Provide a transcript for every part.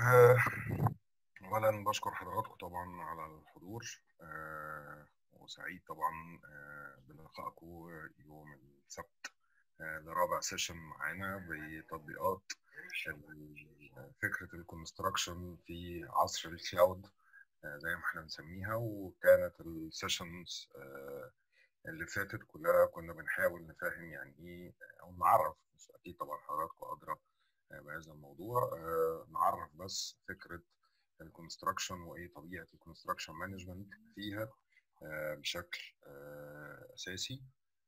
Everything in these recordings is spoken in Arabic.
آه، أولا بشكر حضراتكم طبعا على الحضور، وسعيد طبعا بلقائكم يوم السبت لرابع سيشن معانا بتطبيقات فكرة الكونستراكشن في عصر الكلاود زي ما احنا بنسميها. وكانت السيشنز اللي فاتت كلها كنا بنحاول نفهم يعني ايه او نعرف، بس اكيد طبعا حضراتكم ادرى بهذا الموضوع. نعرف بس فكره الكونستراكشن وايه طبيعه الكونستراكشن مانجمنت فيها بشكل اساسي.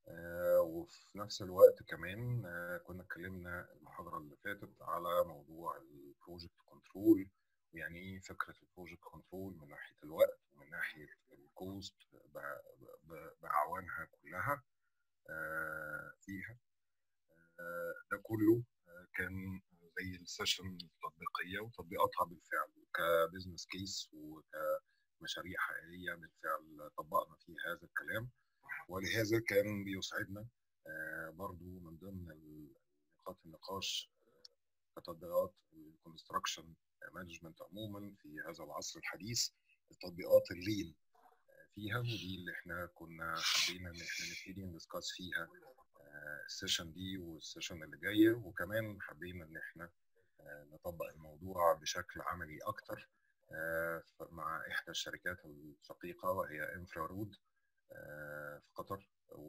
وفي نفس الوقت كمان كنا اتكلمنا المحاضره اللي فاتت على موضوع البروجكت كنترول، ويعني ايه فكره البروجكت كنترول من ناحيه الوقت ومن ناحيه الكوست باعوانها كلها فيها. ده كله كان زي السيشن التطبيقيه وتطبيقاتها بالفعل كبزنس كيس وكمشاريع حقيقيه بالفعل طبقنا فيه هذا الكلام. ولهذا كان بيسعدنا برضو من ضمن نقاط النقاش كتطبيقات الكونستراكشن مانجمنت عموما في هذا العصر الحديث التطبيقات اللين فيها، ودي اللي احنا كنا حابين ان احنا نبتدي ندسكاس فيها السيشن دي والسيشن اللي جايه. وكمان حابين ان احنا نطبق الموضوع بشكل عملي اكتر مع احدى الشركات الشقيقه وهي انفرارود في قطر،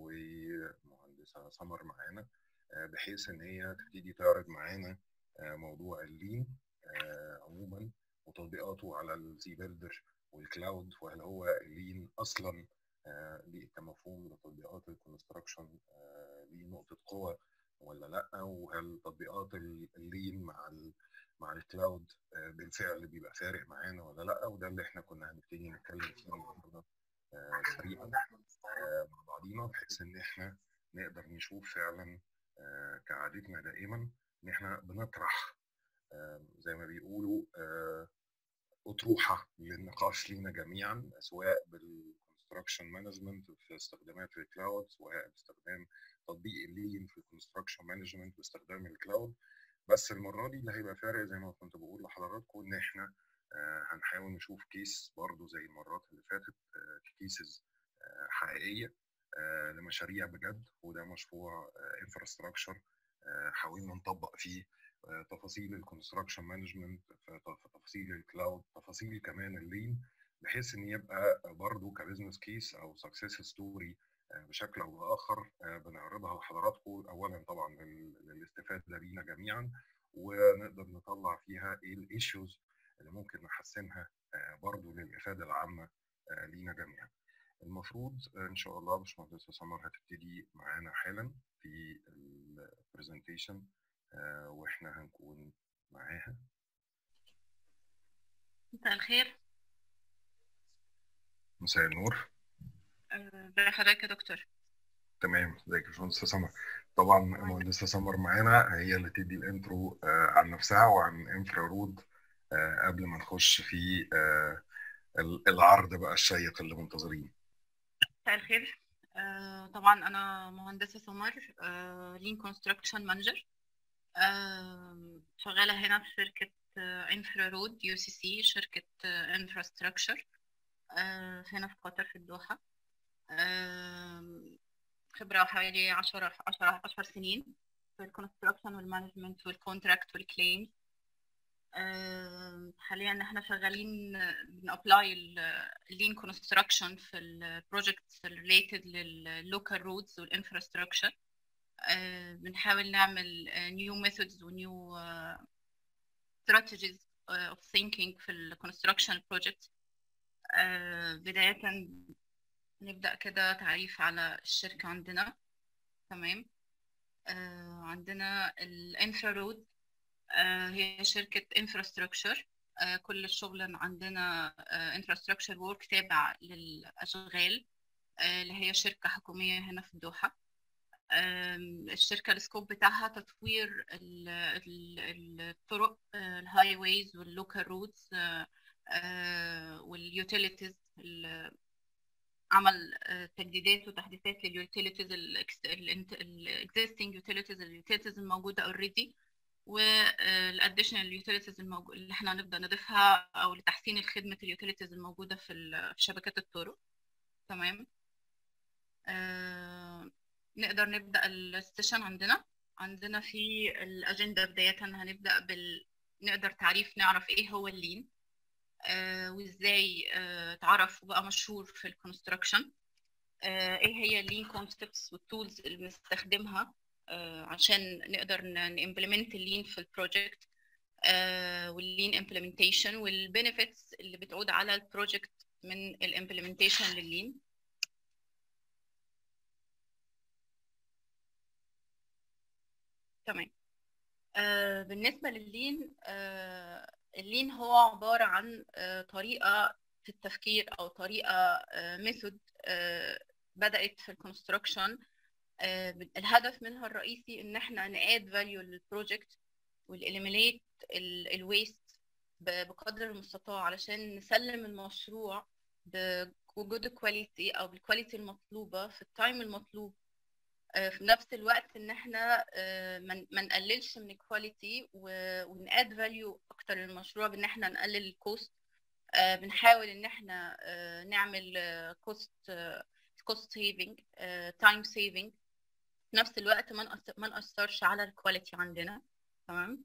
ومهندسه سمر معانا بحيث ان هي تبتدي تعرض معانا موضوع اللين عموما وتطبيقاته على الزي بيلدر والكلاود، وهل هو اللين اصلا كمفهوم لتطبيقات الكونستراكشن ليه نقطه قوه ولا لا، وهل تطبيقات اللين مع الكلاود بالفعل بيبقى فارق معانا ولا لا. وده اللي احنا كنا هنبتدي نتكلم فيه النهارده سريعا مع بعضينا، بحيث ان احنا نقدر نشوف فعلا كعادتنا دائما ان احنا بنطرح زي ما بيقولوا اطروحه للنقاش لينا جميعا، سواء بالكونستراكشن مانجمنت في استخدامات الكلاود، سواء باستخدام تطبيق اللين في الكونستراكشن مانجمنت باستخدام الكلاود. بس المره دي اللي هيبقى فارق زي ما كنت بقول لحضراتكم ان احنا هنحاول نشوف كيس برضو زي المرات اللي فاتت، كيسز حقيقيه لمشاريع بجد. وده مشروع انفراستراكشر حاولنا نطبق فيه تفاصيل الكونستراكشن مانجمنت، تفاصيل الكلاود، تفاصيل كمان اللين، بحيث ان يبقى برضو كبزنس كيس او سكسس ستوري بشكل او باخر بنعرضها لحضراتكم اولا طبعا للاستفاده لينا جميعا، ونقدر نطلع فيها ايه الايشوز اللي ممكن نحسنها برضو للافاده العامه لينا جميعا. المفروض ان شاء الله باشمهندسه سمر هتبتدي معانا حالا في البرزنتيشن واحنا هنكون معاها. مساء الخير. مساء النور. ازي حضرتك يا دكتور؟ تمام، ازيك يا باشمهندسه سمر؟ طبعا المهندسه سمر معانا هي اللي تدي الانترو عن نفسها وعن انفرارود قبل ما نخش في العرض بقى الشيق اللي منتظرين. مساء الخير. طبعا انا مهندسه سمر، لين كونستراكشن مانجر، شغاله هنا في شركه انفرارود يو سي سي، شركه انفراستراكشر هنا في قطر في الدوحه. خبره حوالي 10 سنين في الكونستراكشن والمانجمنت والكونتراكت والكليمز. حاليا احنا شغالين بنابلاي اللين كونستراكشن في البروجكتس ريليتد لللوكال رودز والانفراستراكشر. بنحاول نعمل نيو ميثودز ونيو استراتيجيز اوف ثينكينج في الكونستراكشن بروجكت. بداية نبدأ كده تعريف على الشركة عندنا. تمام. عندنا الانفرارود، هي شركة انفراستراكشر. كل الشغل عندنا انفراستراكشر وورك تابع للأشغال اللي هي شركة حكومية هنا في الدوحة. الشركة السكوب بتاعها تطوير الطرق، الهاي ويز واللوكال رودز واليوتيليتيز، عمل تجديدات وتحديثات لليوتيليتيز الاكزيستنج يوتيليتيز الموجودة اوريدي، والاديشنال يوتيليتيز اللي احنا هنبدا نضيفها او لتحسين الخدمه اليوتيليتيز الموجوده في شبكات الطرق. تمام. نقدر نبدا السيشن. عندنا في الاجنده بدايه هنبدا نقدر نعرف ايه هو اللين، وازاي اتعرف وبقى مشهور في الكونستراكشن، ايه هي اللين كونسبتس والتولز اللي بنستخدمها عشان نقدر نimplement اللين في البروجكت، واللين امبلمنتيشن والبنفيتس اللي بتعود على البروجكت من الامبلمنتيشن لللين. تمام. بالنسبه لللين، اللين هو عباره عن طريقه في التفكير او طريقه ميثود بدات في الكونستراكشن. الهدف منها الرئيسي ان احنا ناد فاليو للبروجكت والإليمينيت الويست بقدر المستطاع علشان نسلم المشروع بوجود كواليتي او بالكواليتي المطلوبه في التايم المطلوب. في نفس الوقت ان احنا ما نقللش من الكواليتي وناد فاليو اكتر للمشروع بان احنا نقلل الكوست. بنحاول ان احنا نعمل كوست سيفنج، تايم سيفنج، في نفس الوقت ما نأثرش على الكواليتي عندنا. تمام.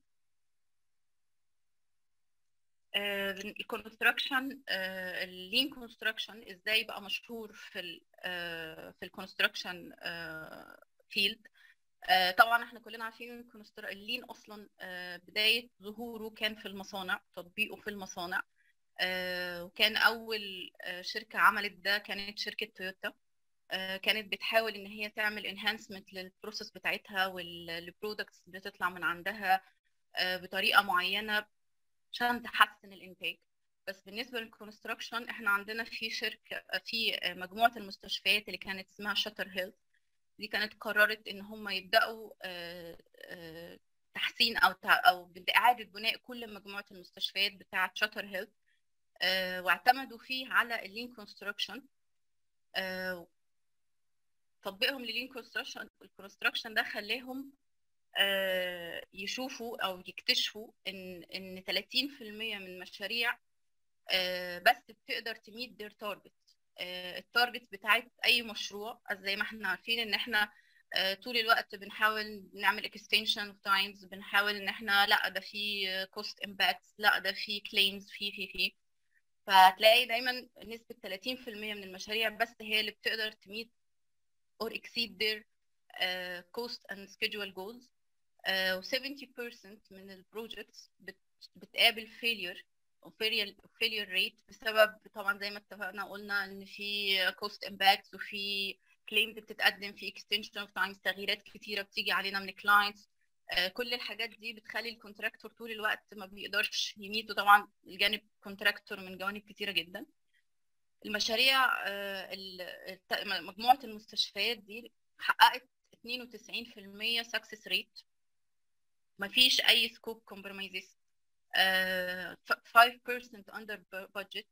الكونستراكشن، اللين كونستراكشن ازاي بقى مشهور في الكونستراكشن فيلد؟ طبعا احنا كلنا عارفين ان اللين اصلا بدايه ظهوره كان في المصانع، تطبيقه في المصانع. وكان اول شركه عملت ده كانت شركه تويوتا. كانت بتحاول ان هي تعمل انهانسمنت للبروسيس بتاعتها والبرودكتس اللي بتطلع من عندها بطريقه معينه عشان تحسن الانتاج. بس بالنسبه للكونستراكشن احنا عندنا في مجموعه المستشفيات اللي كانت اسمها شاتر هيلث. دي كانت قررت ان هم يبداوا تحسين او باعاده بناء كل مجموعه المستشفيات بتاعه شاتر هيلث، واعتمدوا فيه على اللين كونستراكشن. تطبيقهم للين الكونستراكشن ده خلاهم يشوفوا او يكتشفوا ان 30% من المشاريع بس بتقدر تميت دير تارجت. التارجت بتاعت اي مشروع زي ما احنا عارفين ان احنا طول الوقت بنحاول نعمل اكستنشن اوف تايمز، بنحاول ان احنا لا ده في كوست امباكتس، لا ده في كليمز، في فهتلاقي دايما نسبة 30% من المشاريع بس هي اللي بتقدر تميت or exceed their cost and schedule goals. و 70% من البروجكتس بتقابل failure او failure rate بسبب طبعا زي ما اتفقنا قلنا ان في cost impacts وفي claims بتتقدم، في extension of times، تغييرات كتيره بتيجي علينا من الكلاينتس. كل الحاجات دي بتخلي الكونتراكتور طول الوقت ما بيقدرش يميته. طبعا الجانب كونتراكتور من جوانب كتيره جدا. المشاريع مجموعه المستشفيات دي حققت 92% success rate، ما فيش اي سكوب كومبرومايزز، 5% under budget،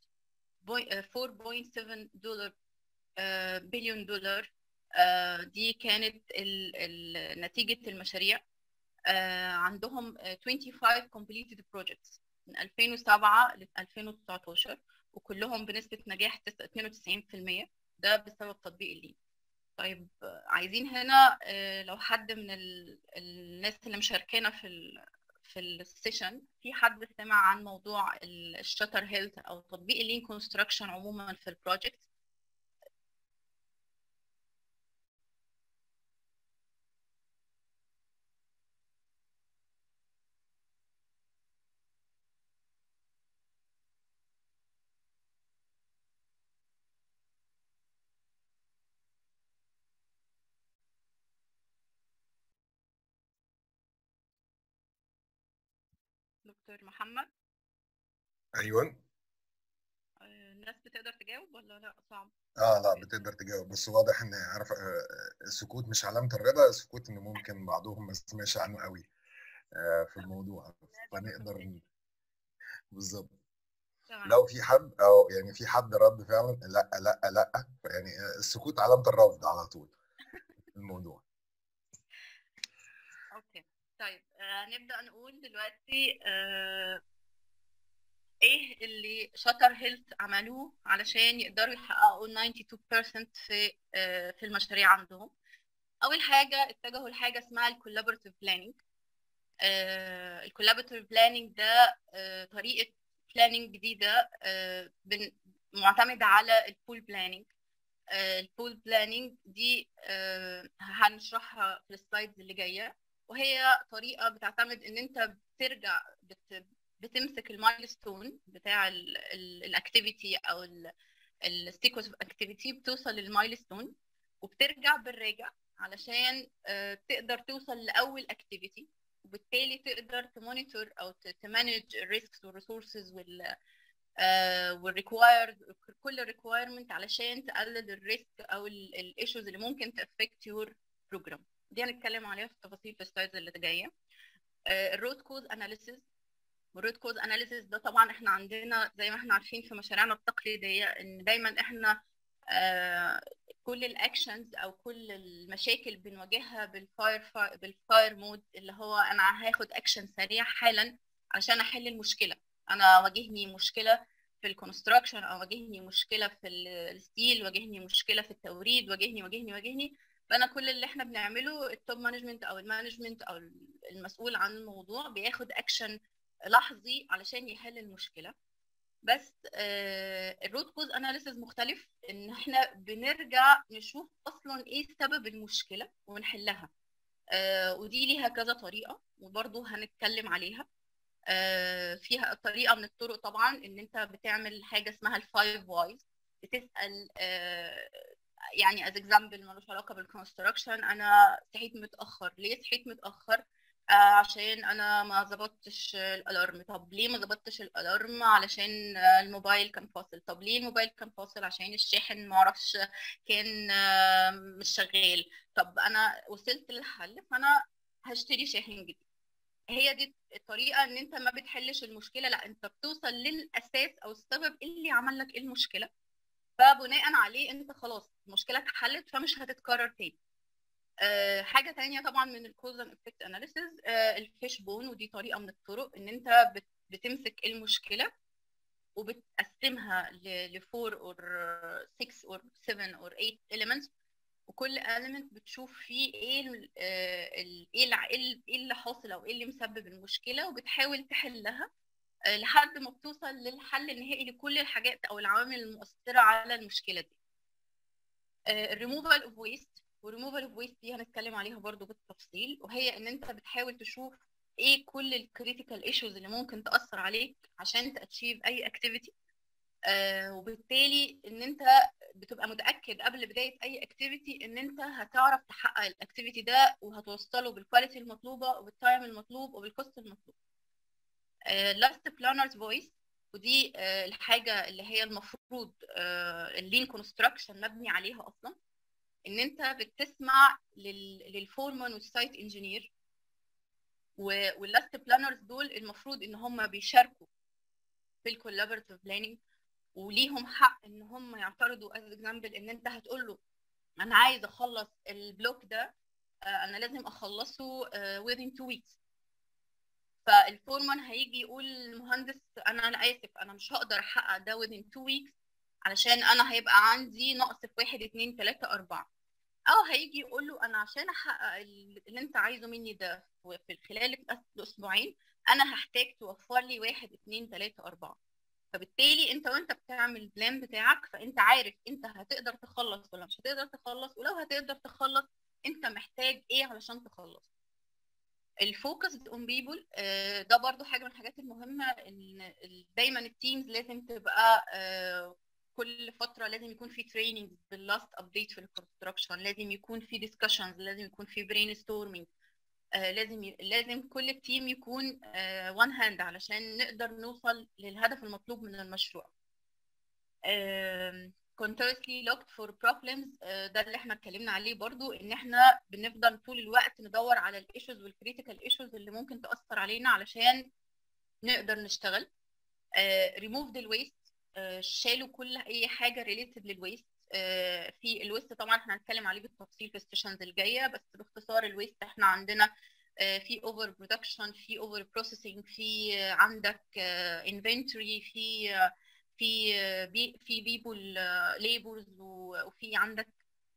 4.7 دولار بليون دولار. دي كانت نتيجة المشاريع. عندهم 25 completed projects من 2007 ل 2019 وكلهم بنسبة نجاح 92%. ده بسبب تطبيق اللين. طيب عايزين هنا لو حد من الناس اللي مشاركانا في السيشن في حد سمع عن موضوع الشاتر هيلث او تطبيق اللين كونستراكشن عموما في البروجكت؟ دكتور محمد؟ ايوه. الناس بتقدر تجاوب ولا لا صعب؟ لا بتقدر تجاوب، بس واضح ان عارف السكوت مش علامة الرضا، السكوت ان ممكن بعضهم ما سمعش عنه قوي في الموضوع، فنقدر بالظبط. تمام. لو في حد او يعني في حد رد فعلا لا لا لا، يعني السكوت علامة الرفض على طول في الموضوع. اوكي. طيب هنبدأ نقول دلوقتي ايه اللي شاتر هيلث عملوه علشان يقدروا يحققوا 92% في المشاريع عندهم. اول حاجه اتجهوا لحاجه اسمها الكولابوراتيف بلاننج. الكولابوراتيف بلاننج ده طريقه بلاننج جديده معتمده على البول بلاننج. البول بلاننج دي هنشرحها في السلايدز اللي جايه، وهي طريقه بتعتمد ان انت بترجع بتمسك المايلستون بتاع الاكتيفيتي او السيكونس اوف اكتيفيتي، بتوصل للمايلستون وبترجع بالراجع علشان تقدر توصل لاول اكتيفيتي، وبالتالي تقدر تمونيتور او تمانج الريسكس والريسورسز والريكوايرد كل ريكوايرمنت علشان تقلل الريسك او الايشوز اللي ممكن تافكت يور بروجرام. دي هنتكلم عليها في التفاصيل في السلايدز اللي جايه. الروت كوز اناليسيز، والروت كوز اناليسيز ده طبعا احنا عندنا زي ما احنا عارفين في مشاريعنا التقليديه ان دايما احنا كل الاكشنز او كل المشاكل بنواجهها بالفاير مود، اللي هو انا هاخد اكشن سريع حالا عشان احل المشكله. انا واجهني مشكله في الكونستراكشن، او واجهني مشكله في الستيل، واجهني مشكله في التوريد، واجهني. فانا كل اللي احنا بنعمله التوب مانجمنت او المانجمنت او المسؤول عن الموضوع بياخد اكشن لحظي علشان يحل المشكله. بس الروت كوز اناليسيز مختلف، ان احنا بنرجع نشوف اصلا ايه سبب المشكله ونحلها. ودي ليها كذا طريقه وبرضه هنتكلم عليها. فيها طريقه من الطرق طبعا ان انت بتعمل حاجه اسمها الفايف وايز. بتسال يعني از اكزامبل ملوش علاقه بالكونستراكشن، انا صحيت متاخر. ليه صحيت متاخر؟ عشان انا ما ظبطتش الالارم. طب ليه ما ظبطتش الالارم؟ علشان الموبايل كان فاصل. طب ليه الموبايل كان فاصل؟ عشان الشاحن ما اعرفش كان مش شغال. طب انا وصلت للحل، فانا هشتري شاحن جديد. هي دي الطريقه، ان انت ما بتحلش المشكله، لا انت بتوصل للاساس او السبب اللي عمل لك المشكله، فبناء عليه انت خلاص المشكله اتحلت فمش هتتكرر تاني. حاجه تانية طبعا من الكوز اند افكت اناليسيز الفيش بون، ودي طريقه من الطرق ان انت بتمسك المشكله وبتقسمها ل 4 or 6 or 7 or 8 elements، وكل element بتشوف فيه ايه اللي حاصل او ايه اللي مسبب المشكله، وبتحاول تحلها لحد ما بتوصل للحل النهائي لكل الحاجات او العوامل المؤثره على المشكله دي. الريموفال اوف ويست، والريموفال اوف ويست دي هنتكلم عليها برضو بالتفصيل، وهي ان انت بتحاول تشوف ايه كل الكريتيكال ايشوز اللي ممكن تاثر عليك عشان تاتشيف اي اكتيفيتي. وبالتالي ان انت بتبقى متاكد قبل بدايه اي اكتيفيتي ان انت هتعرف تحقق الاكتيفيتي ده وهتوصله بالكواليتي المطلوبه وبالتايم المطلوب وبالكوست المطلوب. لاست بلانرز فويس، ودي الحاجه اللي هي المفروض اللين كونستراكشن مبني عليها اصلا، ان انت بتسمع للفورمان والسايت انجينير. واللاست بلانرز دول المفروض ان هم بيشاركوا في الكولابوراتيف بلاننج، وليهم حق ان هم يعترضوا. از اكزامبل ان انت هتقول له انا عايز اخلص البلوك ده، انا لازم اخلصه within 2 weeks. فالفورمان هيجي يقول للمهندس انا اسف، انا مش هقدر احقق ده within 2 weeks علشان انا هيبقى عندي نقص في 1 2 3 4. او هيجي يقول له انا عشان احقق اللي انت عايزه مني ده في خلال الاسبوعين انا هحتاج توفر لي 1 2 3 4. فبالتالي انت وانت بتعمل البلان بتاعك فانت عارف انت هتقدر تخلص ولا مش هتقدر تخلص، ولو هتقدر تخلص انت محتاج ايه علشان تخلص. الفوكس اون بيبل ده برضو حاجه من الحاجات المهمه، ان دايما التيمز لازم تبقى كل فتره لازم يكون في تريننج باللاست ابديت في الكونستراكشن، لازم يكون في ديسكشنز، لازم يكون في برين ستورمينج، لازم كل التيم يكون وان هاند علشان نقدر نوصل للهدف المطلوب من المشروع. continuously looked for problems، ده اللي احنا اتكلمنا عليه برضو، ان احنا بنفضل طول الوقت ندور على الايشوز والكريتيكال ايشوز اللي ممكن تأثر علينا علشان نقدر نشتغل. removed الويست، شالوا كل اي حاجه related للويست. في الويست طبعا احنا هنتكلم عليه بالتفصيل في السيشنز الجايه، بس باختصار الويست احنا عندنا في اوفر برودكشن، في اوفر بروسيسنج، في عندك انفنتوري، في بيبول ليبرز، وفي عندك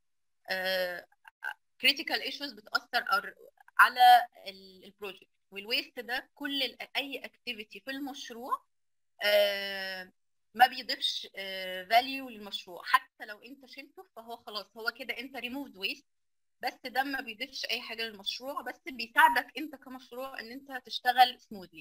كريتيكال ايشوز بتاثر على البروجكت. والويست ده كل اي اكتيفيتي في المشروع ما بيضيفش فاليو للمشروع، حتى لو انت شلته فهو خلاص هو كده انت ريموفد ويست، بس ده ما بيضيفش اي حاجه للمشروع، بس بيساعدك انت كمشروع ان انت تشتغل سموذلي.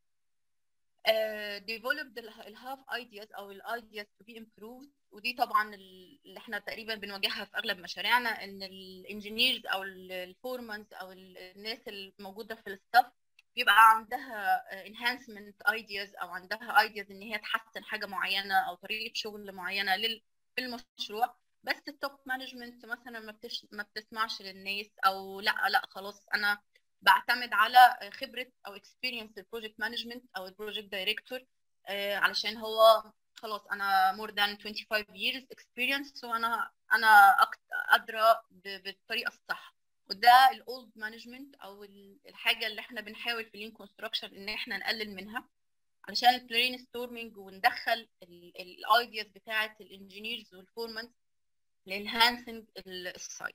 develop الهاف ايدياز او الايدياز to be improved، ودي طبعا اللي احنا تقريبا بنواجهها في اغلب مشاريعنا، ان الانجينيرز او الفورمانز او الناس الموجوده في الستاف بيبقى عندها enhancement ideas او عندها ideas ان هي تحسن حاجه معينه او طريقه شغل معينه للمشروع، بس التوب مانجمنت مثلا ما بتسمعش للناس، او لا خلاص انا بعتمد على خبره او اكسبيرينس البروجكت مانجمنت او البروجكت دايركتور، علشان هو خلاص انا more than 25 years experience، وانا ادرى بالطريقه الصح. وده الاولد مانجمنت او الحاجه اللي احنا بنحاول في لين كونستراكشن ان احنا نقلل منها، علشان البرين ستورمنج وندخل الايدياز بتاعه الانجينيرز والفورمانز لانهانسنج السايت.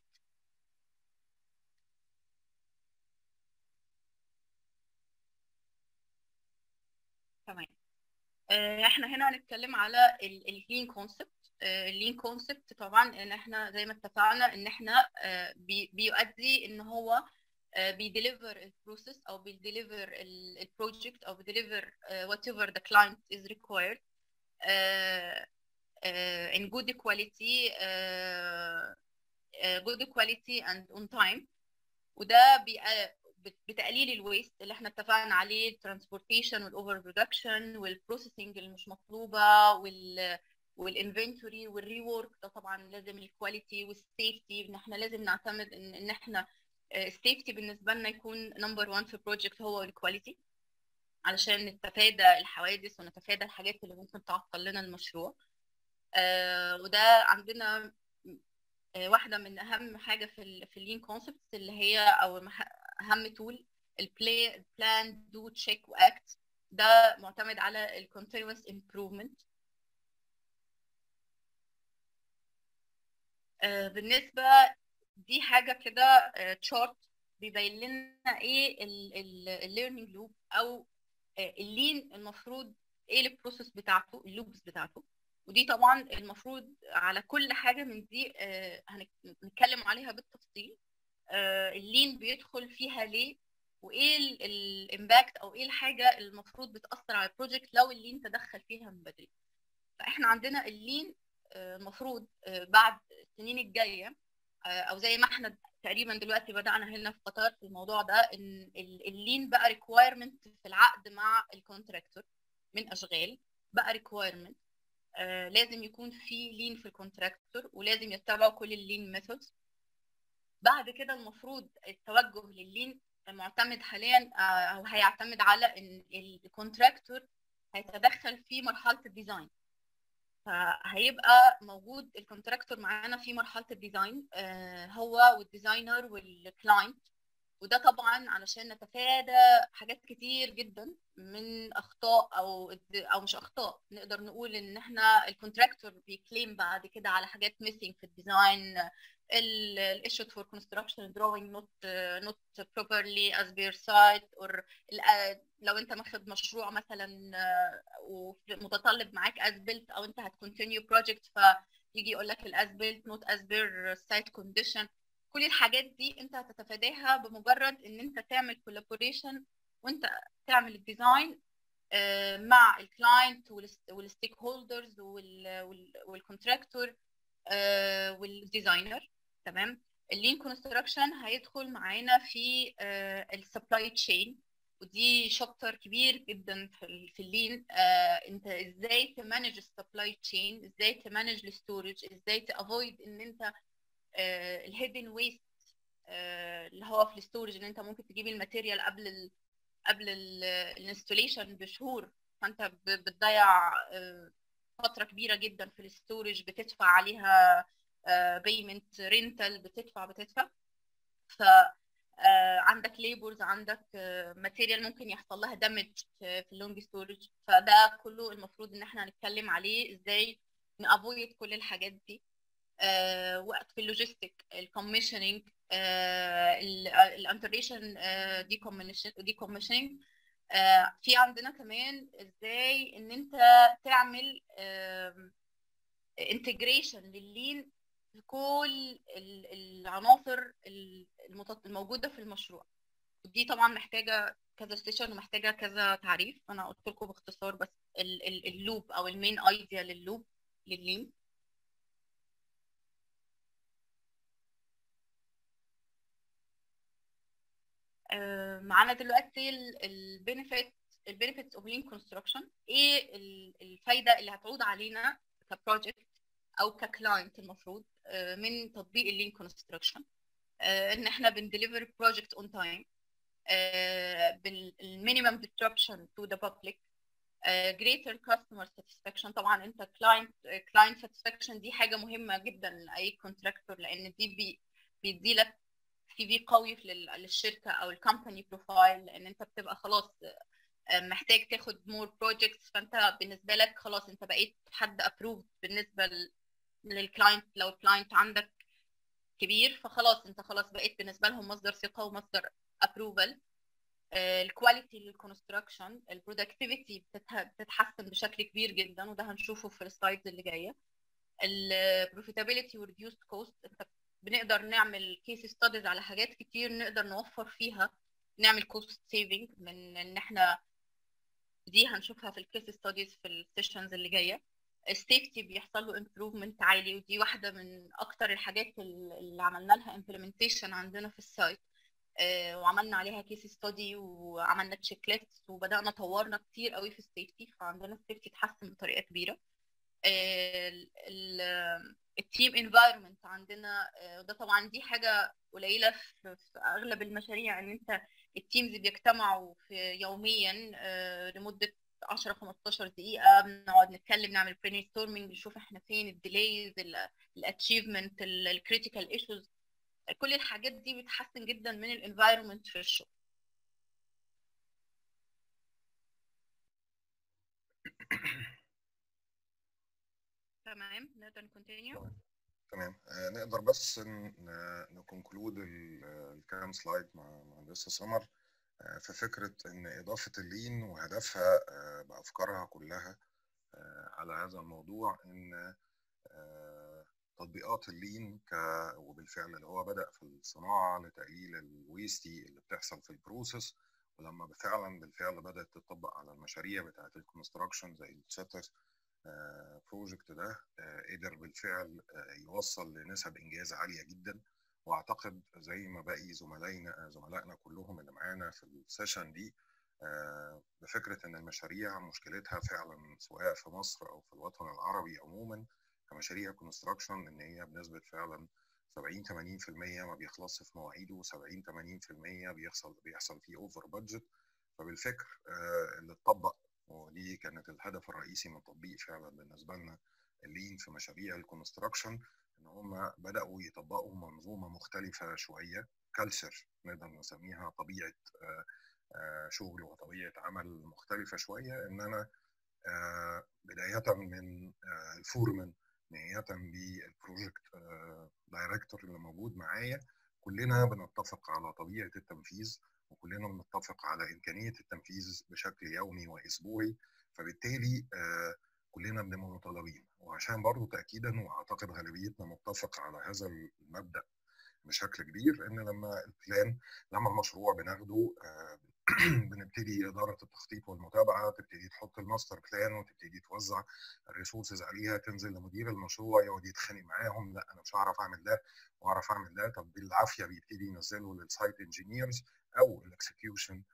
تمام. احنا هنا هنتكلم على اللين كونسبت. اللين كونسبت طبعا ان احنا زي ما اتفقنا ان احنا بيؤدي ان هو بيديليفر البروسيس او بيديليفر البروجكت او بيديليفر whatever the client is required in good quality and on time. وده بتقليل الويست اللي احنا اتفقنا عليه، الترانسبورتيشن والاوفر برودكشن والبروسيسنج اللي مش مطلوبه والانفنتوري والريورك. ده طبعا لازم الكواليتي والسيفتي، ان احنا لازم نعتمد ان احنا السيفتي بالنسبه لنا يكون نمبر 1 في البروجكت هو الكواليتي، علشان نتفادى الحوادث ونتفادى الحاجات اللي ممكن تعطل لنا المشروع. وده عندنا واحده من اهم حاجه في اللين كونسبتس اللي هي او اهم تول البلان دو تشيك واكت. ده معتمد على الكونتينوس امبروفمنت. بالنسبه دي حاجه كده تشارت بيبين لنا ايه الليرنينج لوب او اللين المفروض ايه البروسيس بتاعته، اللوبس بتاعته. ودي طبعا المفروض على كل حاجه من دي هنتكلم عليها بالتفصيل. اللين بيدخل فيها ليه، وايه الامباكت او ايه الحاجه المفروض بتاثر على البروجكت لو اللين تدخل فيها من بدري. فاحنا عندنا اللين المفروض بعد السنين الجايه او زي ما احنا تقريبا دلوقتي بدانا هنا في قطر في الموضوع ده، ان اللين بقى ريكوايرمنت في العقد مع الكونتراكتور من اشغال، بقى ريكوايرمنت لازم يكون في لين في الكونتراكتور ولازم يتبعوا كل اللين ميثودز. بعد كده المفروض التوجه لللين معتمد حاليا او هيعتمد على ان الكونتراكتور هيتدخل في مرحله الديزاين، فهيبقى موجود الكونتراكتور معانا في مرحله الديزاين هو والديزاينر والكلاينت. وده طبعا علشان نتفادى حاجات كتير جدا من اخطاء او مش اخطاء، نقدر نقول ان احنا الكونتراكتور بيكليم بعد كده على حاجات ميسنج في الديزاين، الissued for construction drawing not properly as per site، or لو انت ماخد مشروع مثلا ومتطلب معاك as built او انت هتكونتينيو بروجكت فيجي يقول لك as built not as per site condition. كل الحاجات دي انت هتتفاداها بمجرد ان انت تعمل كولابوريشن وانت تعمل الديزاين مع الكلاينت والستيك هولدرز والكونتراكتور والديزاينر. تمام. اللين كونستراكشن هيدخل معانا في السبلاي تشين، ودي شابتر كبير جدا في اللين. انت ازاي تمانج السبلاي تشين، ازاي تمانج الستورج، ازاي تافويد ان انت الهيدن ويست اللي هو في الستورج، ان انت ممكن تجيب الماتيريال قبل الانستوليشن بشهور، فانت بتضيع فتره كبيره جدا في الستورج، بتدفع عليها بيمنت رينتال، بتدفع. عندك ليبلز، عندك ماتيريال ممكن يحصل لها دامج في اللونج ستورج. فده كله المفروض ان احنا هنتكلم عليه ازاي نافويد كل الحاجات دي. وقت في اللوجيستيك، الكوميشننج، الانتريشن، ديكوميشننج. في عندنا كمان ازاي ان انت تعمل انتجريشن لللين في كل العناصر الموجوده في المشروع. دي طبعا محتاجه كذا ستيشن ومحتاجه كذا تعريف. انا قلت لكم باختصار بس اللوب او المين ايديا لللوب لللين. معانا دلوقتي البينيفيتس اوف لين كونستراكشن. ايه الفايده اللي هتعود علينا كبروجكت او ككلاينت المفروض من تطبيق اللين كونستراكشن؟ ان احنا بنديليفر بروجكت اون تايم، بالمينيمم disruption to the public، greater customer satisfaction. طبعا انت client satisfaction دي حاجه مهمه جدا لاي كونتراكتور، لان دي بيدي لك سي في قوي للشركه او الكومباني بروفايل، لان انت بتبقى خلاص محتاج تاخد مور بروجكتس. فانت بالنسبه لك خلاص انت بقيت حد ابروفد بالنسبه للكلاينت. لو الكلاينت عندك كبير فخلاص انت خلاص بقيت بالنسبه لهم مصدر ثقه ومصدر ابروفال. الكواليتي للكونستراكشن، البرودكتيفيتي بتتحسن بشكل كبير جدا، وده هنشوفه في السلايدز اللي جايه. البروفيتابيلتي وريديوست كوست، انت بنقدر نعمل كيس ستاديز على حاجات كتير نقدر نوفر فيها، نعمل كوست سيفنج من ان احنا دي هنشوفها في الكيس ستاديز في السيشنز اللي جايه. السيفتي بيحصل له امبروفمنت عالي، ودي واحده من اكتر الحاجات اللي عملنا لها امبلمنتيشن عندنا في السايت، وعملنا عليها كيس ستادي وعملنا تشيك ليست وبدانا طورنا كتير قوي في السيفتي. فعندنا السيفتي اتحسن بطريقه كبيره. التيم انفايرمنت عندنا، ده طبعا دي حاجه قليله في اغلب المشاريع، ان انت التيمز بيجتمعوا في يوميا لمده 10 15 دقيقه، بنقعد نتكلم نعمل برين ستورمنج نشوف احنا فين، الديليز، الاتشيفمنت، الكريتيكال ايشوز. كل الحاجات دي بتحسن جدا من الانفايرمنت في الشغل. تمام، نقدر نكونتينيو. تمام. نقدر بس نكونكلود الكام سلايد مع مهندسة سمر في فكرة إن إضافة اللين وهدفها بأفكارها كلها على هذا الموضوع، إن تطبيقات اللين وبالفعل اللي هو بدأ في الصناعة لتقليل الويستي اللي بتحصل في البروسيس، ولما بالفعل بدأت تطبق على المشاريع بتاعة الكونستراكشن زي الشاتر بروجكت ده، قدر بالفعل يوصل لنسب إنجاز عالية جدا. واعتقد زي ما باقي زملائنا كلهم اللي معانا في السيشن دي بفكره ان المشاريع مشكلتها فعلا سواء في مصر او في الوطن العربي عموما كمشاريع كونستراكشن، ان هي بنسبه فعلا 70 80% ما بيخلصش في مواعيده، و70 80% بيحصل فيه اوفر بادجت. فبالفكر اللي اتطبق، ودي كانت الهدف الرئيسي من التطبيق فعلا بالنسبه لنا اللين في مشاريع الكونستراكشن، ان هم بداوا يطبقوا منظومه مختلفه شويه، كالتشر نقدر نسميها، طبيعه شغل وطبيعه عمل مختلفه شويه. ان انا بدايه من الفورمان، نهايه بالبروجكت دايركتور اللي موجود معايا، كلنا بنتفق على طبيعه التنفيذ، وكلنا بنتفق على امكانيه التنفيذ بشكل يومي واسبوعي. فبالتالي كلنا بنبقى مطالبين، وعشان برضه تاكيدا واعتقد غالبيتنا متفق على هذا المبدا بشكل كبير، ان لما المشروع بناخده بنبتدي اداره التخطيط والمتابعه تبتدي تحط الماستر بلان وتبتدي توزع الريسورسز عليها، تنزل لمدير المشروع يقعد يتخانق معاهم، لا انا مش هعرف اعمل ده واعرف اعمل ده، طب بالعافيه بيبتدي ينزله للسايت انجينيرز او الاكسكيوشن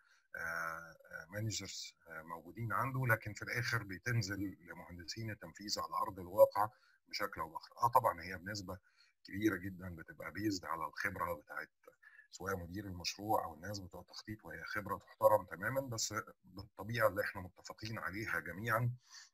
مانجرز موجودين عنده، لكن في الاخر بتنزل لمهندسين التنفيذ على ارض الواقع بشكل او باخر. طبعا هي بنسبه كبيره جدا بتبقى بيزد على الخبره بتاعت سواء مدير المشروع او الناس بتوع التخطيط، وهي خبره تحترم تماما، بس بالطبيعه اللي احنا متفقين عليها جميعا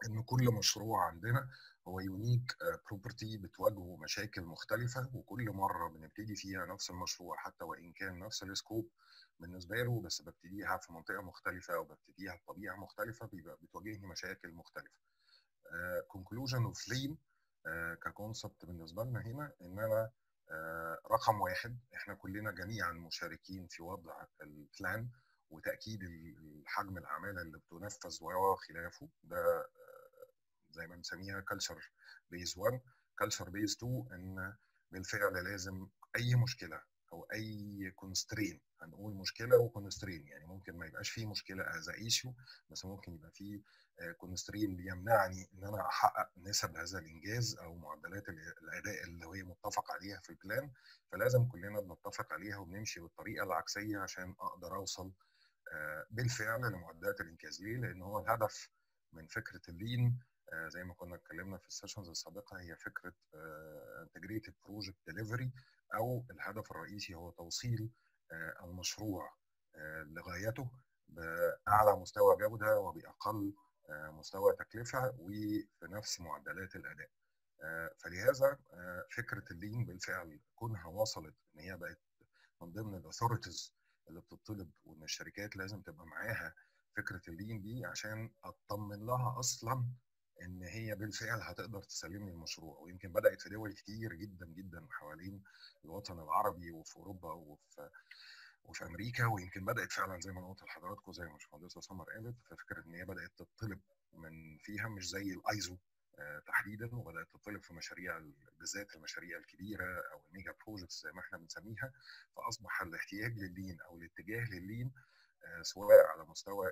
ان كل مشروع عندنا هو يونيك بروبرتي بتواجهه مشاكل مختلفه، وكل مره بنبتدي فيها نفس المشروع حتى وان كان نفس السكوب بالنسبه له، بس ببتديها في منطقه مختلفه او ببتديها بطبيعه مختلفه، بيبقى بتواجهني مشاكل مختلفه. كونكلوجن اوف لين ككونسبت بالنسبه لنا هنا ان انا رقم واحد احنا كلنا جميعا مشاركين في وضع البلان وتاكيد حجم الاعمال اللي بتنفذ وخلافه. ده زي ما بنسميها كلتشر بيز 1. كلتشر بيز 2 ان بالفعل لازم اي مشكله او اي كونسترين، هنقول مشكله وكونسترين، يعني ممكن ما يبقاش فيه مشكله از ايشو، بس ممكن يبقى فيه كونسترين بيمنعني ان انا احقق نسب هذا الانجاز او معدلات الاداء اللي هي متفق عليها في البلان. فلازم كلنا بنتفق عليها وبنمشي بالطريقه العكسيه عشان اقدر اوصل بالفعل لمعدلات الانجاز. ليه؟ لان هو الهدف من فكره اللين زي ما كنا اتكلمنا في السيشنز السابقه هي فكره انتجريتد بروجكت ديليفري، او الهدف الرئيسي هو توصيل المشروع لغايته باعلى مستوى جوده وباقل مستوى تكلفه وفي نفس معدلات الاداء. فلهذا فكره اللين بالفعل كونها وصلت ان هي بقت من ضمن الاثوريتيز اللي بتطلب، وان الشركات لازم تبقى معاها فكره اللين دي عشان اطمن لها اصلا ان هي بالفعل هتقدر تسلمني المشروع. ويمكن بدات في دول كتير جدا جدا حوالين الوطن العربي وفي اوروبا وفي امريكا، ويمكن بدات فعلا زي ما انا قلت لحضراتكم زي ما الباشمهندسه سمر قالت، ففكره ان هي بدات تطلب من فيها مش زي الايزو تحديدا، وبدات تطلب في مشاريع بالذات المشاريع الكبيره او الميجا بروجكتس زي ما احنا بنسميها. فاصبح الاحتياج لللين او الاتجاه لللين سواء على مستوى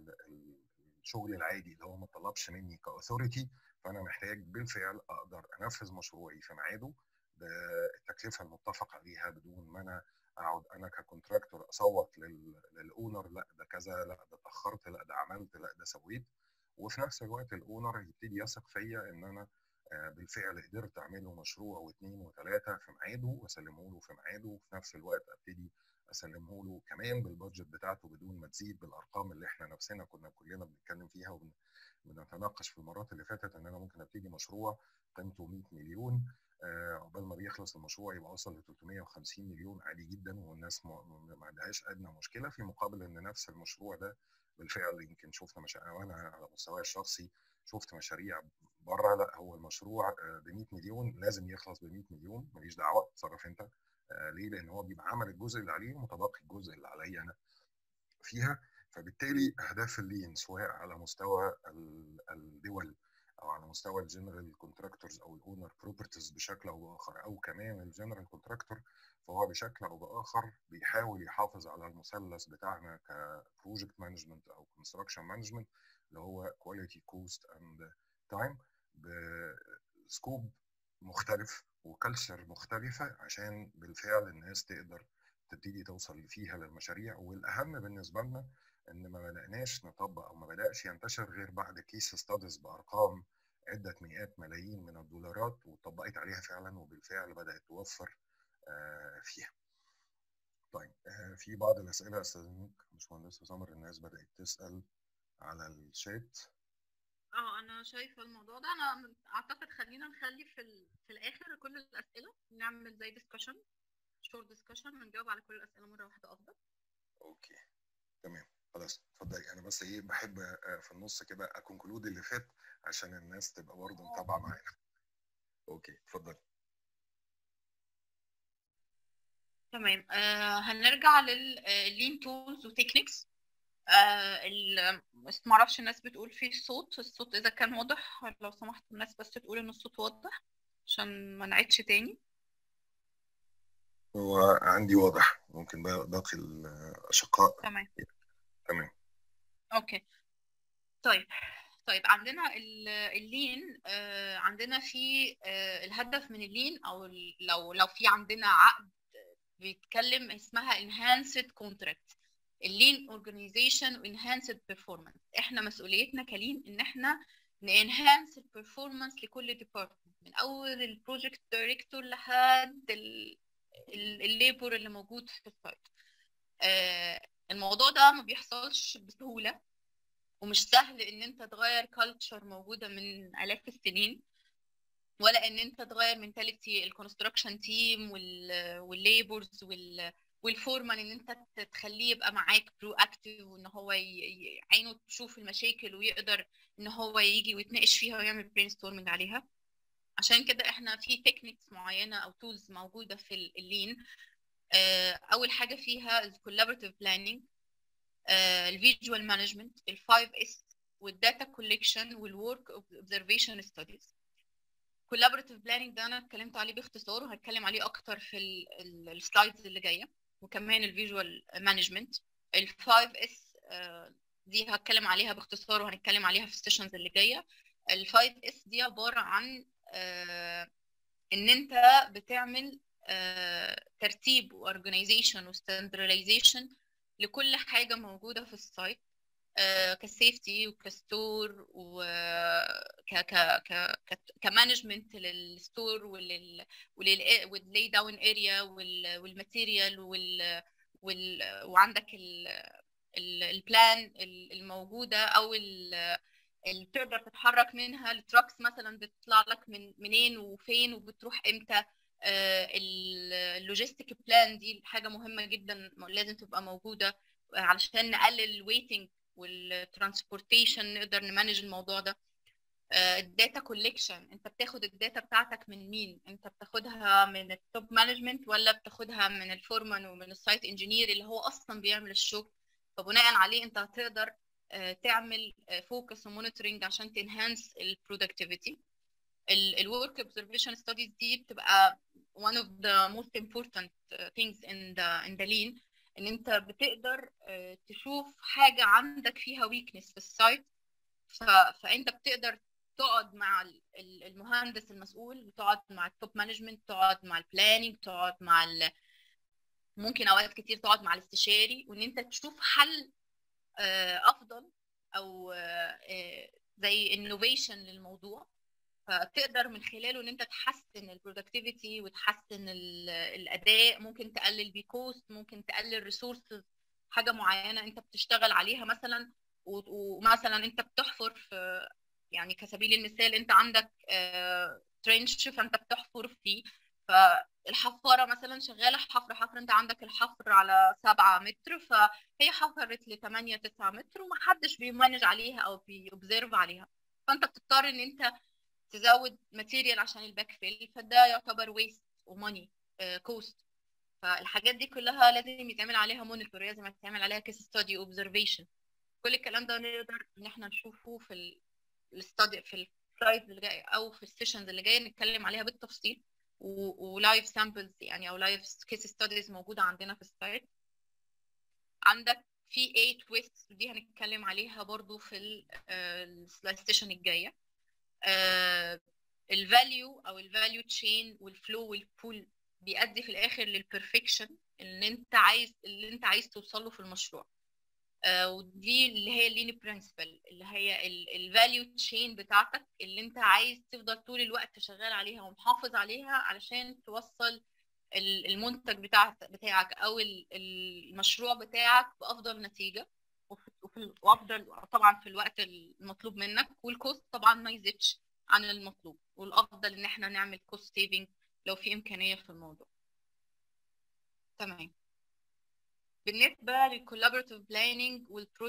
الشغل العادي اللي هو ما طلبش مني كاثوريتي، فانا محتاج بالفعل اقدر انفذ مشروعي في ميعاده بالتكلفه المتفق عليها بدون ما انا اقعد انا ككونتراكتور اصوت للاونر لا ده كذا، لا ده اتاخرت، لا ده عملت، لا ده سويت. وفي نفس الوقت الاونر يبتدي يثق فيا ان انا بالفعل قدرت اعمل له مشروع واثنين وثلاثه في ميعاده واسلمه له في ميعاده، وفي نفس الوقت ابتدي اسلمه له كمان بالبادجت بتاعته بدون ما تزيد بالارقام اللي احنا نفسنا كنا كلنا بنتكلم فيها وبنتناقش في المرات اللي فاتت ان انا ممكن ابتدي مشروع قيمته 100 مليون عقبال ما بيخلص المشروع يبقى وصل ل 350 مليون عادي جدا، والناس ما عندهاش ادنى مشكله، في مقابل ان نفس المشروع ده بالفعل يمكن شفنا مشاريع، وانا على مستواي الشخصي شفت مشاريع بره لا هو المشروع ب 100 مليون لازم يخلص ب 100 مليون، ماليش دعوه اتصرف انت. ليه؟ لان هو بيبقى عمل الجزء اللي عليه ومتبقي الجزء اللي عليا انا فيها. فبالتالي اهداف اللين سواء على مستوى الدول او على مستوى الجنرال كونتراكتورز او الاونر بروبرتيز بشكل او باخر، او كمان الجنرال كونتراكتور، فهو بشكل او باخر بيحاول يحافظ على المثلث بتاعنا كبروجكت مانجمنت او كونستراكشن مانجمنت اللي هو كواليتي كوست اند تايم بسكوب مختلف وكالتشر مختلفه عشان بالفعل الناس تقدر تبتدي توصل فيها للمشاريع. والاهم بالنسبه لنا ان ما بداناش نطبق او ما بداش ينتشر غير بعد كيس ستاديز بارقام عده مئات ملايين من الدولارات وطبقت عليها فعلا وبالفعل بدات توفر فيها. طيب في بعض الاسئله استاذنك باشمهندسه سمر، الناس بدات تسال على الشات. انا شايفه الموضوع ده، انا اعتقد خلينا نخلي في الاخر كل الاسئله، نعمل زي ديسكشن، شورت ديسكشن، ونجاوب على كل الاسئله مره واحده افضل. اوكي تمام خلاص اتفضلي. انا بس ايه بحب في النص كده اكونكلود اللي فات عشان الناس تبقى برضه متابعه معانا. اوكي اتفضلي. تمام. هنرجع لللين تولز وتكنيكس. بس ما اعرفش الناس بتقول فيه الصوت اذا كان واضح، لو سمحت الناس بس تقول ان الصوت واضح عشان ما نعيدش تاني. هو عندي واضح، ممكن باقي الأشقاء. تمام. تمام. اوكي. طيب عندنا اللين، عندنا في الهدف من اللين، او لو في عندنا عقد بيتكلم اسمها enhanced contract، اللين organization و enhanced performance. احنا مسؤوليتنا كلين ان احنا enhance performance لكل department من اول البروجكت دايركتور لحد الليبر اللي موجود في السايت. الموضوع ده ما بيحصلش بسهولة، ومش سهل ان انت تغير كالتشر موجوده من الاف السنين، ولا ان انت تغير منتاليتي الكونستراكشن تيم والليبرز والفورمان، ان انت تخليه يبقى معاك برو اكتيف، وان هو عينه تشوف المشاكل ويقدر ان هو يجي ويتناقش فيها ويعمل برين ستورمنج عليها. عشان كده احنا في تكنيكس معينه او تولز موجوده في اللين. اول حاجه فيها الكولابوريتيف بلاننج، الفيجوال مانجمنت، الفايف اس، والداتا كوليكشن، والورك اوبزرفيشن ستاديز. collaborative planning ده انا اتكلمت عليه باختصار، وهتكلم عليه اكتر في السلايدز اللي جايه، وكمان الفيجوال مانجمنت. الفايف اس دي هتكلم عليها باختصار، وهنتكلم عليها في السيشنز اللي جايه. الفايف اس دي عباره عن ان انت بتعمل ترتيب واورجنايزيشن وستاندردايزيشن لكل حاجه موجوده في السايت، كسيفتي وكستور كمانجمنت للستور واللاي داون اريا والماتيريال وعندك البلان الموجوده، او اللي تقدر تتحرك منها. التراكس مثلا بتطلع لك منين وفين وبتروح امتى. اللوجيستيك بلان دي حاجه مهمه جدا لازم تبقى موجوده علشان نقلل الويتنج والترانسبورتيشن، نقدر نمانج الموضوع ده. الداتا كوليكشن، انت بتاخد الداتا بتاعتك من مين؟ انت بتاخدها من التوب مانجمنت ولا بتاخدها من الفورمان ومن السايت انجينير اللي هو اصلا بيعمل الشغل؟ فبناء عليه انت هتقدر تعمل فوكس ومونيتورنج عشان تنهانس البرودكتيفيتي. الورك اوبزرفيشن ستاديز دي بتبقى one of the most important things in the lean، ان انت بتقدر تشوف حاجه عندك فيها ويكنس في السايت، فانت بتقدر تقعد مع المهندس المسؤول، تقعد مع التوب مانجمنت، تقعد مع البلاننج، تقعد مع ممكن اوقات كتير تقعد مع الاستشاري، وان انت تشوف حل افضل او زي انوفيشن للموضوع، فتقدر من خلاله ان انت تحسن البرودكتيفيتي وتحسن الاداء. ممكن تقلل بيكوست، ممكن تقلل ريسورسز حاجه معينه انت بتشتغل عليها مثلا، ومثلا انت بتحفر في، يعني كسبيل المثال انت عندك ترنش فانت بتحفر فيه، فالحفاره مثلا شغاله حفر انت عندك الحفر على 7 متر، فهي حفرت ل 8 9 متر ومحدش بيمانج عليها او بيوبزرف عليها، فانت بتضطر ان انت تزود ماتيريال عشان الباك فيل، فده يعتبر ويست وماني كوست. فالحاجات دي كلها لازم يتعمل عليها مونيتور، لازم يتعمل عليها كيس ستادي اوبزرفيشن. كل الكلام ده نقدر ان احنا نشوفه في الستادي في السلايدز اللي جايه او في السيشنز اللي جايه نتكلم عليها بالتفصيل، ولايف سامبلز يعني او لايف كيس ستاديز موجوده عندنا في السايت. عندك في 8 تويست دي هنتكلم عليها برضو في السيشن الجايه. الفاليو او الفاليو تشين والفلو والبول بيؤدي في الاخر للبرفكشن اللي انت عايز توصله في المشروع. ودي اللي هي اللين برنسبل، اللي هي الفاليو تشين بتاعتك اللي انت عايز تفضل طول الوقت شغال عليها ومحافظ عليها علشان توصل المنتج بتاعك او المشروع بتاعك بافضل نتيجه، وافضل طبعا في الوقت المطلوب منك، والكوست طبعا ما يزيدش عن المطلوب، والافضل ان احنا نعمل كوست سيفنج لو في امكانيه في الموضوع. تمام. بالنسبه للكولابوريتيف بلاننج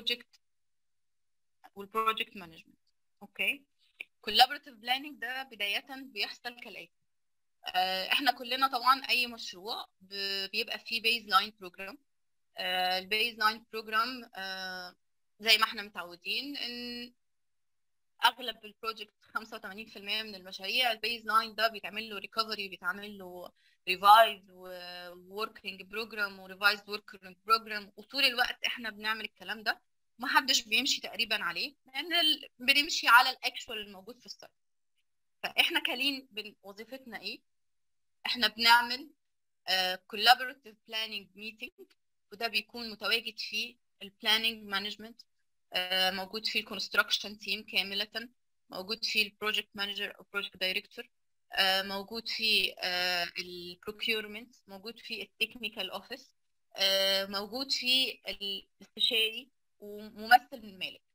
والبروجكت مانجمنت، اوكي. كولابوريتيف بلاننج ده بدايه بيحصل كالاتي. احنا كلنا طبعا اي مشروع بيبقى فيه بيز لاين بروجرام. البيز لاين بروجرام زي ما احنا متعودين ان اغلب البروجكت 85% من المشاريع البيز لاين ده بيتعمل له ريكفري، بيتعمل له ريفايز ووركينج بروجرام وريفايز وركينج بروجرام، وطول الوقت احنا بنعمل الكلام ده ومحدش بيمشي تقريبا عليه، لان بنمشي على الاكشوال الموجود في السايت. فاحنا كلين وظيفتنا ايه؟ احنا بنعمل collaborative planning meeting، وده بيكون متواجد فيه البلاننج مانجمنت، موجود فيه الكونستراكشن تيم كاملة، موجود فيه البروجكت مانجر او بروجكت دايركتور، موجود فيه البروكيورمنت، موجود فيه التكنيكال اوفيس، موجود فيه الاستشاري وممثل من المالك.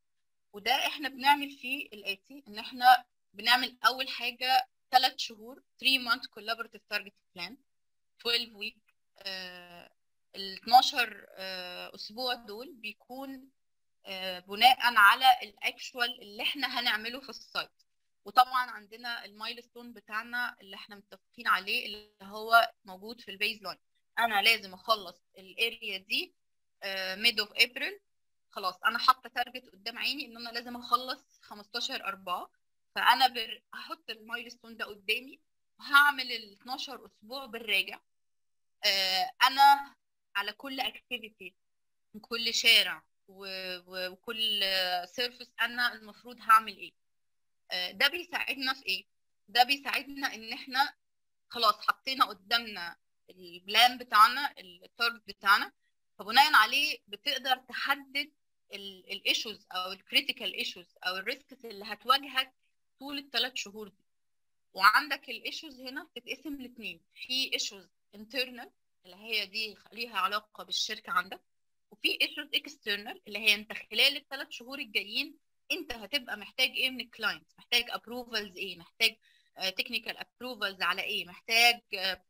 وده احنا بنعمل فيه الاتي، ان احنا بنعمل اول حاجه 3 شهور 3 month collaborative target plan 12 week. ال 12 اسبوع دول بيكون بناء على الاكشوال اللي احنا هنعمله في السايت. وطبعا عندنا المايلستون بتاعنا اللي احنا متفقين عليه اللي هو موجود في البيز لاين. انا لازم اخلص الاريا دي ميد اوف ابريل. خلاص انا حاطه تارجت قدام عيني ان انا لازم اخلص 15/4. فانا هحط المايلستون ده قدامي وهعمل ال 12 اسبوع بالراجع. انا على كل اكتيفيتي كل شارع وكل سيرفيس انا المفروض هعمل ايه. ده بيساعدنا في ايه؟ ده بيساعدنا ان احنا خلاص حطينا قدامنا البلان بتاعنا التارجت بتاعنا، فبناء عليه بتقدر تحدد الايشوز او الكريتيكال ايشوز او الريسكس اللي هتواجهك طول ال3 شهور دي. وعندك الايشوز هنا بتتقسم لاثنين، في ايشوز انترنال اللي هي دي ليها علاقه بالشركه عندك، وفي ايشوز اكسترنال اللي هي انت خلال ال3 شهور الجايين انت هتبقى محتاج ايه من الكلاينت، محتاج ابروفالز ايه، محتاج تكنيكال ابروفالز على ايه، محتاج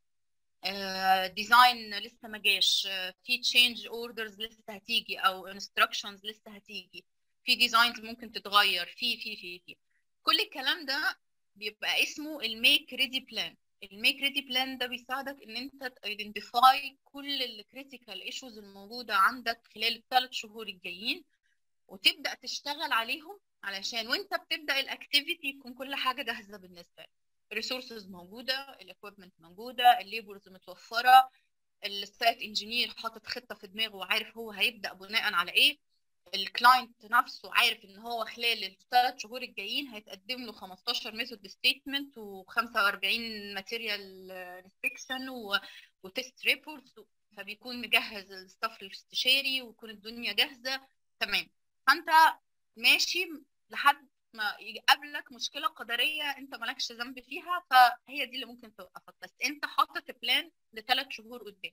ديزاين لسه ما جاش، في تشينج اوردرز لسه هتيجي او انستراكشنز لسه هتيجي، في ديزاينز ممكن تتغير في كل الكلام ده بيبقى اسمه الميك ريدي بلان. الميك ريدي بلان ده بيساعدك ان انت تايدنتيفاي كل الكريتيكال ايشوز الموجوده عندك خلال ال3 شهور الجايين وتبدا تشتغل عليهم، علشان وانت بتبدا الاكتيفيتي يكون كل حاجه جاهزه بالنسبه لك. الريسورسز موجوده، الاكويبمنت موجوده، الليبرز متوفره، السايت انجينير حاطط خطه في دماغه وعارف هو هيبدا بناء على ايه، الكلاينت نفسه عارف ان هو خلال ال3 شهور الجايين هيتقدم له 15 ميثود ستيتمنت و45 ماتيريال انسبكشن وتست ريبورتس، فبيكون مجهز الستاف الاستشاري ويكون الدنيا جاهزه تمام. فانت ماشي لحد ما يقابلك مشكله قدريه انت مالكش ذنب فيها، فهي دي اللي ممكن توقفك، بس انت حاطط بلان ل3 شهور قدام.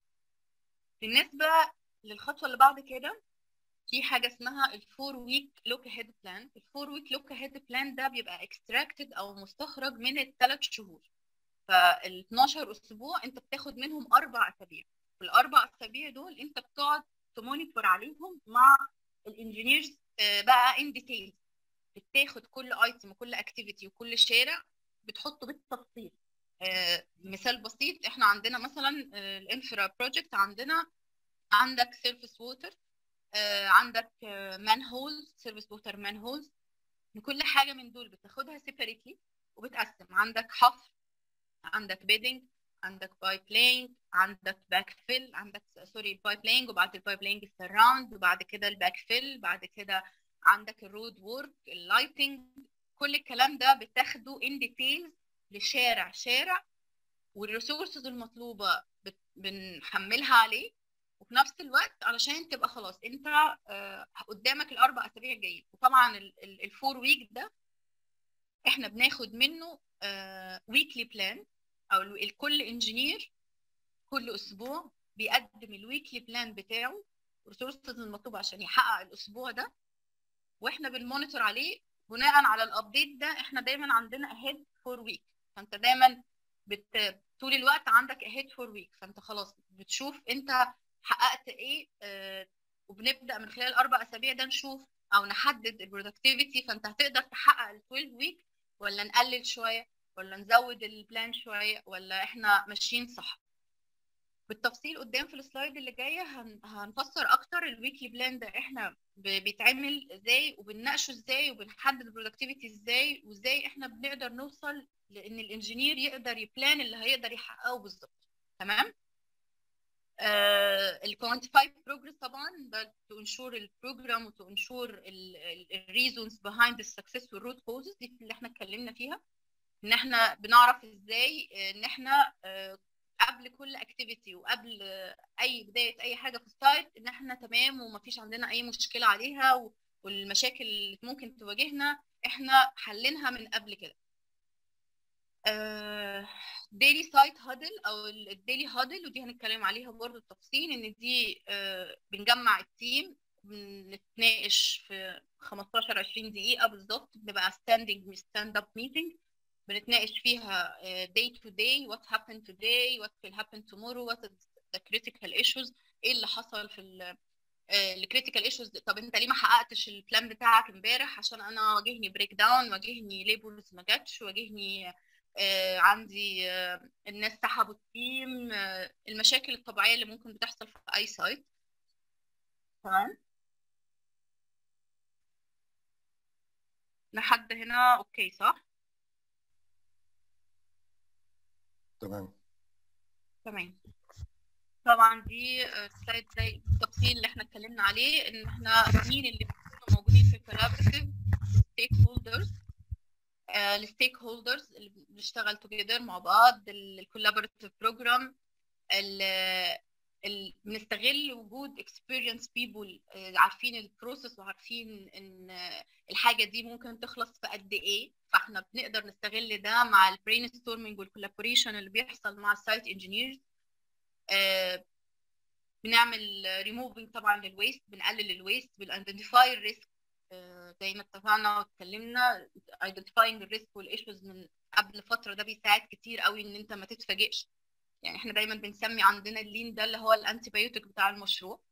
بالنسبه للخطوه اللي بعد كده في حاجه اسمها الفور ويك لوك اهيد بلان. الفور ويك لوك اهيد بلان ده بيبقى اكستراكتد او مستخرج من ال3 شهور. فال 12 اسبوع انت بتاخد منهم 4 اسابيع، والاربع اسابيع دول انت بتقعد تمونيتور عليهم مع الانجينيرز بقى ان ديتيلز. بتاخد كل ايتم وكل اكتيفيتي وكل شارع بتحطه بالتفصيل. مثال بسيط، احنا عندنا مثلا الانفرا بروجكت، عندك سيرفيس ووتر، عندك مان هولز، سيرفيس ووتر مان هولز. كل حاجه من دول بتاخدها سيبريتلي وبتقسم. عندك حفر، عندك بيدنج، عندك بايب لاينج، عندك باك فيل، عندك سوري بايب لاينج وبعد البايب لاينج السراوند وبعد كده الباك فيل، بعد كده عندك الرود وورك، اللايتنج. كل الكلام ده بتاخده ان ديتيلز لشارع شارع، والريسورسز المطلوبه بنحملها عليه، وفي نفس الوقت علشان تبقى خلاص انت قدامك ال4 اسابيع الجايين. وطبعا الفور ويك ده احنا بناخد منه ويكلي بلان، او الكل انجينير كل اسبوع بيقدم الويكلي بلان بتاعه والريسورسز المطلوبه عشان يحقق الاسبوع ده، واحنا بنمونيتور عليه. بناء على الابديت ده احنا دايما عندنا اهيد فور ويك، فانت دايما طول الوقت عندك اهيد فور ويك، فانت خلاص بتشوف انت حققت ايه. وبنبدا من خلال ال4 اسابيع ده نشوف او نحدد البرودكتيفيتي، فانت هتقدر تحقق ال 12 ويك ولا نقلل شويه ولا نزود البلان شويه ولا احنا ماشيين صح. بالتفصيل قدام في السلايد اللي جايه هنفسر اكتر الويكلي بلان ده احنا بيتعمل ازاي وبنناقشه ازاي وبنحدد البرودكتيفيتي ازاي، وازاي احنا بنقدر نوصل لان الانجينير يقدر يبلان اللي هيقدر يحققه بالظبط. تمام. الكوانتيفاي بروجرس طبعا ده تو انشور البروجرام وتو انشور الريزونز بيهايند السكسس والروت كوزز دي اللي احنا اتكلمنا فيها، ان احنا بنعرف ازاي ان احنا قبل كل اكتيفيتي وقبل اي بدايه اي حاجه في السايت ان احنا تمام ومفيش عندنا اي مشكله عليها، والمشاكل اللي ممكن تواجهنا احنا حلينها من قبل كده. ديلي سايت هادل او الديلي هادل، ودي هنتكلم عليها برضه بالتفصيل، ان دي بنجمع التيم بنتناقش في 15 20 دقيقة بالظبط، بنبقى standing مش stand up meeting. بنتناقش فيها day to day what happened today what will happen tomorrow what is the critical issues، ايه اللي حصل في الكريتيكال ايشوز. طب انت ليه ما حققتش البلان بتاعك امبارح؟ عشان انا واجهني بريك داون، واجهني ليبلز ما جاتش، واجهني عندي الناس سحبوا التيم، المشاكل الطبيعيه اللي ممكن بتحصل في اي سايت. تمام لحد هنا اوكي صح؟ تمام. تمام. طبعا دي سلايد زي التفصيل اللي احنا اتكلمنا عليه، ان احنا مين اللي بيكونوا موجودين في الكولابريتيف ستيك هولدرز. الستيك هولدرز اللي بنشتغل توجذر مع بعض، الكولابوريتيف بروجرام، بنستغل وجود experienced people عارفين البروسيس وعارفين ان الحاجه دي ممكن تخلص في قد ايه، فاحنا بنقدر نستغل ده مع البرين ستورمنج والكولابوريشن اللي بيحصل مع السايت انجينيرز. بنعمل ريموفنج طبعا للويست، بنقلل الويست، بنايدنتيفاي الريسك زي ما اتفقنا واتكلمنا. ايدنتيفاينج الريسك والايشوز من قبل فتره ده بيساعد كتير قوي ان انت ما تتفاجئش. يعني احنا دايما بنسمي عندنا اللين ده اللي هو الانتي بايوتيك بتاع المشروع.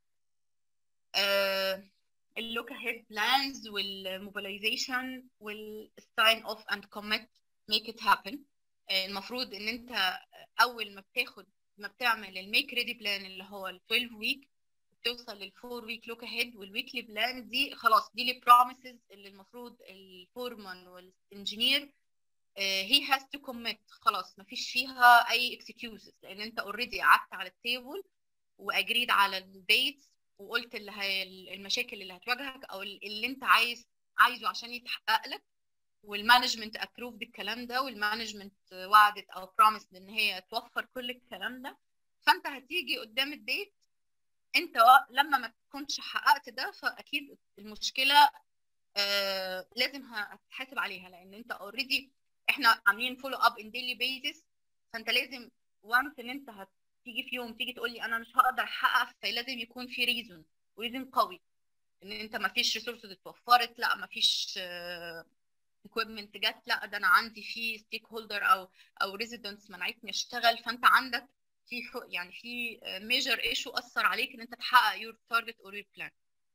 اللوك اهيد بلانز والموبيلايزيشن والساين اوف اند كوميت ميك ات هابن. المفروض ان انت اول ما بتعمل الميك ريدي بلان اللي هو ال 12 ويك، بتوصل للفور ويك لوك اهيد والويكلي بلان، دي خلاص دي البروميسز اللي المفروض الفورمان والانجينير هي هاز تو كوميت. خلاص مفيش فيها اي اكسكيوزز، لان انت اوريدي قعدت على التيبل واجريد على الديتس وقلت المشاكل اللي هتواجهك او اللي انت عايزه عشان يتحقق لك، والمانجمنت ابروفد الكلام ده، والمانجمنت وعدت او بروميسد ان هي توفر كل الكلام ده. فانت هتيجي قدام الديت انت لما ما تكونش حققت ده، فاكيد المشكله لازم هتحاسب عليها، لان انت اوريدي احنا عاملين فولو اب ان ديلي بيزس. فانت لازم وانس ان انت هتيجي في يوم تيجي تقول لي انا مش هقدر احقق، فلازم يكون في ريزون وريزون قوي ان انت ما فيش ريسورسز اتوفرت، لا ما فيش اكويبمنت جت، لا ده انا عندي في ستيك هولدر او ريزيدنتس منعتني اشتغل. فانت عندك في يعني في ميجر ايشو اثر عليك ان انت تحقق يور تارجت اور يور بلان.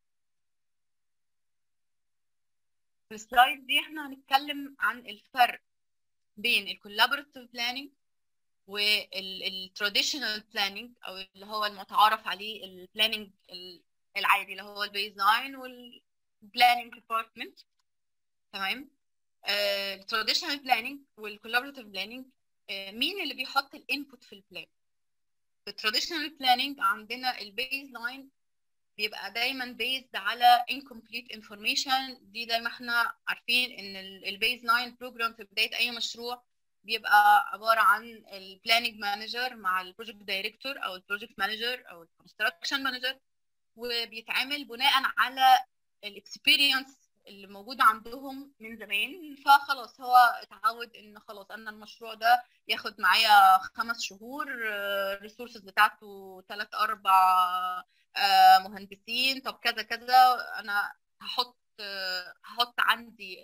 في السلايد دي احنا هنتكلم عن الفرق بين الكولابوريتيف بلاننج والتراديشنال بلاننج، او اللي هو المتعارف عليه البلاننج العادي اللي هو البيز لاين والبلاننج ديبارتمنت. تمام. التراديشنال بلاننج والكولابوريتيف بلاننج، مين اللي بيحط الانبوت في البلان؟ في التراديشنال بلاننج عندنا البيز لاين بيبقى دايما based على incomplete information. دي دايما احنا عارفين ان البيز لاين بروجرام في بدايه اي مشروع بيبقى عباره عن البلاننج مانجر مع البروجكت دايركتور او البروجكت مانجر او الكونستراكشن مانجر، وبيتعمل بناء على الاكسبيرينس اللي موجوده عندهم من زمان. فخلاص هو اتعود ان خلاص انا المشروع ده ياخد معايا 5 شهور، الريسورسز بتاعته 3 4 مهندسين، طب كذا كذا انا هحط عندي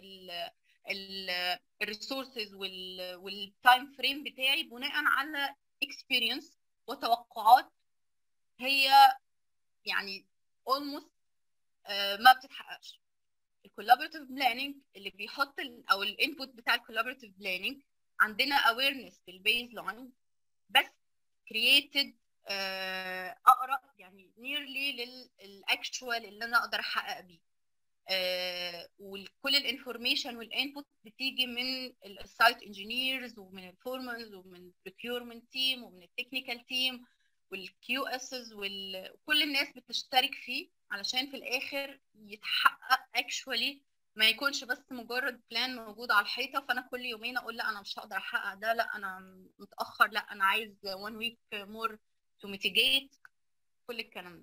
الريسورسز والتايم فريم بتاعي بناء على اكسبيرينس وتوقعات هي يعني almost ما بتتحققش. الكولابوريتيف بلاننج اللي بيحط او الانبوت بتاع الكولابوريتيف بلاننج عندنا awareness بالبيز لاين بس created اقرب يعني nearly للاكشوال اللي انا اقدر احقق بيه. وكل الانفورميشن والانبوت بتيجي من السايت انجينيرز ومن الفورمانز ومن البروكيورمنت تيم ومن التكنيكال تيم والكيو اسز وكل الناس بتشترك فيه علشان في الاخر يتحقق اكشوالي، ما يكونش بس مجرد بلان موجود على الحيطه فانا كل يومين اقول لا انا مش هقدر احقق ده، لا انا متاخر، لا انا عايز 1 week more to mitigate كل الكلام ده.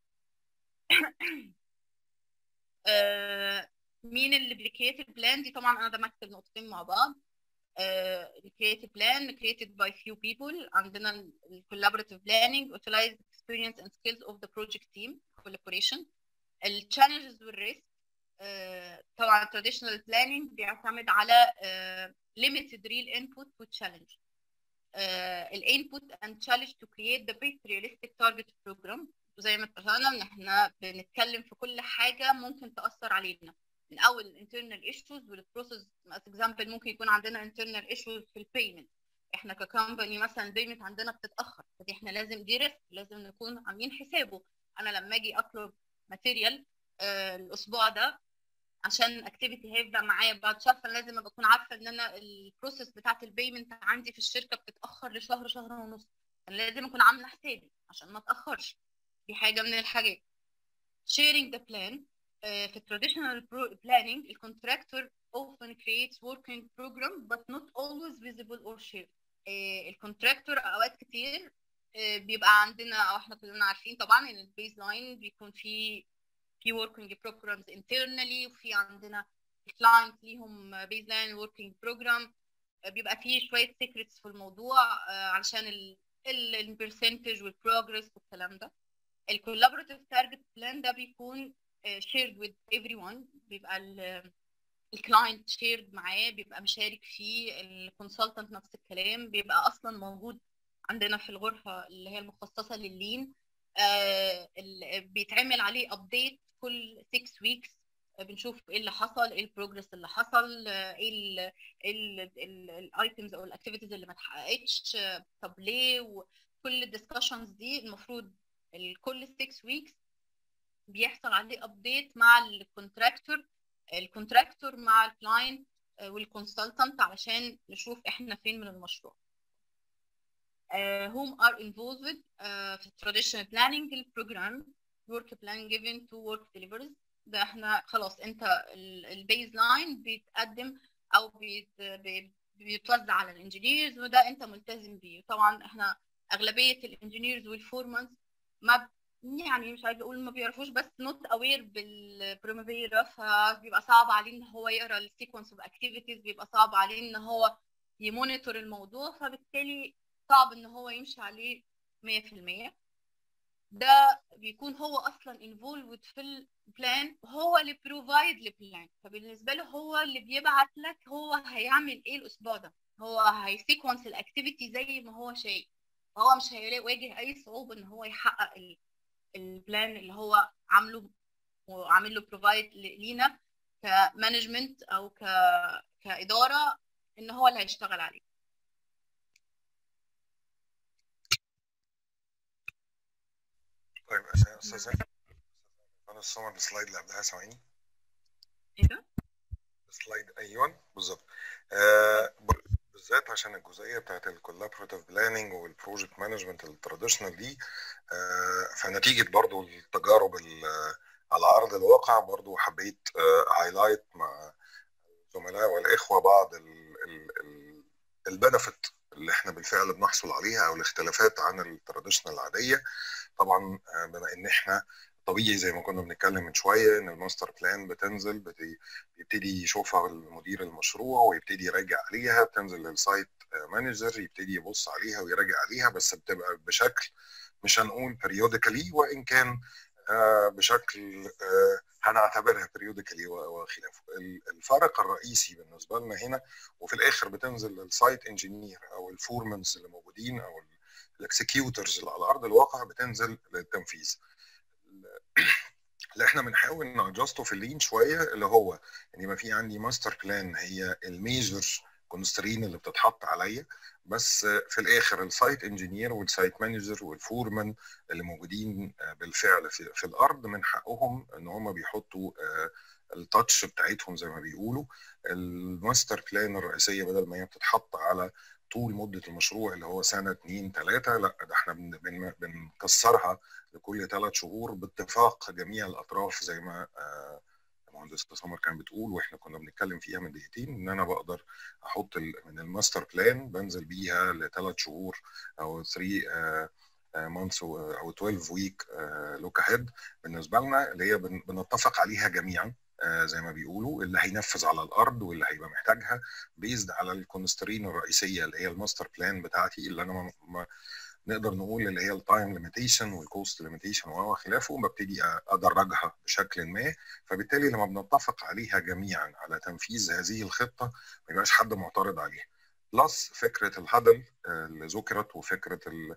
مين اللي بالكرياتيف بلان دي؟ طبعا انا دمجت النقطتين مع بعض. الكرياتيف بلان created by few people. عندنا الكولابوريتيف بلاننج utilize experience and skills of the project team collaboration. التشالنجز والريسك. طبعا التراديشنال بلاننج بيعتمد على limited real input والchallenge. الانبوت and challenge to create the best realistic target program. وزي ما اتفقنا ان احنا بنتكلم في كل حاجه ممكن تاثر علينا، من اول internal issues والبروسيس. as example ممكن يكون عندنا internal issues في البيمنت، احنا ككمباني مثلا البيمنت عندنا بتتاخر، فدي احنا لازم دي ريسك لازم نكون عاملين حسابه. انا لما اجي اطلب ماتيريال الاسبوع ده عشان اكتيفيتي هيبدا معايا بعد شهر، فانا لازم ابقى اكون عارفه ان انا البروسيس بتاعت البيمنت عندي في الشركه بتتاخر لشهر شهر ونص، انا لازم اكون عامله حسابي عشان ما اتاخرش. دي حاجه من الحاجات. sharing the plan. في traditional planning الكونتراكتور often creates working program but not always visible or shared. الكونتراكتور اوقات كتير بيبقى عندنا، او احنا كلنا عارفين طبعا ان البيز لاين بيكون في working programs internally، وفي عندنا client ليهم baseline working program. بيبقى فيه شوية secrets في الموضوع علشان البرسنتج والبروجرس والكلام ده. الكولابوريتيف تارجت بلان ده بيكون shared with everyone، بيبقى الكلاينت شيرد معاه، بيبقى مشارك فيه، الكونسلتنت نفس الكلام، بيبقى اصلا موجود عندنا في الغرفه اللي هي المخصصه لللين. بيتعمل عليه ابديت كل 6 ويكس، بنشوف ايه اللي حصل، ايه البروجرس اللي حصل، ايه الايتمز او الاكتيفيتيز اللي ما اتحققتش، طب ليه، وكل الدسكشنز دي المفروض كل 6 ويكس بيحصل عليه ابديت مع الكونتراكتور مع الكلاينت والكونسلتنت علشان نشوف احنا فين من المشروع. whom are involved في traditional planning البروجرام work plan given to work deliverers. ده احنا خلاص انت البيز لاين بيتقدم او بيتوزع على الانجينيرز، وده انت ملتزم بيه. طبعا احنا اغلبيه الانجينيرز والفورمانز ما يعني مش عايزه اقول ما بيعرفوش، بس نوت اوير بالبريمافيرا، فبيبقى صعب عليه ان هو يقرا السيكونس اوف اكتيفيتيز، بيبقى صعب عليه ان هو يمونيتور الموضوع، فبالتالي صعب ان هو يمشي عليه 100%. ده بيكون هو اصلا involved في البلان، هو اللي بروفايد البلان، فبالنسبه له هو اللي بيبعت لك هو هيعمل ايه الاسبوع ده، هو هيسيكونس الاكتيفيتي زي ما هو شايف، فهو مش هيواجه اي صعوبه ان هو يحقق البلان اللي هو عامله وعامل له بروفايد لينا كمانجمنت او كاداره ان هو اللي هيشتغل عليه. طيب استاذ انا الصور السلايد اللي قبلها ثواني. ايه ده؟ سلايد ايوه بالظبط. بالذات عشان الجزئيه بتاعت الكولابوريتيف بلاننج والبروجكت مانجمنت التراديشنال دي، فنتيجه برضو التجارب على ارض الواقع برضو حبيت هايلايت مع الزملاء والاخوه بعض البنفيت اللي احنا بالفعل بنحصل عليها او الاختلافات عن التراديشنال العاديه. طبعا بما ان احنا طبيعي زي ما كنا بنتكلم من شويه ان الماستر بلان بتنزل بيبتدي يشوفها المدير المشروع ويبتدي يراجع عليها، بتنزل للسايت مانجر يبتدي يبص عليها ويراجع عليها، بس بتبقى بشكل مش هنقول periodically، وان كان بشكل هنعتبرها periodically وخلافه. الفرق الرئيسي بالنسبه لنا هنا، وفي الاخر بتنزل للسايت انجينير او الفورمنز اللي موجودين او الاكسكيوترز اللي على ارض الواقع، بتنزل للتنفيذ. اللي احنا بنحاول نادجسته في اللين شويه اللي هو ان يبقى في عندي ماستر بلان هي الميجر كونسترين اللي بتتحط عليا، بس في الاخر السايت انجينير والسايت مانجر والفورمان اللي موجودين بالفعل في الارض من حقهم ان هم بيحطوا التاتش بتاعتهم زي ما بيقولوا. الماستر بلان الرئيسيه بدل ما هي بتتحط على طول مده المشروع اللي هو سنه 2 3، لا ده احنا بنكسرها لكل 3 شهور باتفاق جميع الاطراف زي ما المهندس سمر كان بتقول، واحنا كنا بنتكلم فيها من دقيقتين، ان انا بقدر احط من الماستر بلان بنزل بيها ل3 شهور او 3 مانثs او 12 ويك لوك اهيد بالنسبه لنا، اللي هي بنتفق عليها جميعا زي ما بيقولوا، اللي هينفذ على الارض واللي هيبقى محتاجها بيزد على الكونسترين الرئيسيه اللي هي الماستر بلان بتاعتي، اللي انا نقدر نقول اللي هي التايم ليميتيشن والكوست ليميتيشن وخلافه، ببتدي ادرجها بشكل ما. فبالتالي لما بنتفق عليها جميعا على تنفيذ هذه الخطه ما يبقاش حد معترض عليها. بلس فكره الهدل اللي ذكرت، وفكره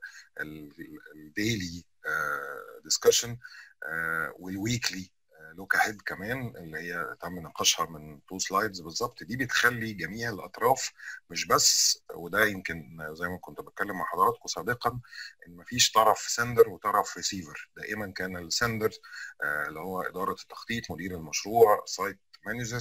الديلي ديسكشن والويكلي لوك اهيد كمان اللي هي تم نقاشها من 2 سلايدز بالظبط. دي بتخلي جميع الاطراف مش بس، وده يمكن زي ما كنت بتكلم مع حضراتكم سابقا، ان مفيش طرف سندر وطرف ريسيفر. دائما كان السندر اللي هو اداره التخطيط، مدير المشروع، سايت مانجر،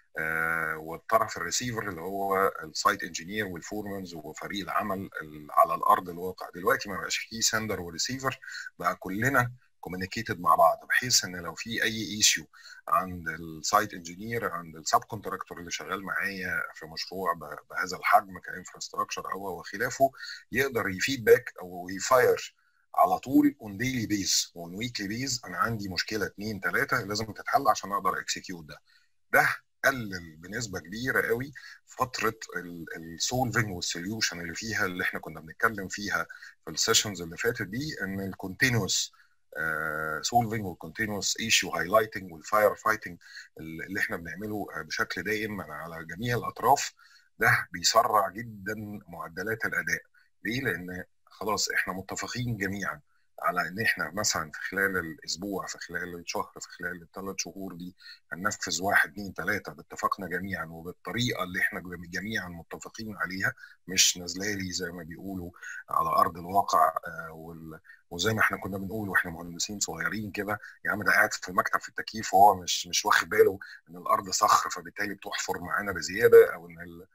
والطرف الريسيفر اللي هو السايت انجينير والفورمنز وفريق العمل على الارض الواقع. دلوقتي ما بقاش فيه سندر وريسيفر، بقى كلنا كوميونيكيتد مع بعض، بحيث ان لو في اي ايشيو عند السايت انجينير، عند السب كونتراكتور اللي شغال معايا في مشروع بهذا الحجم كانفراستراكشر او وخلافه، يقدر يفيدباك او يفاير على طول اون ديلي بيز اون ويكلي بيز. انا عندي مشكله 2 3 لازم تتحل عشان اقدر اكسكيوت ده قلل بنسبه كبيره قوي فتره السولفنج والسوليوشن اللي فيها، اللي احنا كنا بنتكلم فيها في السيشنز اللي فاتت دي، ان الكونتينوس سولفنج والكونتينوس ايشيو هايلايتنج والفاير فايتنج اللي احنا بنعمله بشكل دائم على جميع الاطراف، ده بيسرع جدا معدلات الاداء. ليه؟ لان خلاص احنا متفقين جميعا على ان احنا مثلا في خلال الاسبوع، في خلال الشهر، في خلال الثلاث شهور دي هننفذ 1 2 3 باتفاقنا جميعا وبالطريقه اللي احنا جميعا متفقين عليها، مش نازلالي زي ما بيقولوا على ارض الواقع. وزي ما احنا كنا بنقول واحنا مهندسين صغيرين كده، يا عم ده قاعد في المكتب في التكييف وهو مش واخد باله ان الارض صخر، فبالتالي بتحفر معانا بزياده، او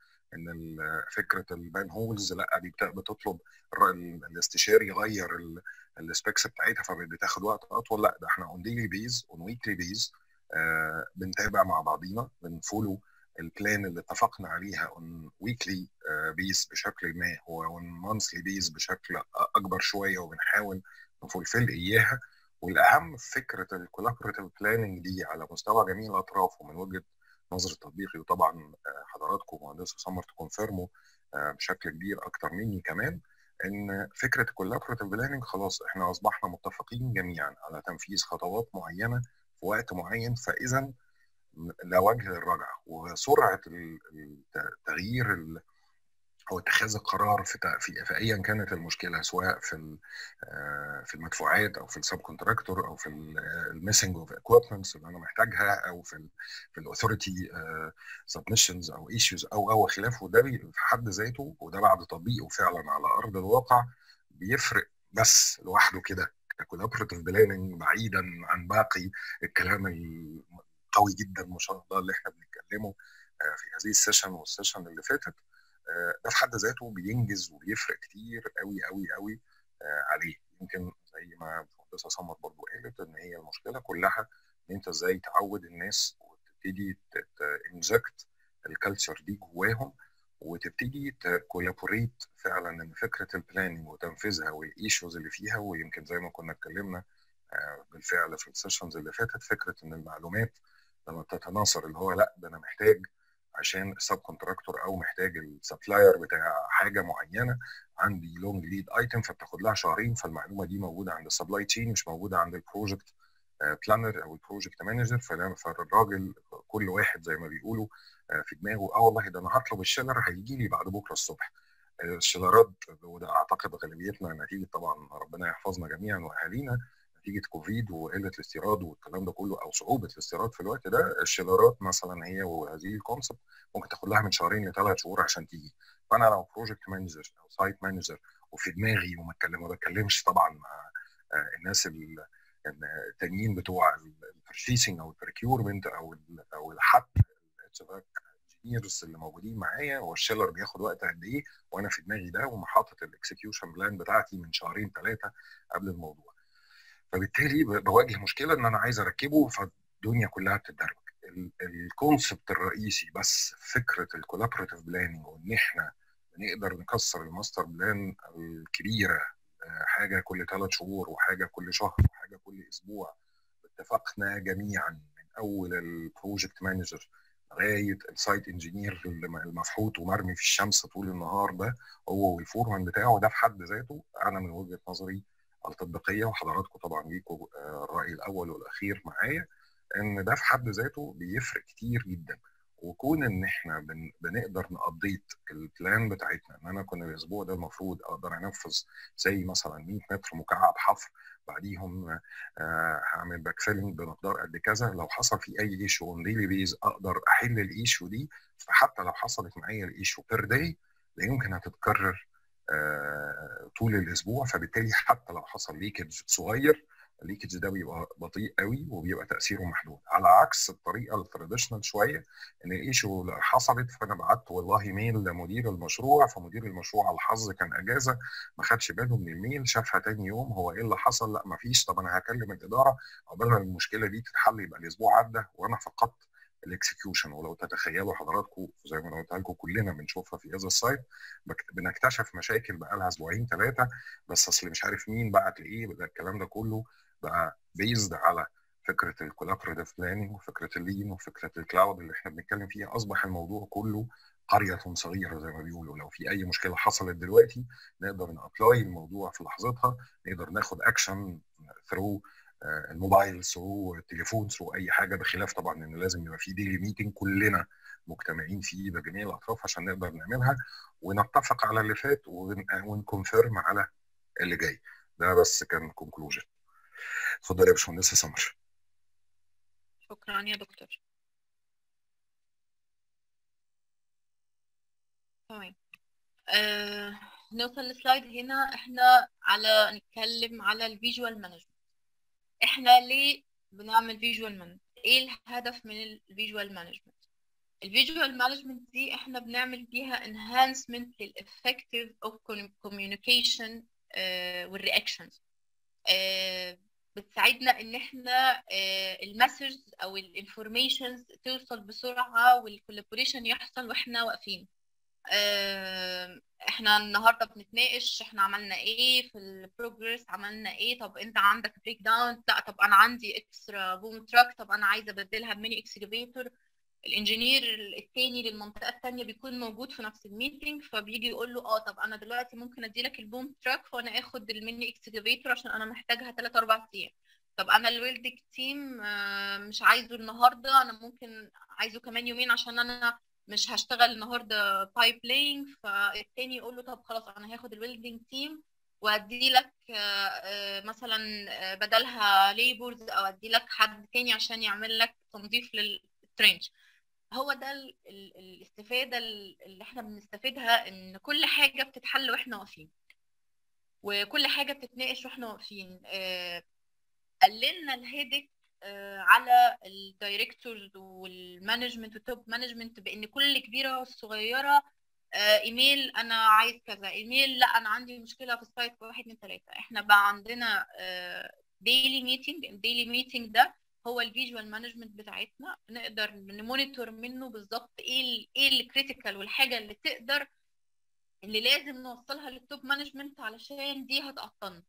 فكره البان هولز لا دي بتطلب الاستشاري يغير السبيكس بتاعتها فبتاخد وقت اطول. لا، ده احنا اون ديلي بيز اون ويكلي بيز بنتابع مع بعضينا، بنفولو البلان اللي اتفقنا عليها اون ويكلي بيز بشكل ما، واون مانثلي بيز بشكل اكبر شويه، وبنحاول نفولفل اياها. والاهم فكره الكولابوريتيف بلاننج دي على مستوى جميع الاطراف ومن وجهه نظر التطبيقي. وطبعا حضراتكم مهندس سمر تكونفيرموا بشكل كبير اكتر مني كمان، ان فكره الكولابوريتيف بلاننج خلاص احنا اصبحنا متفقين جميعا على تنفيذ خطوات معينه في وقت معين، فاذا لا وجه للرجعه. وسرعه التغيير او اتخاذ القرار في ايا كانت المشكله، سواء في المدفوعات او في السب كونتراكتور او في الميسنج اوف اكويبمنتس اللي انا محتاجها، او في الاثوريتي سبمشنز او ايشوز او خلافه. ده في حد ذاته، وده بعد تطبيقه فعلا على ارض الواقع، بيفرق بس لوحده كده ككولابوريتيف بلاننج، بعيدا عن باقي الكلام القوي جدا ما شاء الله اللي احنا بنتكلمه في هذه السيشن والسيشن اللي فاتت. ده في حد ذاته بينجز وبيفرق كتير قوي قوي قوي عليه. يمكن زي ما المهندسه سمر برضو قالت، ان هي المشكله كلها ان انت ازاي تعود الناس وتبتدي تنجكت الكالتشر دي جواهم، وتبتدي تكولابوريت فعلا ان فكره البلاننج وتنفيذها والايشوز اللي فيها. ويمكن زي ما كنا اتكلمنا بالفعل في السيشنز اللي فاتت، فكره ان المعلومات لما بتتناثر، اللي هو لا ده انا محتاج عشان السب كونتراكتور او محتاج السبلاير بتاع حاجه معينه، عندي لونج ليد ايتم فبتاخد لها شهرين، فالمعلومه دي موجوده عند السبلاي تشين مش موجوده عند البروجكت بلانر او البروجكت مانجر. فالراجل كل واحد زي ما بيقولوا في دماغه اه والله ده انا هطلب الشيلر هيجي لي بعد بكره الصبح. الشيلرات، وده اعتقد غالبيتنا نتيجه طبعا ربنا يحفظنا جميعا واهالينا، نتيجه كوفيد وقله الاستيراد والكلام ده كله، او صعوبه الاستيراد في الوقت ده، الشيلرات مثلا هي وهذه الكونسبت ممكن تاخد لها من شهرين ل3 شهور عشان تيجي. فانا لو بروجكت مانجر او سايت مانجر وفي دماغي ما بتكلمش طبعا مع الناس التانيين بتوع البرشيسنج او البركيورمنت او حتى الانجينيرز اللي موجودين معايا، هو الشيلر بياخد وقت قد ايه، وانا في دماغي ده ومحطط الاكسكيوشن بلان بتاعتي من شهرين 3 قبل الموضوع. فبالتالي بواجه مشكله ان انا عايز اركبه فالدنيا كلها بتتدرب. الكونسبت الرئيسي بس فكره الكولابوريتيف بلاننج، وان احنا نقدر نكسر الماستر بلان الكبيره حاجه كل 3 شهور وحاجه كل شهر وحاجه كل اسبوع، اتفقنا جميعا من اول البروجكت مانجر لغايه السايت انجينير المفحوط ومرمي في الشمس طول النهار ده، هو والفورمان بتاعه، ده في حد ذاته انا من وجهه نظري التطبيقيه، وحضراتكم طبعا ليكم الراي الاول والاخير معايا، ان ده في حد ذاته بيفرق كتير جدا. وكون ان احنا بنقدر نابديت البلان بتاعتنا، ان انا كنا الاسبوع ده المفروض اقدر انفذ زي مثلا 100 متر مكعب حفر، بعديهم هعمل باك فيلنج بمقدار قد كذا، لو حصل في اي ايشو اون ديلي بيز اقدر احل الايشو دي. فحتى لو حصلت معايا الايشو بير داي، لا يمكن هتتكرر طول الاسبوع. فبالتالي حتى لو حصل ليكج صغير، الليكج ده بيبقى بطيء قوي وبيبقى تاثيره محدود، على عكس الطريقه التراديشنال شويه، ان الايشو حصلت فانا بعت والله ميل لمدير المشروع، فمدير المشروع على الحظ كان اجازه ما خدش باله من الميل، شافها تاني يوم، هو ايه اللي حصل؟ لا ما فيش، طب انا هكلم الاداره عقبال ما المشكله دي تتحل يبقى الاسبوع عدى وانا فقدت الاكسكيوشن. ولو تتخيلوا حضراتكم زي ما انا قلت لكم كلنا بنشوفها في هذا السايت، بنكتشف مشاكل بقى لها اسبوعين ثلاثه، بس اصل مش عارف مين بعت لايه، ده الكلام ده كله بقى بيزد على فكره الكولابريتيف بلاننج وفكره اللين وفكره الكلاود اللي احنا بنتكلم فيها. اصبح الموضوع كله قريه صغيره زي ما بيقولوا، لو في اي مشكله حصلت دلوقتي نقدر نابلاي الموضوع في لحظتها، نقدر ناخد اكشن ثرو الموبايل، ثرو التليفون، ثرو اي حاجه، بخلاف طبعا ان لازم يبقى في ديلي ميتنج كلنا مجتمعين فيه بجميع الاطراف عشان نقدر نعملها ونتفق على اللي فات ونكونفيرم على اللي جاي. ده بس كان كونكلوجن. اتفضل يا باشمهندس سمر. شكرا يا دكتور. تمام. نوصل للسلايد هنا. احنا نتكلم على الفيجوال مانجمنت. احنا ليه بنعمل فيجوال مانجمنت؟ ايه الهدف من الفيجوال مانجمنت؟ الفيجوال مانجمنت دي احنا بنعمل بيها enhancement للeffective of communication والreactions. بتساعدنا ان احنا المسج او الانفورميشنز توصل بسرعه والكولابوريشن يحصل واحنا واقفين. احنا النهارده بنتناقش احنا عملنا ايه في البروجرس، عملنا ايه، طب انت عندك بريك داون، لا طب انا عندي اكسترا بوم تراك، طب انا عايزه ابدلها بميني اكسكافيتور. الانجينير التاني للمنطقه التانيه بيكون موجود في نفس الميتنج، فبيجي يقول له طب انا دلوقتي ممكن ادي لك البوم تراك وانا اخد الميني اكسكافيتور عشان انا محتاجها 3 4 ايام. طب انا الويلدنج تيم مش عايزه النهارده، انا ممكن عايزه كمان يومين عشان انا مش هشتغل النهارده بايب لاينج. فالتاني يقول له طب خلاص انا هاخد الويلدنج تيم وادي لك مثلا بدلها ليبرز، او ادي لك حد تاني عشان يعمل لك تنظيف للترنش. هو ده الاستفاده اللي احنا بنستفيدها، ان كل حاجه بتتحل واحنا واقفين، وكل حاجه بتتناقش واحنا واقفين. قللنا الهيدك على الدايركتورز والمانجمنت والتوب مانجمنت، بان كل كبيره والصغيره ايميل انا عايز كذا، ايميل لا انا عندي مشكله في السايت 1 2 3. احنا بقى عندنا ديلي ميتنج. الديلي ميتنج ده هو الفيجوال مانجمنت بتاعتنا، نقدر نمونيتور منه بالظبط ايه الكريتيكال والحاجه اللي لازم نوصلها للتوب مانجمنت علشان دي هتعطلنا.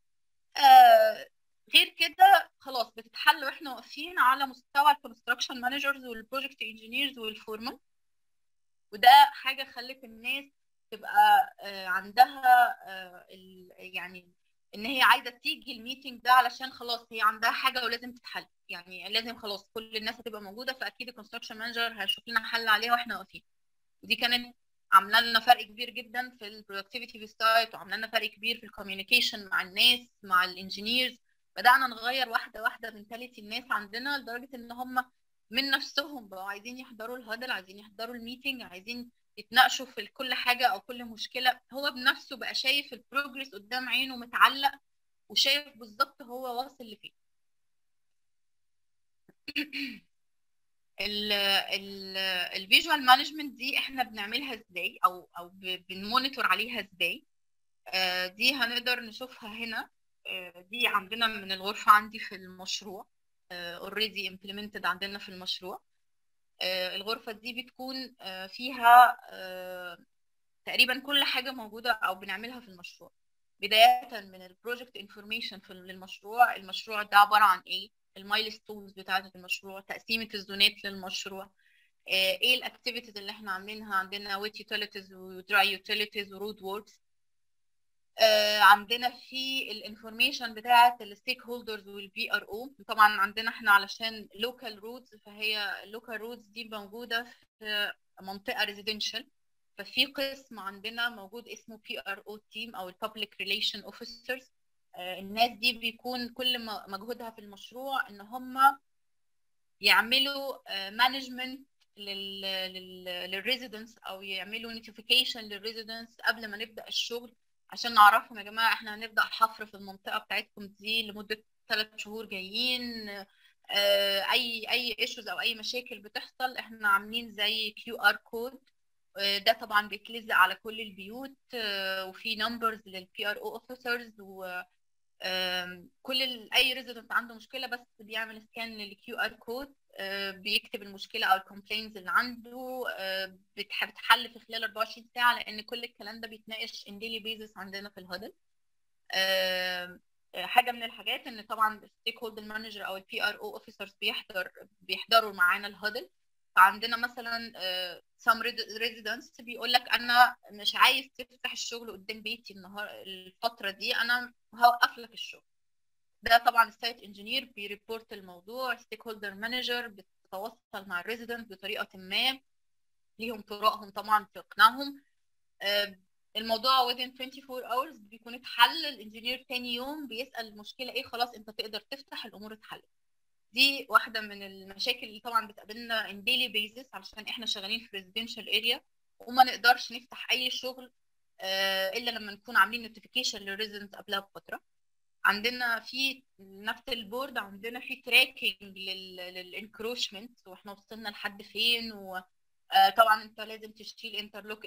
غير كده خلاص بتتحل واحنا واقفين على مستوى الكونستراكشن مانجرز والبروجكت انجينيرز والفورمان. وده حاجه خلت الناس تبقى عندها يعني ان هي عايزه تيجي الميتنج ده علشان خلاص هي عندها حاجه ولازم تتحل، يعني لازم خلاص كل الناس هتبقى موجوده، فاكيد الكونستراكشن مانجر هيشوف لنا حل عليها واحنا واقفين. ودي كانت عامله لنا فرق كبير جدا في البرودكتيفيتي في السايت، وعامله لنا فرق كبير في الكوميونيكيشن مع الناس مع الانجينيرز. بدانا نغير واحده واحده منتاليتي الناس عندنا، لدرجه ان هم من نفسهم بقوا عايزين يحضروا الهدل، عايزين يحضروا الميتنج، عايزين يتناقشوا في كل حاجه او كل مشكله. هو بنفسه بقى شايف البروجرس قدام عينه متعلق، وشايف بالظبط هو واصل لفين. الفيجوال مانجمنت دي احنا بنعملها ازاي او بنمونيتور عليها ازاي؟ دي هنقدر نشوفها هنا. دي عندنا من الغرفة عندي في المشروع، already implemented عندنا في المشروع. الغرفة دي بتكون فيها تقريبا كل حاجة موجودة أو بنعملها في المشروع، بداية من البروجكت انفورميشن للمشروع. المشروع ده عبارة عن إيه؟ المايلستونز بتاعة المشروع، تقسيمة الزونات للمشروع، ايه الاكتيفيتيز اللي احنا عاملينها. عندنا ويت يوتيليتيز ودراي يوتيليتيز ورود ووركس. عندنا في الانفورميشن بتاعه الستيك هولدرز والبي ار او. طبعا عندنا احنا علشان لوكال رودز، فهي اللوكال رودز دي موجوده في منطقه ريزيدنشال، ففي قسم عندنا موجود اسمه بي ار او تيم او البابليك ريليشن اوفيسرز. الناس دي بيكون كل مجهودها في المشروع ان هم يعملوا مانجمنت للريزيدنس او يعملوا نوتيفيكيشن للريزيدنس قبل ما نبدا الشغل، عشان نعرفهم يا جماعه احنا هنبدا حفر في المنطقه بتاعتكم دي لمده 3 شهور جايين. اي ايشوز او اي مشاكل بتحصل احنا عاملين زي كيو ار كود. ده طبعا بيتلزق على كل البيوت، وفي نمبرز للبي ار او اوفيسرز. اي ريزيدنت عنده مشكله بس بيعمل سكان للكيو ار كود، بيكتب المشكله او الكومبلينز اللي عنده، بتحل في خلال 24 ساعه، لان كل الكلام ده بيتناقش ان ديلي بيزس عندنا في الهدل. حاجه من الحاجات ان طبعا الستيك هولدر مانجر او البي ار او اوفيسرز بيحضروا معانا الهدل. فعندنا مثلا some residents بيقول لك انا مش عايز تفتح الشغل قدام بيتي الفتره دي، انا هوقف لك الشغل. ده طبعا السايت انجينير بيريبورت الموضوع، ستيك هولدر مانجر بتتواصل مع الريزيدنت بطريقه ما، ليهم طرقهم طبعا تقنعهم. الموضوع within 24 hours بيكون اتحل. الانجينير تاني يوم بيسأل المشكلة ايه، خلاص انت تقدر تفتح، الامور اتحلت. دي واحدة من المشاكل اللي طبعا بتقابلنا in daily basis علشان احنا شغالين في residential area، وما نقدرش نفتح اي شغل الا لما نكون عاملين نوتيفيكيشن للريزيدنت قبلها بفترة. عندنا في نفس البورد عندنا في تراكنج للانكروشمنت، واحنا وصلنا لحد فين. طبعا انت لازم تشيل انترلوك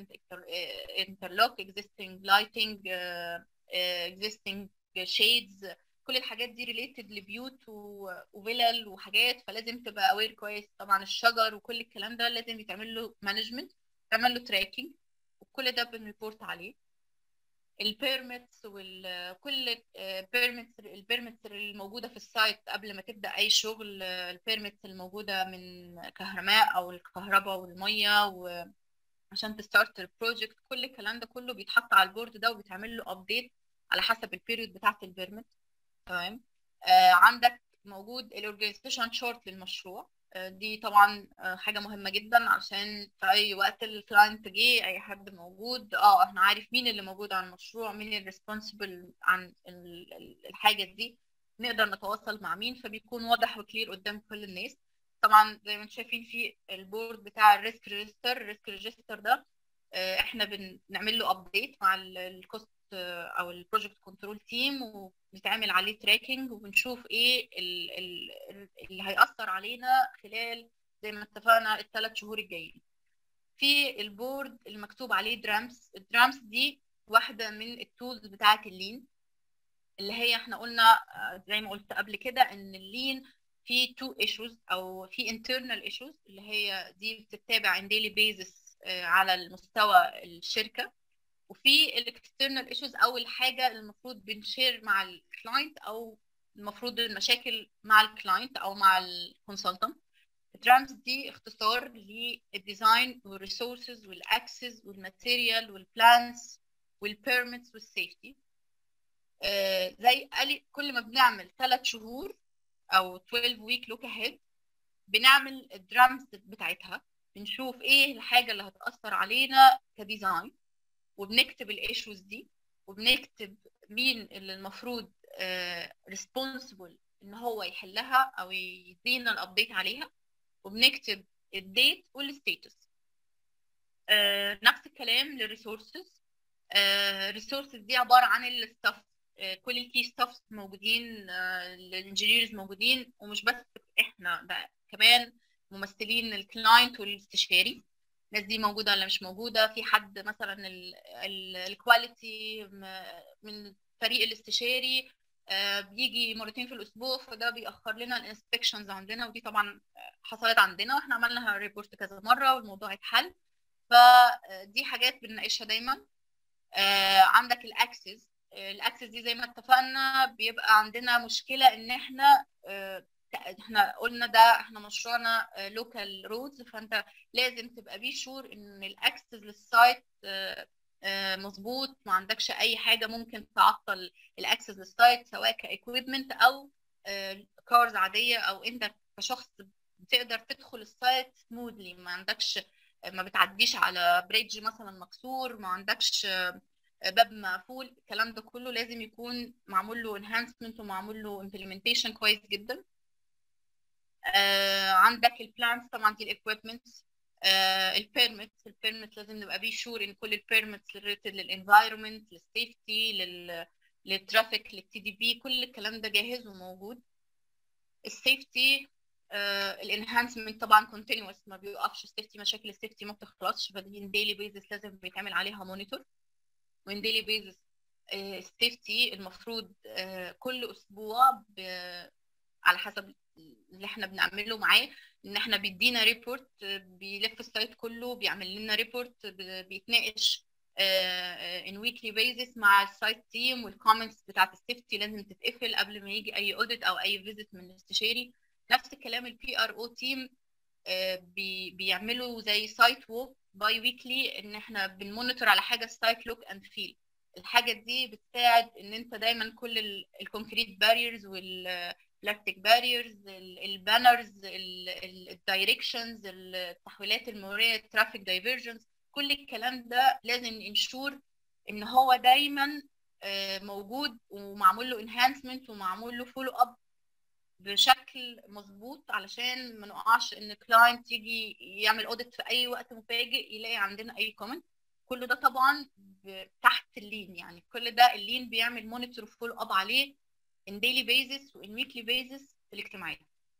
اكزيستنج لايتنج اكزيستنج شيدز، كل الحاجات دي ريليتد لبيوت وفلل وحاجات، فلازم تبقى اوير كويس. طبعا الشجر وكل الكلام ده لازم يتعمل له مانجمنت، يتعمل له تراكنج، وكل ده بنريبورت عليه. البيرمتس وكل البيرمتس الموجوده في السايت قبل ما تبدا اي شغل، البيرمتس الموجوده من كهرباء او الكهرباء والميه وعشان تستارت البروجكت، كل الكلام ده كله بيتحط على البورد ده وبيتعمل له ابديت على حسب البيريود بتاعه البيرمت. تمام. عندك موجود الاورجانيزيشن شارت للمشروع. دي طبعا حاجه مهمه جدا عشان في اي وقت الكلاينت جه اي حد موجود احنا عارف مين اللي موجود على المشروع، مين الريسبونسبل عن الحاجه دي، نقدر نتواصل مع مين، فبيكون واضح وكلير قدام كل الناس. طبعا زي ما انتم شايفين في البورد بتاع الريسك ريجستر ده، احنا بنعمل له ابديت مع الكوست او البروجكت كنترول تيم، وبنتعمل عليه تراكنج، وبنشوف ايه اللي هيأثر علينا خلال زي ما اتفقنا ال3 شهور الجايين. في البورد اللي مكتوب عليه درامز. الدرامز دي واحده من التولز بتاعه اللين، اللي هي احنا قلنا زي ما قلت قبل كده ان اللين في 2 ايشوز او في internal ايشوز اللي هي دي بتتابع in daily basis على المستوى الشركه، وفي الاكسترنال ايشوز او الحاجه اللي المفروض بنشير مع الكلاينت او المفروض المشاكل مع الكلاينت او مع الكونسلتنت. الدرامز دي اختصار للديزاين والريسورسز والاكسس والماتيريال والبلانز والبيرمتس والسيفتي. زي كل ما بنعمل 3 شهور او 12 ويك لوك اهيد بنعمل الدرامز بتاعتها، بنشوف ايه الحاجه اللي هتاثر علينا كديزاين، وبنكتب الايشوز دي، وبنكتب مين اللي المفروض ريسبونسبل ان هو يحلها او يدينا الابديت عليها، وبنكتب الديت والستيتس. نفس الكلام للريسورسز. الريسورسز دي عباره عن الستاف، كل الكي ستافز موجودين، الانجينيرز موجودين، ومش بس احنا، ده كمان ممثلين الكلاينت والاستشاري. الناس دي موجوده ولا مش موجوده؟ في حد مثلا الكواليتي من الفريق الاستشاري بيجي مرتين في الاسبوع، فده بيأخر لنا الانسبكشنز عندنا، ودي طبعا حصلت عندنا واحنا عملنا ريبورت كذا مره والموضوع اتحل. فدي حاجات بنناقشها دايما. عندك الاكسس. الاكسس دي زي ما اتفقنا بيبقى عندنا مشكله ان احنا احنا قلنا ده احنا مشروعنا لوكال رودز، فانت لازم تبقى بي شور ان الاكسس للسايت مظبوط، ما عندكش اي حاجه ممكن تعطل الاكسس للسايت، سواء كايكويبمنت او كارز عاديه، او انت كشخص بتقدر تدخل السايت سموذلي، ما عندكش، ما بتعديش على بريدج مثلا مكسور، ما عندكش باب مقفول. الكلام ده كله لازم يكون معمول له انهانسمنت ومعمول له امبلمنتيشن كويس جدا. عندك البلانز طبعا دي الاكويبمنتس. البيرمتس لازم نبقى بي شور ان كل البيرمتس ريليتد للانفايرمنت، للسيفتي، للترافيك، للتي دي بي، كل الكلام ده جاهز وموجود. السيفتي الانهانسمنت طبعا كونتينوس، ما بيوقفش السيفتي، مشاكل السيفتي ما بتخلصش، فدي ديلي بيزس لازم بيتعمل عليها مونيتور. وان ديلي بيزس السيفتي المفروض كل اسبوع على حسب اللي احنا بنعمله معاه، ان احنا بيدينا ريبورت، بيلف السايت كله بيعمل لنا ريبورت، بيتناقش ان ويكلي بيزس مع السايت تيم، والكومنتس بتاعت السيفتي لازم تتقفل قبل ما يجي اي اوديت او اي فيزيت من الاستشاري. نفس الكلام البي ار او تيم بيعملوا زي سايت ووك باي ويكلي، ان احنا بنمونيتور على حاجه سايت لوك اند فيل. الحاجه دي بتساعد ان انت دايما كل الكونكريت باريرز والبلاستيك باريرز، البانرز، الدايركشنز، التحويلات المروريه، الترافيك دايفرجنز، كل الكلام ده لازم انشور ان هو دايما موجود ومعمول له انهانسمنت ومعمول له فولو اب بشكل مظبوط، علشان ما نقعش ان كلاينت يجي يعمل اوديت في اي وقت مفاجئ يلاقي عندنا اي كومنت. كل ده طبعا تحت اللين، يعني كل ده اللين بيعمل مونيتور وفول اب عليه ان ديلي بيزس وان ويكلي بيزس في الاجتماعات.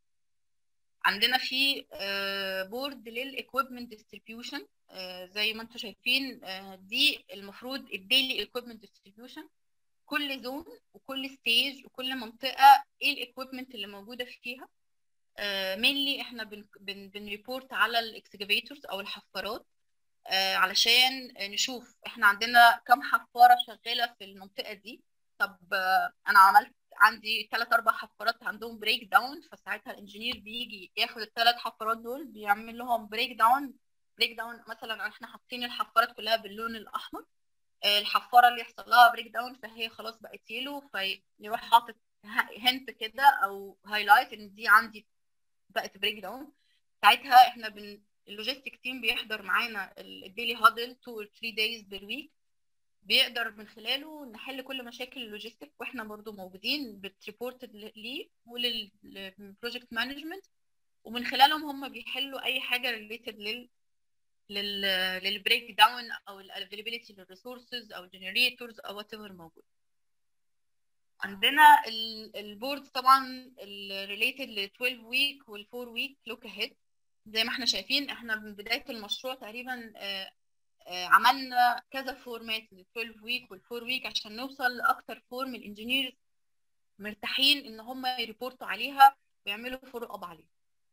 عندنا في بورد للايكويبمنت ديستريبيوشن، زي ما انتم شايفين دي المفروض الديلي ايكويبمنت ديستريبيوشن، كل زون وكل ستيج وكل منطقه ايه الايكويبمنت اللي موجوده فيها. مينلي احنا بنريبورت على الاكسكافيتورز او الحفارات، علشان نشوف احنا عندنا كم حفاره شغاله في المنطقه دي. طب انا عندي 3-4 حفارات عندهم بريك داون، فساعتها الانجينير بيجي ياخد ال3 حفارات دول بيعمل لهم بريك داون. مثلا احنا حاطين الحفارات كلها باللون الاحمر، الحفاره اللي يحصل لها بريك داون فهي خلاص بقت يلو، فيروح حاطط هنت كده او هايلايت ان دي عندي بقت بريك داون. ساعتها احنا اللوجيستيك تيم بيحضر معانا الديلي هادل 2 or 3 days per week، بيقدر من خلاله نحل كل مشاكل اللوجيستيك، واحنا برضو موجودين بتريبورت ليه وللبروجكت مانجمنت، ومن خلالهم هم بيحلوا اي حاجه ريليتد للبريك داون او الافيلابيلتي للريسورسز او الجنريتورز او وات ايفر موجود. عندنا البورد طبعا الريليتد ل 12 ويك وال 4 ويك لوك اهيد. زي ما احنا شايفين احنا من بدايه المشروع تقريبا عملنا كذا فورمات لل 12 ويك وال 4 ويك عشان نوصل لاكتر فورم الانجينيرز مرتاحين ان هم يريبورتوا عليها ويعملوا فولو اب عليها.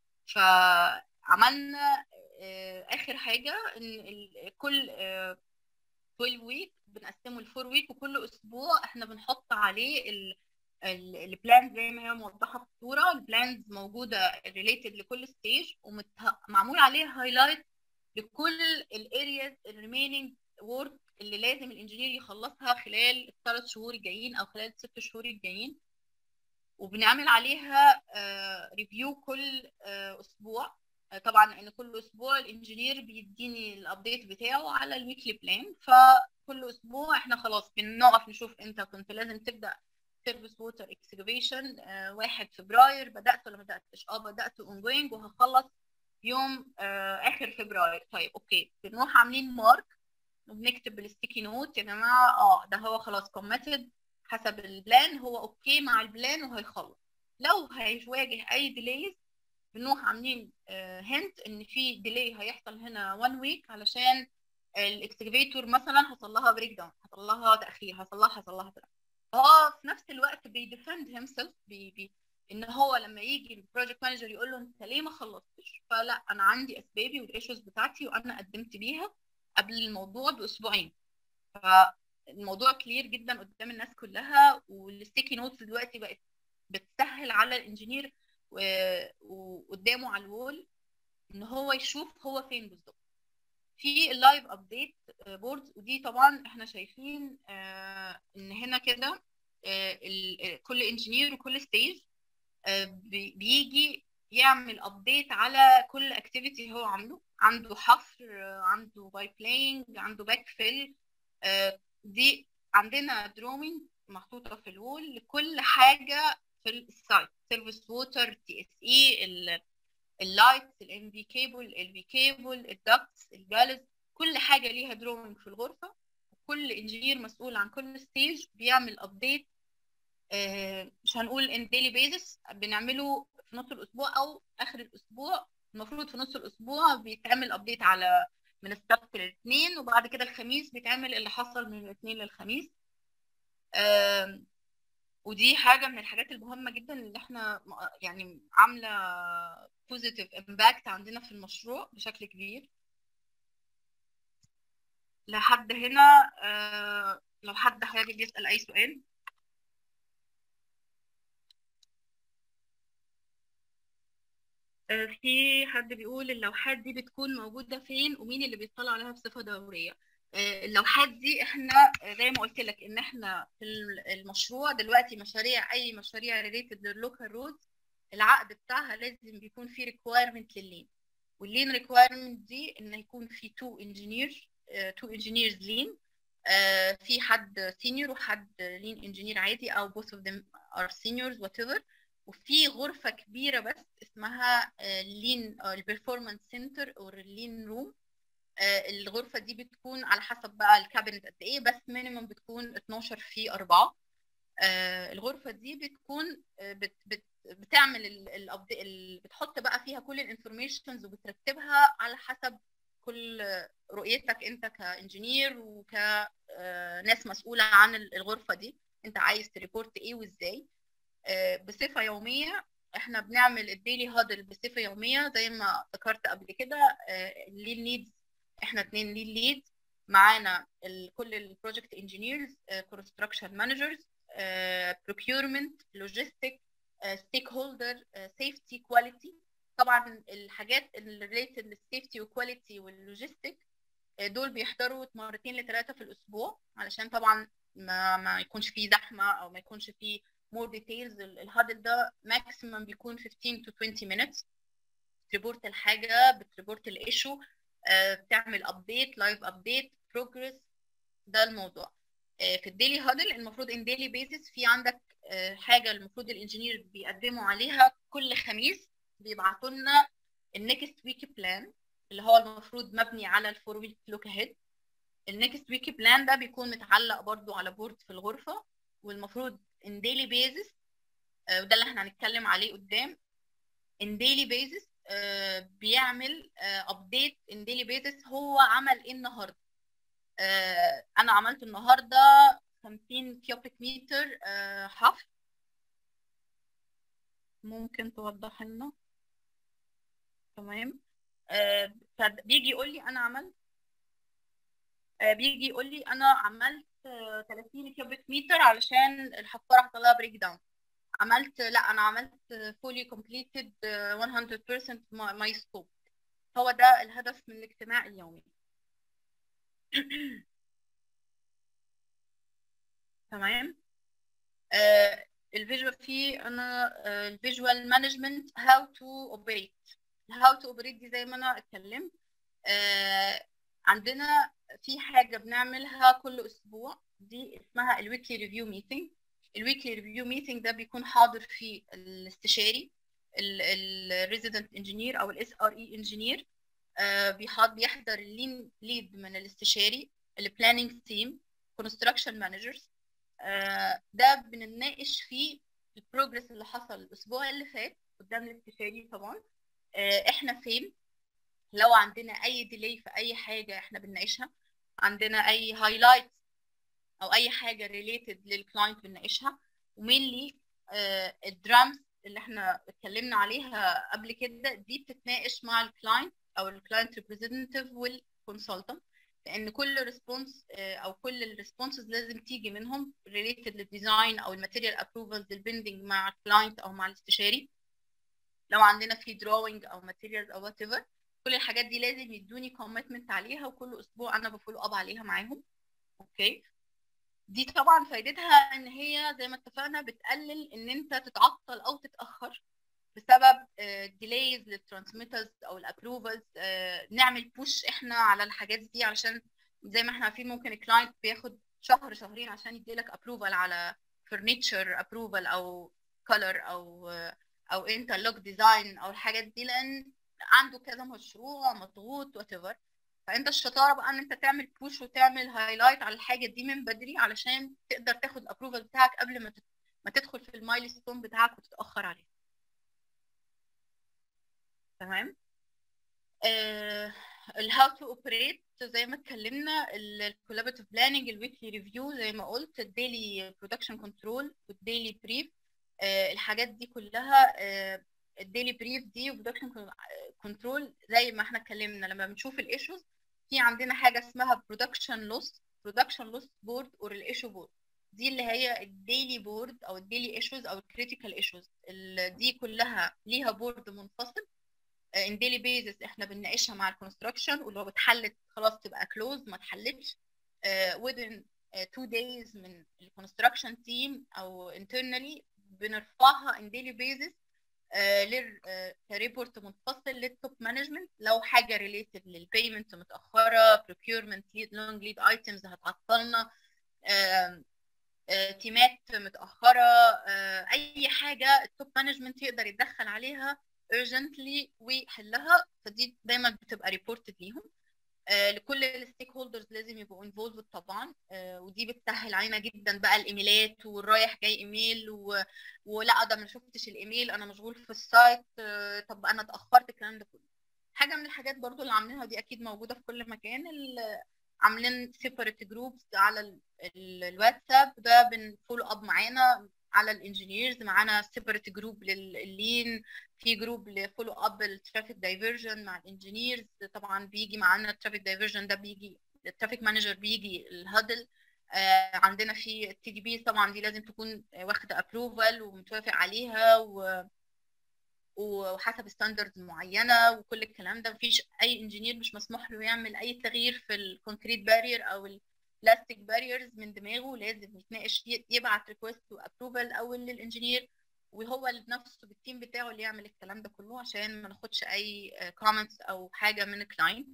فعملنا اخر حاجه ان كل 12 ويك بنقسمه ل 4 ويك، وكل اسبوع احنا بنحط عليه البلان زي ما هي موضحه في الصوره. البلانز موجوده ريليتد لكل ستيج ومعمول عليه هايلايت لكل الارياز الريميننج وورك اللي لازم الانجينير يخلصها خلال ال3 شهور الجايين او خلال ال6 شهور الجايين، وبنعمل عليها ريفيو كل اسبوع. طبعا ان كل اسبوع الانجينير بيديني الابديت بتاعه على الويكلي بلان، فكل اسبوع احنا خلاص بنقف نشوف انت كنت لازم تبدا سيرفيس ووتر اكسكافيشن 1 فبراير، بدات ولا ما بداتش؟ بدات اونجوينج وهخلص يوم اخر فبراير. طيب اوكي، بنروح عاملين مارك وبنكتب بالستيكي نوت يا جماعه ده هو خلاص كوميتد حسب البلان، هو اوكي مع البلان وهيخلص. لو هيواجه اي ديليز بنروح عاملين هنت ان في ديلي هيحصل هنا 1 ويك علشان الاكسكافيتور مثلا حصل لها بريك داون، حصل لها تاخير، حصل لها هو في نفس الوقت بيديفند هيم سيلف ان هو لما يجي البروجكت مانجر يقول له انت ليه ما خلصتش، فلا انا عندي اسبابي والايشوز بتاعتي وانا قدمت بيها قبل الموضوع باسبوعين. فالموضوع كلير جدا قدام الناس كلها، والستيكي نوتس دلوقتي بقت بتسهل على الانجينير وقدامه على الوول ان هو يشوف هو فين بالظبط. في اللايف ابديت بوردز، ودي طبعا احنا شايفين ان هنا كده كل انجينير وكل ستيج بيجي يعمل ابديت على كل اكتيفيتي هو عنده حفر، عنده باي بلاينج، عنده باك فيل. دي عندنا دروينج محطوطه في الوول لكل حاجه في السايت، سيرفيس ووتر، تي اس اي، اللايتس، الام في كيبل، ال في كيبل، الدكتس، الجالز، كل حاجه ليها دروينج في الغرفه. كل انجينير مسؤول عن كل ستيج بيعمل ابديت، مش هنقول ان ديلي بيزس، بنعمله في نص الاسبوع او اخر الاسبوع. المفروض في نص الاسبوع بيتعمل ابديت على من السبت للاثنين، وبعد كده الخميس بيتعمل اللي حصل من الاثنين للخميس. ودي حاجه من الحاجات المهمه جدا اللي احنا يعني عامله بوزيتيف امباكت عندنا في المشروع بشكل كبير. لحد هنا لو حد حابب يسأل اي سؤال. في حد بيقول اللوحات دي بتكون موجودة فين ومين اللي بيطلع عليها بصفة دورية؟ اللوحات دي احنا زي ما قلت لك ان احنا في المشروع دلوقتي اي مشاريع ريليتد لللوكال رودز العقد بتاعها لازم بيكون فيه ريكوايرمنت لللين. واللين ريكوايرمنت دي ان يكون في تو انجينيرز لين، في حد سينيور وحد لين انجينير عادي، او both of them are seniors whatever. وفي غرفة كبيرة بس اسمها لين البرفورمانس سنتر او اللين روم. الغرفة دي بتكون على حسب بقى الكابينت قد ايه، بس مينيمم بتكون 12 في 4. الغرفة دي بتكون بتعمل بتحط بقى فيها كل الانفورميشنز وبترتبها على حسب كل رؤيتك انت كانجينير وكناس مسؤولة عن الغرفة دي، انت عايز تريبورت ايه وازاي. بصفة يومية احنا بنعمل الديلي هادل بصفة يومية زي ما ذكرت قبل كده. الليد ليدز احنا 2 ليد ليدز معانا، كل البروجكت انجينيرز، كونستراكشن مانجرز، procurement، logistic، stakeholder، safety، quality. طبعا الحاجات اللي related للسيفتي والكواليتي واللوجيستيك دول بيحضروا 2 ل 3 في الاسبوع، علشان طبعا ما يكونش فيه زحمه او ما يكونش فيه more details. الهادل ده maximum بيكون 15 to 20 minutes. بتريبورت الحاجه، بتريبورت الايشو، بتعمل ابديت، لايف ابديت، بروجرس. ده الموضوع. في الديلي هادل المفروض ان ديلي بيزس في عندك حاجه المفروض الانجينير بيقدموا عليها كل خميس. بيبعتوا لنا النكست ويك بلان اللي هو المفروض مبني على الفور ويك لوك اهيد. النكست ويك بلان ده بيكون متعلق برضو على بورد في الغرفه، والمفروض ان ديلي بيزس، وده اللي احنا هنتكلم عليه قدام، ان ديلي بيزس بيعمل ابديت. ان ديلي بيزس هو عمل ايه النهارده. انا عملت النهارده 50 كيوبيك متر حفر. ممكن توضح لنا؟ تمام. بيجي يقول لي انا عملت بيجي يقول لي انا عملت 30 كيوبيك متر علشان الحفاره حصل لها بريك داون. لا انا عملت fully completed 100% my scope. هو ده الهدف من الاجتماع اليومي. تمام. الفيجوال فيه انا الفيجوال مانجمنت هاو تو اوبريت. الهاو تو اوبريت دي زي ما انا اتكلمت. عندنا في حاجه بنعملها كل اسبوع، دي اسمها الويكلي ريفيو ميتنج. الويكلي ريفيو ميتنج ده بيكون حاضر فيه الاستشاري، الريزيدنت انجينير او الاس ار اي انجينير، بيحضر اللين ليد من الاستشاري، البلاننج تيم، كونستراكشن مانجرز. ده بنناقش فيه البروجرس اللي حصل الاسبوع اللي فات قدام الاستشاري طبعا. احنا فين، لو عندنا اي ديلي في اي حاجه احنا بنناقشها، عندنا اي هايلايت او اي حاجه ريليتد للكلاينت بنناقشها. ومينلي الدرامز اللي احنا اتكلمنا عليها قبل كده دي بتتناقش مع الكلاينت او الكلاينت ريبريزنتيف والكونسلتنت، لان كل ريسبونس او كل الريسبونسز لازم تيجي منهم ريليتد للديزاين او الماتيريال ابروفالز البندنج مع الكلاينت او مع الاستشاري. لو عندنا في دروينج او ماتيريالز او وات ايفر، كل الحاجات دي لازم يدوني كوميتمنت عليها، وكل اسبوع انا بفولو اب عليها معاهم. اوكي. دي طبعا فايدتها ان هي زي ما اتفقنا بتقلل ان انت تتعطل او تتاخر بسبب ديليز للترانسميترز او الابروفلز. نعمل بوش احنا على الحاجات دي، علشان زي ما احنا عارفين ممكن الكلاينت بياخد شهر شهرين عشان يديلك ابروفل على فرنيتشر ابروفل او كولر او انترلوك ديزاين او الحاجات دي، لان عنده كذا مشروع مضغوط وات ايفر. فانت الشطاره بقى ان انت تعمل بوش وتعمل هايلايت على الحاجه دي من بدري علشان تقدر تاخد الابروفل بتاعك قبل ما تدخل في المايلستون بتاعك وتتاخر عليه. تمام. الهاو تو اوبريت زي ما اتكلمنا، الكولابوريتيف بلاننج، الويكلي ريفيو زي ما قلت، الديلي برودكشن كنترول والديلي بريف. الحاجات دي كلها، الديلي بريف دي وبرودكشن كنترول زي ما احنا اتكلمنا لما بنشوف الايشوز. في عندنا حاجه اسمها برودكشن لوس بورد اور الايشو بورد. دي اللي هي الديلي بورد او الديلي ايشوز او الكريتيكال ايشوز. دي كلها ليها بورد منفصل ان ديلي بيزس احنا بنناقشها مع الكونستراكشن، واللي هو اتحلت خلاص تبقى كلوز، ما اتحلتش within 2 days من الكونستراكشن تيم او internally بنرفعها ان ديلي بيزس لريبورت منفصل للتوب مانجمنت. لو حاجه ريليتد للبيمنت متاخره، procurement لونج ليد ايتمز هتعطلنا، تيمات متاخره، اي حاجه التوب مانجمنت يقدر يتدخل عليها urgently ويحلها، فدي دايما بتبقى ريبورتد ليهم. لكل الستيك هولدرز لازم يبقوا انفولد طبعا. ودي بتسهل علينا جدا بقى الايميلات والرايح جاي ايميل ولا ده ما شفتش الايميل انا مشغول في السايت، طب انا اتاخرت، الكلام ده كله. حاجه من الحاجات برضو اللي عاملينها دي اكيد موجوده في كل مكان، عاملين سيبريت جروبس على الواتساب، ده بنفولو اب معانا على الانجينيرز، معانا سيبريت جروب لللين، في جروب لفولو اب الترافيك دايفرجن مع الانجينيرز. طبعا بيجي معانا الترافيك دايفرجن ده، بيجي الترافيك مانجر بيجي الهدل. عندنا في التي دي بي طبعا دي لازم تكون واخده ابروفال ومتوافق عليها وحسب ستاندردز معينه وكل الكلام ده. مفيش اي انجينير مش مسموح له يعمل اي تغيير في الكونكريت بارير او البلاستيك باريرز من دماغه، لازم يتناقش يبعت ريكوست وابروفال اول للانجينير، وهو نفسه بالتيم بتاعه اللي يعمل الكلام ده كله عشان ما ناخدش اي كومنتس او حاجه من الكلاينت.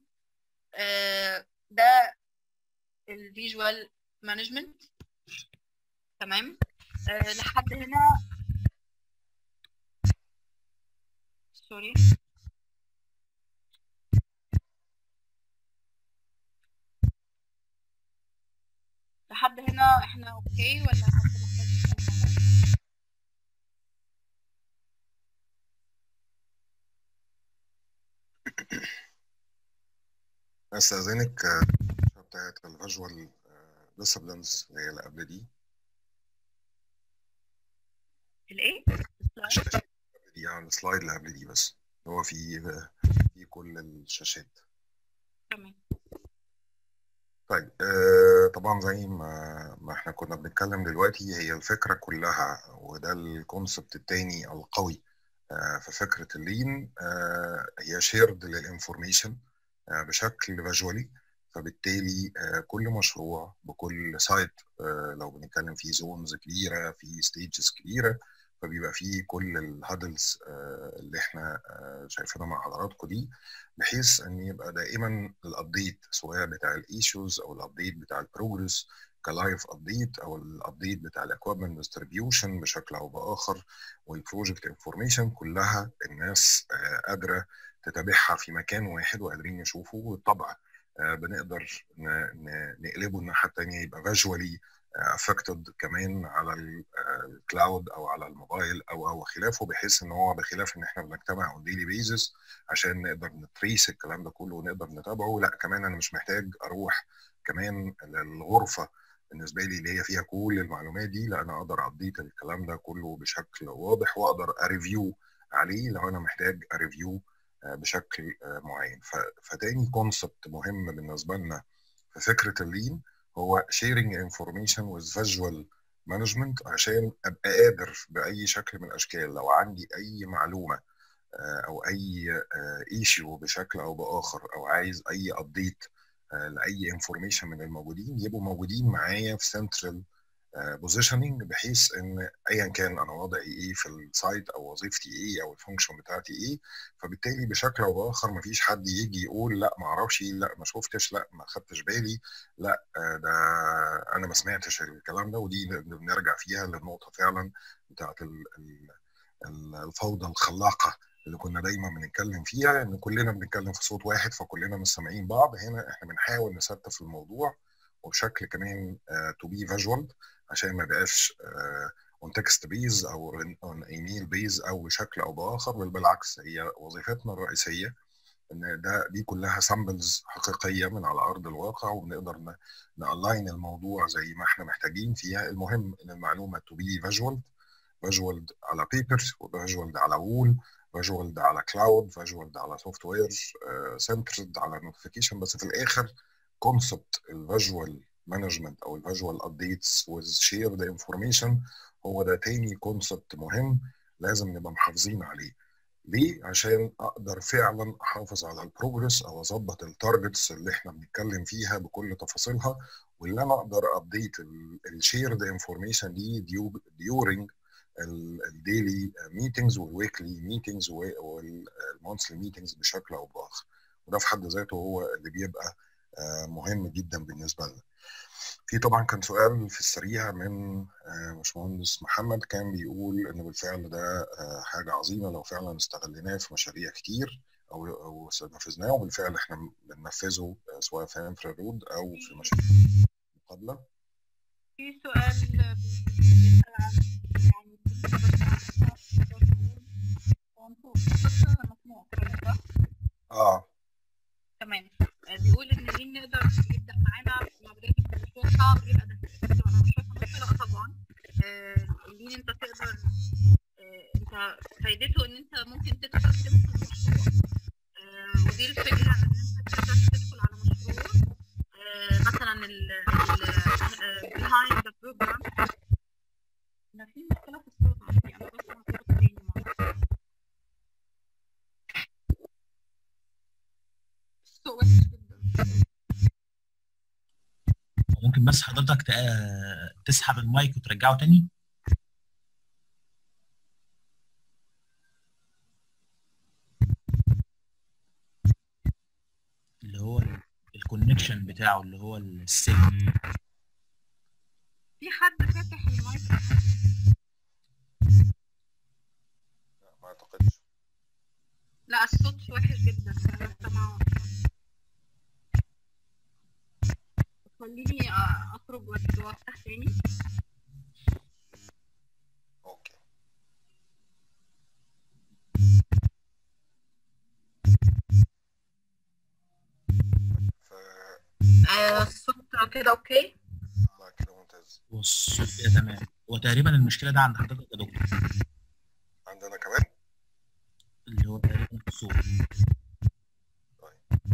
ده الفيجوال مانجمنت. تمام. لحد هنا سوري، لحد هنا احنا اوكي ولا حد محتاج يسأل حاجة؟ استاذنك بتاعت الفيجوال ديسبلينز اللي هي اللي قبل دي، الايه؟ الشاشة اللي قبل دي، يعني السلايد اللي قبل دي، بس هو في كل الشاشات. تمام. طيب طبعا زي ما احنا كنا بنتكلم دلوقتي، هي الفكرة كلها وده الكونسبت التاني القوي في فكرة اللين، هي شيرد للانفورميشن بشكل فيجوالي. فبالتالي كل مشروع بكل سايت، لو بنتكلم في زونز كبيرة في ستيجز كبيرة، فبيبقى فيه كل الهادلز اللي احنا شايفينها مع حضراتكم دي، بحيث ان يبقى دائما الابديت سواء بتاع الايشوز او الابديت بتاع البروجرس كلايف ابديت، او الابديت بتاع الاكويبمنت ديستريبيوشن بشكل او باخر، والبروجكت انفورميشن كلها الناس قادره تتابعها في مكان واحد وقادرين يشوفوا. بالطبع بنقدر نقلبه الناحيه الثانيه يبقى فيجوالي افكتد كمان على الكلاود او على الموبايل او خلافه، بحيث ان هو بخلاف ان احنا بنجتمع اون ديلي بيزس عشان نقدر نتريس الكلام ده كله ونقدر نتابعه، لا كمان انا مش محتاج اروح كمان للغرفه بالنسبه لي اللي هي فيها كل المعلومات دي، لا انا اقدر ابديت الكلام ده كله بشكل واضح، واقدر اريفيو عليه لو انا محتاج اريفيو بشكل معين. فتاني كونسبت مهم بالنسبه لنا في فكره اللين هو sharing information with visual management، عشان ابقى قادر باي شكل من الاشكال لو عندي اي معلومه او اي ايشيو بشكل او باخر، او عايز اي ابديت لاي انفورميشن من الموجودين، يبقوا موجودين معايا في سنترال بوزيشننج، بحيث ان ايا كان انا وضعي ايه في السايت او وظيفتي ايه او الفانكشن بتاعتي ايه، فبالتالي بشكل او باخر مفيش حد يجي يقول لا ما اعرفش، لا ما شفتش، لا ما خدتش بالي، لا ده انا ما سمعتش الكلام ده. ودي بنرجع فيها للنقطه فعلا بتاعت الفوضى الخلاقه اللي كنا دايما بنتكلم فيها، ان كلنا بنتكلم في صوت واحد فكلنا مش سامعين بعض. هنا احنا بنحاول نستف الموضوع وبشكل كمان تو بي فيجوال، عشان ما يبقاش اون تكست بيز او اون ايميل بيز او بشكل او باخر، بل بالعكس هي وظيفتنا الرئيسيه ان دي كلها سامبلز حقيقيه من على ارض الواقع، وبنقدر نالاين الموضوع زي ما احنا محتاجين فيها. المهم ان المعلومه تو بي فيجوال، فيجوالد على بيبر، وفيجوالد على وول، فيجوالد على كلاود، فيجوالد على سوفت وير، سنترد على نوتيفيكيشن. بس في الاخر كونسبت الفيجوال مانجمنت او الفيجوال ابديتس ويز شيرد انفورميشن هو ده تاني كونسبت مهم لازم نبقى محافظين عليه. ليه؟ عشان اقدر فعلا احافظ على البروجرس او اظبط التارجتس اللي احنا بنتكلم فيها بكل تفاصيلها، واللي انا اقدر ابديت الشيرد انفورميشن دي ديورنج الديلي ميتنجز والويكلي ميتنجز والمونثلي ميتنجز بشكل او باخر. وده في حد ذاته هو اللي بيبقى مهم جدا بالنسبه لنا. في طبعا كان سؤال في السريع من باشمهندس محمد، كان بيقول ان بالفعل ده حاجه عظيمه لو فعلا استغليناه في مشاريع كتير او نفذناه، وبالفعل احنا بننفذه سواء في انفرارود او في مشاريع مقابله. في سؤال بيسأل عن يعني مسموع صح؟ تمام. بيقول ان مين نقدر يبدا معانا مع بدايه المشروع صعب يبقى ده انا مش شايفه مشكله طبعا. اللي انت تقدر انت فايدته ان انت ممكن تدخل تمسك المشروع، ودي الفكره ان انت تقدر تدخل على مشروع مثلا behind the program. انا في مشكله في الصوت عندي، انا بسمع صوت تاني الصوت وحش جدا. ممكن بس حضرتك تسحب المايك وترجعه تاني. اللي هو الكونكشن بتاعه اللي هو السلك. في حد فاتح المايك؟ لا ما اعتقدش. لا الصوت وحش جدا، انا سامعه. خليني اخرج وافتح تاني. اوكي. الصوت كده اوكي؟ كده ممتاز. والصوت كده تمام. هو تقريبا المشكله ده عند حضرتك يا دكتور. عندنا كمان اللي هو تقريبا الصوت. طيب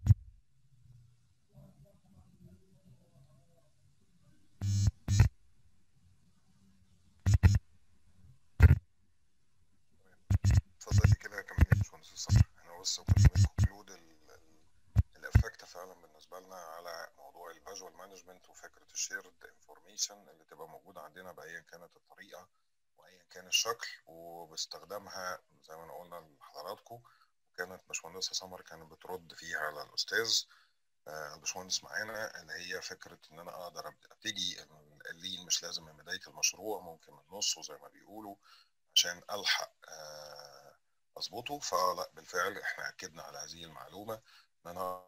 اتفضلي كده كمان يا باشمهندس سمر. احنا بس كنا بنكونكلود الافكت فعلا بالنسبه لنا على موضوع الفيجوال مانجمنت وفكره الشيرد انفورميشن اللي تبقى موجوده عندنا بايا كانت الطريقه وايا كان الشكل، وباستخدامها زي ما قلنا لحضراتكم. وكانت باشمهندسه سمر كانت بترد فيها على الاستاذ الباشمهندس معانا، اللي هي فكره ان انا اقدر ابتدي اللين مش لازم من بدايه المشروع، ممكن من نصه زي ما بيقولوا، عشان الحق اظبطه. فلا بالفعل احنا اكدنا على هذه المعلومه، ان انا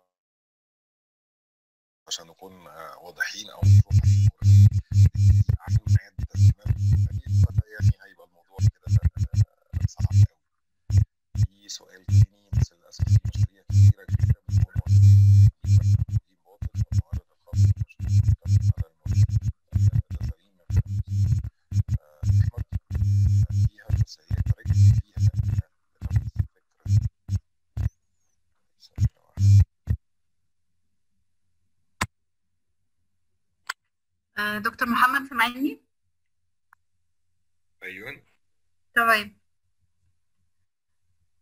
عشان نكون واضحين او نشوف عن ميعاد تسليمات يعني هيبقى الموضوع كده صعب قوي. في سؤال تاني، بس للاسف في مشاريع كتيره كبيره بتكون المعرض الخاص بالمشروع على المشروع فيها، بس هي طريقة فيها بنفس فكرة. دكتور محمد سامعني؟ ايوه تمام.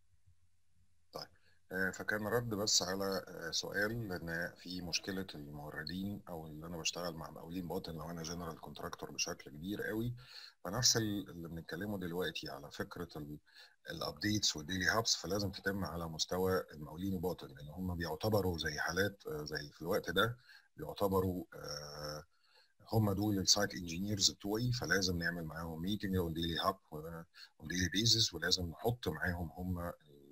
فكان رد بس على سؤال ان في مشكله الموردين او اللي انا بشتغل مع مقاولين باطن لو انا جنرال كونتراكتور بشكل كبير قوي. فنفس اللي بنتكلمه دلوقتي على فكره الابديتس والديلي هابس فلازم تتم على مستوى المقاولين الباطن، لان هم بيعتبروا زي حالات زي في الوقت ده بيعتبروا هم دول السايت انجينيرز بتوعي، فلازم نعمل معاهم ميتنج وديلي هاب وديلي بيزس، ولازم نحط معاهم هم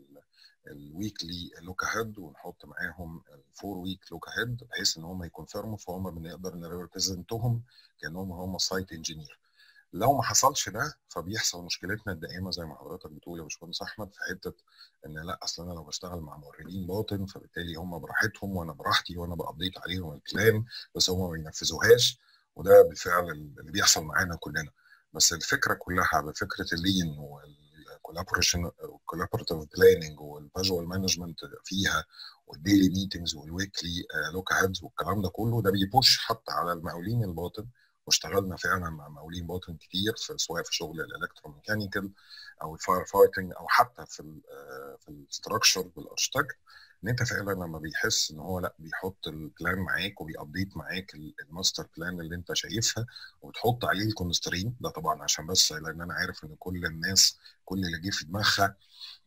الويكلي لوك اهيد ونحط معاهم الفور ويك لوك اهيد بحيث ان هم يكونفيرموا، فهم بنقدر نريبريزنتهم كانهم هم سايت انجينير. لو ما حصلش ده فبيحصل مشكلتنا الدائمه زي ما حضرتك بتقول يا باشمهندس احمد في حته ان لا اصل انا لو بشتغل مع موردين باطن فبالتالي هم براحتهم وانا براحتي وانا بابديت عليهم البلان بس هم ما بينفذوهاش، وده بالفعل اللي بيحصل معانا كلنا. بس الفكره كلها بفكره اللين والكولابوريشن والكولابوريتيف بلاننج والفيجوال مانجمنت فيها والديلي ميتنجز والويكلي لوك هيدز والكلام ده كله، ده بيبوش حتى على المقاولين الباطن. واشتغلنا فعلا مع مقاولين باطن كتير سواء في شغل الالكتروميكانيكال او الفاير فايتنج او حتى في الستراكشر بالارشتكت، ان انت فعلا لما بيحس ان هو لا بيحط البلان معاك وبيابديت معاك الماستر بلان اللي انت شايفها وبتحط عليه الكونسترين ده طبعا عشان بس لان انا عارف ان كل الناس كل اللي جه في دماغها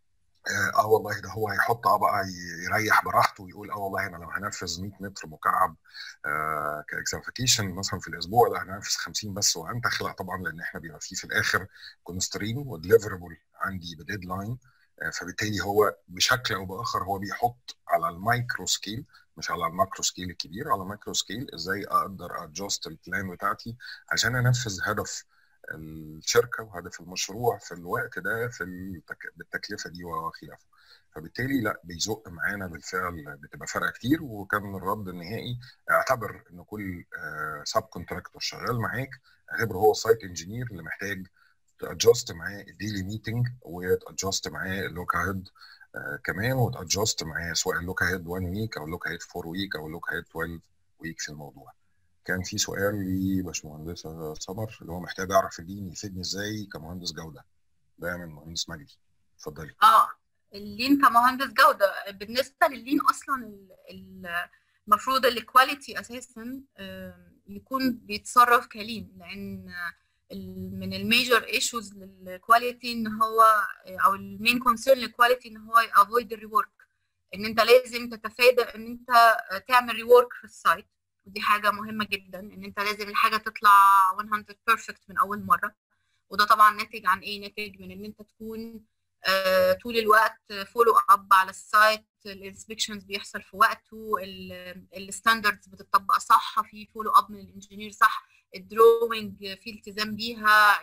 والله ده هو هيحط بقى يريح براحته ويقول والله انا لو هنفذ 100 متر مكعب كاكزامفيكيشن مثلا في الاسبوع لا هننفذ 50 بس وهنتخ. لا طبعا لان احنا بيبقى فيه في الاخر كونسترين وديليفربل عندي بديدلاين، فبالتالي هو بشكل او باخر هو بيحط على المايكرو سكيل مش على الماكرو سكيل الكبير، على المايكرو سكيل ازاي اقدر ادجست البلان بتاعتي عشان انفذ هدف الشركه وهدف المشروع في الوقت ده بالتكلفه دي وخلافه. فبالتالي لا بيزق معانا بالفعل بتبقى فرق كتير. وكان الرد النهائي اعتبر ان كل سب كونتراكتور شغال معاك اعتبره هو سايت انجينير اللي محتاج تادجست معاه الديلي ميتنج وتادجست معاه اللوك هيد كمان وتادجست معاه سواء اللوك هيد 1 ويك او اللوك هيد 4 ويك او اللوك هيد 12 ويك في الموضوع. كان في سؤال لباشمهندسة سمر اللي هو محتاج اعرف اللين يفيدني ازاي كمهندس جودة، ده من مهندس مجدي. اتفضلي. اللين كمهندس جودة، بالنسبة لللين أصلا المفروض الكواليتي أساسا يكون بيتصرف كلين، لأن من الميجر ايشوز للكواليتي ان هو او المين كونسيرن للكواليتي ان هو افويد الريورك، ان انت لازم تتفادى ان انت تعمل ريورك في السايت، ودي حاجه مهمه جدا ان انت لازم الحاجه تطلع 100 بيرفكت من اول مره. وده طبعا ناتج عن ايه؟ ناتج من ان انت تكون طول الوقت فولو اب على السايت، الانسبكشنز بيحصل في وقته، الستاندردز بتطبق صح، في فولو اب من الانجينير صح، الدروينج في التزام بيها،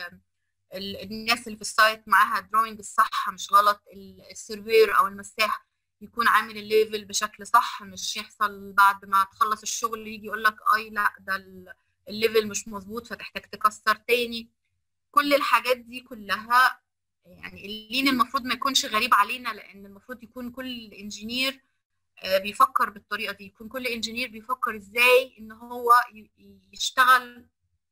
الناس اللي في السايت معاها دروينج الصح مش غلط، السيرفير او المساح يكون عامل الليفل بشكل صح، مش يحصل بعد ما تخلص الشغل يجي يقول لك لا ده الليفل مش مظبوط فتحتاج تكسر تاني. كل الحاجات دي كلها يعني اللين المفروض ما يكونش غريب علينا، لان المفروض يكون كل انجينير بيفكر بالطريقه دي، يكون كل انجينير بيفكر ازاي ان هو يشتغل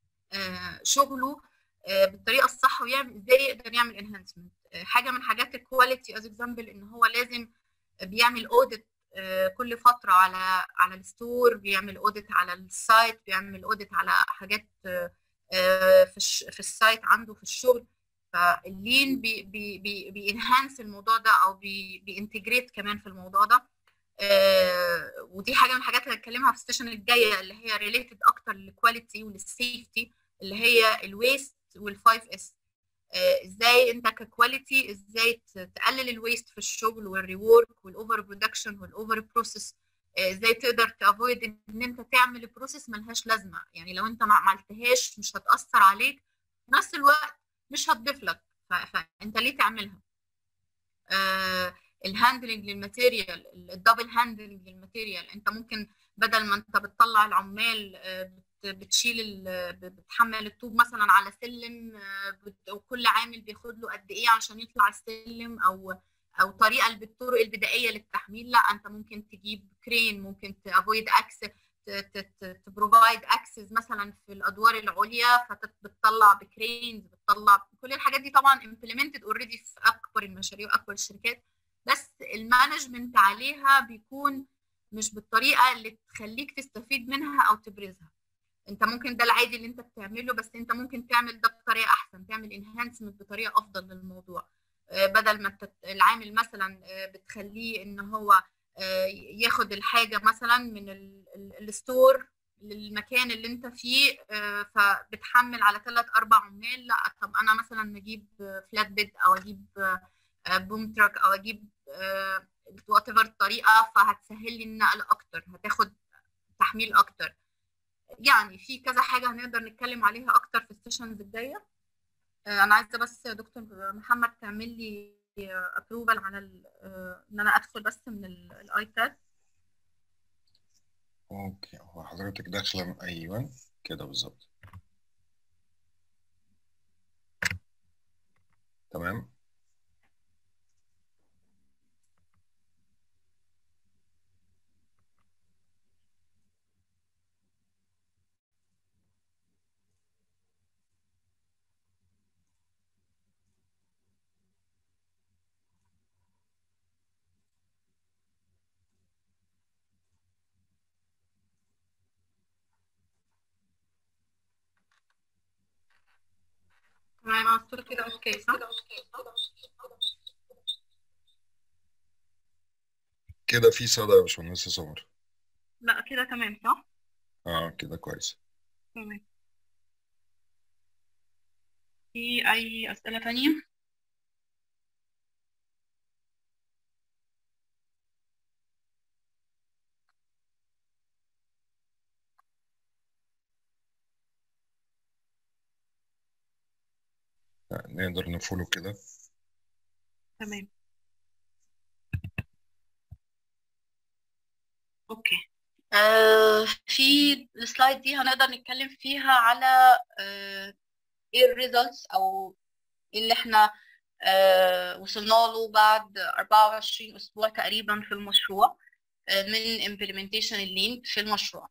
شغله بالطريقه الصح ويعمل ازاي يقدر يعمل انهانسمنت. حاجه من حاجات الكواليتي از اكزامبل ان هو لازم بيعمل اوديت كل فتره على الستور، بيعمل اوديت على السايت، بيعمل اوديت على حاجات في السايت عنده في الشغل. فاللين بينهانس الموضوع ده او بينتجريت كمان في الموضوع ده. ودي حاجه من الحاجات اللي هنتكلمها في السيشن الجايه اللي هي ريليتد اكتر للكواليتي وللسيفتي، اللي هي الويست والفايف اس. ازاي انت ككواليتي ازاي تقلل الويست في الشغل والريورك والاوفر برودكشن والاوفر بروسيس، ازاي تقدر تافويد ان انت تعمل بروسيس ملهاش لازمه، يعني لو انت ما عملتهاش مش هتاثر عليك في نفس الوقت مش هتضيف لك، فانت ليه تعملها. الهاندلنج للماتيريال، الدبل هاندلنج للماتيريال، انت ممكن بدل ما انت بتطلع العمال بتشيل بتحمل الطوب مثلا على سلم، وكل عامل بياخد له قد ايه عشان يطلع السلم، او طريقه بالطرق البدائيه للتحميل، لا انت ممكن تجيب كرين، ممكن تافويد اكسس، تبروفايد اكسس مثلا في الادوار العليا فبتطلع بكرينز، بتطلع كل الحاجات دي طبعا امبلمنتد اوريدي في اكبر المشاريع واكبر الشركات. بس المانجمنت عليها بيكون مش بالطريقه اللي تخليك تستفيد منها او تبرزها. انت ممكن ده العادي اللي انت بتعمله، بس انت ممكن تعمل ده بطريقه احسن، تعمل انهانسمنت بطريقه افضل للموضوع. بدل ما العامل مثلا بتخليه ان هو ياخد الحاجه مثلا من الستور للمكان اللي انت فيه، فبتحمل على 3-4 عمال. لا، طب انا مثلا اجيب فلات بيد، او اجيب بوم تراك، او اجيب وات ايفر الطريقه، فهتسهل لي النقل اكتر، هتاخد تحميل اكتر. يعني في كذا حاجه هنقدر نتكلم عليها اكتر في السيشنز الجايه. انا عايزه بس يا دكتور محمد تعمل لي ابروفال على ان انا ادخل بس من الايباد. اوكي، هو حضرتك داخله؟ ايوه كده بالظبط. تمام. تمام، على الصوره كده اوكي صح؟ كده في صدى يا باشمهندس سمر؟ لا كده تمام صح؟ اه كده كويس. تمام. في اي اسئله تانية؟ نقدر نفولو كده. تمام اوكي. في السلايد دي هنقدر نتكلم فيها على ايه الريزلتس، او ايه اللي احنا وصلنا له بعد 24 اسبوع تقريبا في المشروع من implementation اللين في المشروع.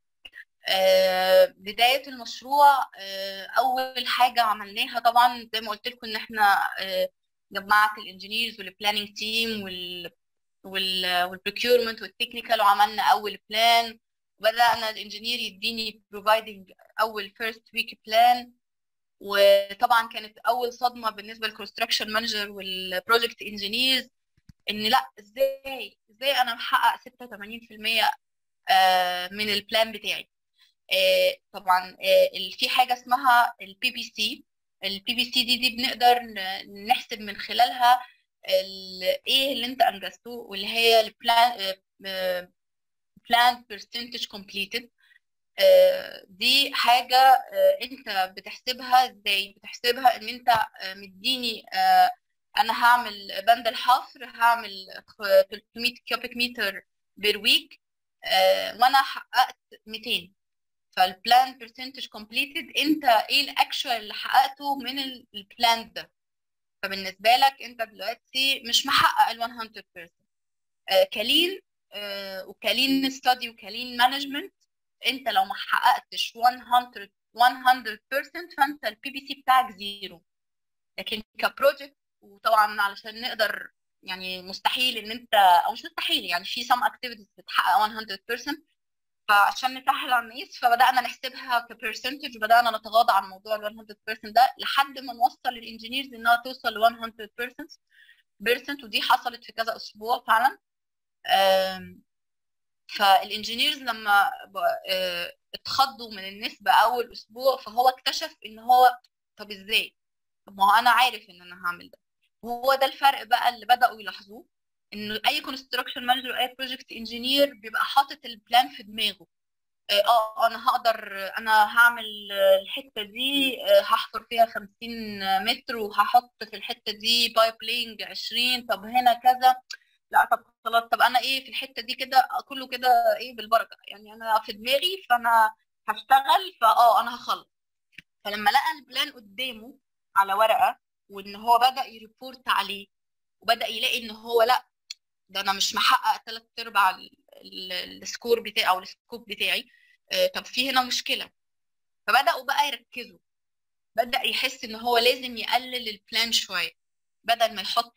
بداية المشروع، أول حاجة عملناها طبعا زي ما قلت لكم إن إحنا جمعت الانجينيرز والبلاننج تيم والبريكيورمنت والتكنيكال، وعملنا أول بلان، وبدأنا الانجينير يديني بروفايدنج أول فيرست ويك بلان. وطبعا كانت أول صدمة بالنسبة للكونستراكشن مانجر والبروجكت انجينيرز، إن لا، إزاي أنا محقق 86% من البلان بتاعي. طبعا في حاجه اسمها البي بي سي. البي بي سي دي بنقدر نحسب من خلالها ايه اللي انت انجزته، واللي هي البلان بلان برسنتج كومبليتد. دي حاجه انت بتحسبها ازاي؟ بتحسبها ان انت مديني انا هعمل بند الحفر، هعمل 300 كيوبيك متر بير ويك، وانا حققت 200. فالبلان برسنتج كومبليتد، انت ايه الاكشوال اللي حققته من البلان ده؟ فبالنسبه لك انت دلوقتي مش محقق ال 100%. كلين وكلين ستادي وكلين مانجمنت، انت لو ما حققتش 100% فانت البي بي سي بتاعك زيرو. لكن كبروجكت، وطبعا علشان نقدر، يعني مستحيل ان انت، او مش مستحيل، يعني في some activities بتحقق 100%. فعشان نسهل على الناس فبدانا نحسبها كبرسنتج، وبدانا نتغاضى عن موضوع ال 100% ده لحد ما نوصل للانجينيرز انها توصل ل 100%. ودي حصلت في كذا اسبوع فعلا. فالانجينيرز لما اتخضوا من النسبه اول اسبوع، فهو اكتشف ان هو طب ازاي؟ طب ما هو انا عارف ان انا هعمل ده. وهو ده الفرق بقى اللي بداوا يلاحظوه، ان اي كونستراكشن مانجر، اي بروجكت انجينير بيبقى حاطط البلان في دماغه. انا هقدر، انا هعمل الحته دي هحفر فيها 50 متر، وهحط في الحته دي بايب لينج 20، طب هنا كذا. لا طب خلاص، طب انا ايه في الحته دي كده كله كده ايه بالبركه، يعني انا في دماغي فانا هشتغل، انا هخلص. فلما لقى البلان قدامه على ورقه، وان هو بدا يريبورت عليه، وبدا يلاقي ان هو لا، ده انا مش محقق 3/4 السكور بتاعي او السكوب بتاعي. طب في هنا مشكله. فبداوا بقى يركزوا، بدا يحس ان هو لازم يقلل البلان شويه. بدل ما يحط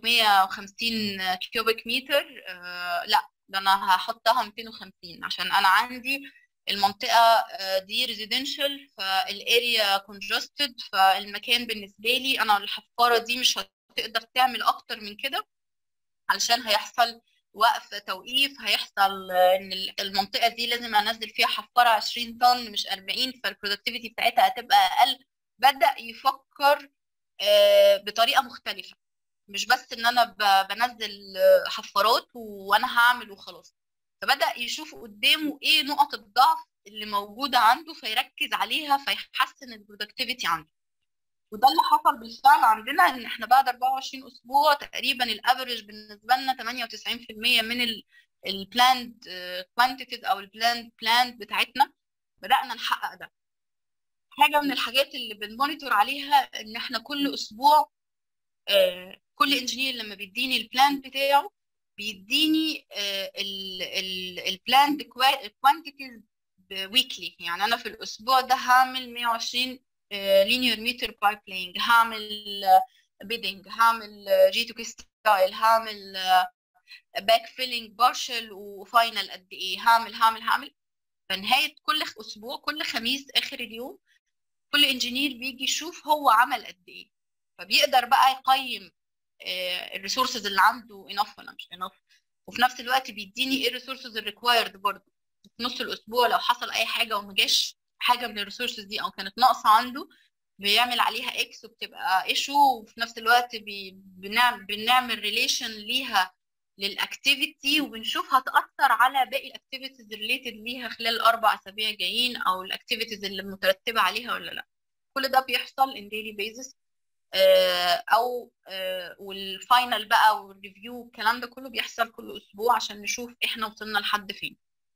350 كيوبيك متر، لا ده انا هحطها 250 عشان انا عندي المنطقة دي ريزيدنشال، فالاريا كونجستد، فالمكان بالنسبة لي انا الحفارة دي مش هتقدر تعمل اكتر من كده، علشان هيحصل وقف توقيف، هيحصل ان المنطقة دي لازم انزل فيها حفارة 20 طن مش 40، فالبرودكتيفيتي بتاعتها هتبقى اقل. بدأ يفكر بطريقة مختلفة، مش بس ان انا بنزل حفارات وانا هعمل وخلاص. فبدأ يشوف قدامه ايه نقط الضعف اللي موجودة عنده فيركز عليها فيحسن البرودكتيفيتي عنده. وده اللي حصل بالفعل عندنا، ان احنا بعد 24 اسبوع تقريبا الافريج بالنسبة لنا 98% من البلاند كوانتيتيز او البلاند بتاعتنا بدأنا نحقق ده. حاجة من الحاجات اللي بنمونيتور عليها ان احنا كل اسبوع كل انجينير لما بيديني البلان بتاعه بيديني البلان كوانتيتيز ويكلي. يعني انا في الاسبوع ده هعمل 120 لينير متر بايبلينج، هعمل بيدنج، هعمل جي تو كي ستايل، هعمل باك فيلينج بارشل وفاينل قد ايه، هعمل. فنهايه كل اسبوع كل خميس اخر اليوم كل انجينير بيجي يشوف هو عمل قد ايه، فبيقدر بقى يقيم الريسورسز اللي عنده enough ولا مش enough. وفي نفس الوقت بيديني ايه الريسورسز الريكوايرد برضه في نص الاسبوع، لو حصل اي حاجه وما جاش حاجه من الريسورسز دي او كانت ناقصه عنده بيعمل عليها اكس وبتبقى ايشو، وفي نفس الوقت بنعمل ريليشن ليها للاكتيفيتي وبنشوف هتاثر على باقي الاكتيفيتيز ريليتد ليها خلال الاربع اسابيع جايين او الاكتيفيتيز اللي مترتبه عليها ولا لا. كل ده بيحصل in daily basis او والفاينل بقى والريفيو والكلام ده كله بيحصل كل اسبوع عشان نشوف احنا وصلنا لحد فين.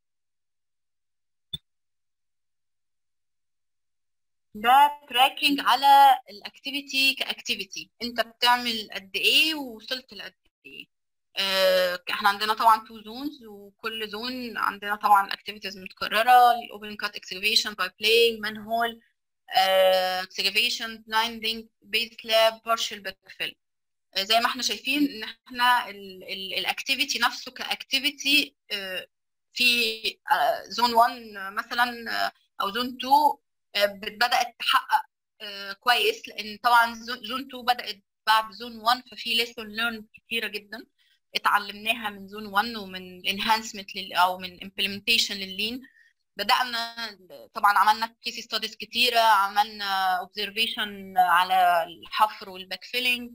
ده تراكنج على الاكتيفيتي كاكتيفيتي، انت بتعمل قد ايه ووصلت لقد ايه. احنا عندنا طبعا 2 زونز، وكل زون عندنا طبعا اكتيفيتيز متكرره، الاوبن كات اكسكافيشن، بايبلينج، مان هول، اكسكافيشن، بلايندنج، بيز لاب، بارشل باكفيل. زي ما احنا شايفين ان احنا الاكتيفيتي نفسه كاكتيفيتي في زون 1 مثلا او زون 2 بدات تحقق كويس، لان طبعا زون 2 بدات بعد زون 1، ففي ليسون ليرن كتيره جدا اتعلمناها من زون 1 ومن انهانسمنت او من امبلمنتيشن لللين. بدأنا طبعا عملنا كيس ستاديز كتيرة، عملنا اوبزرفيشن على الحفر والباك فيلينج،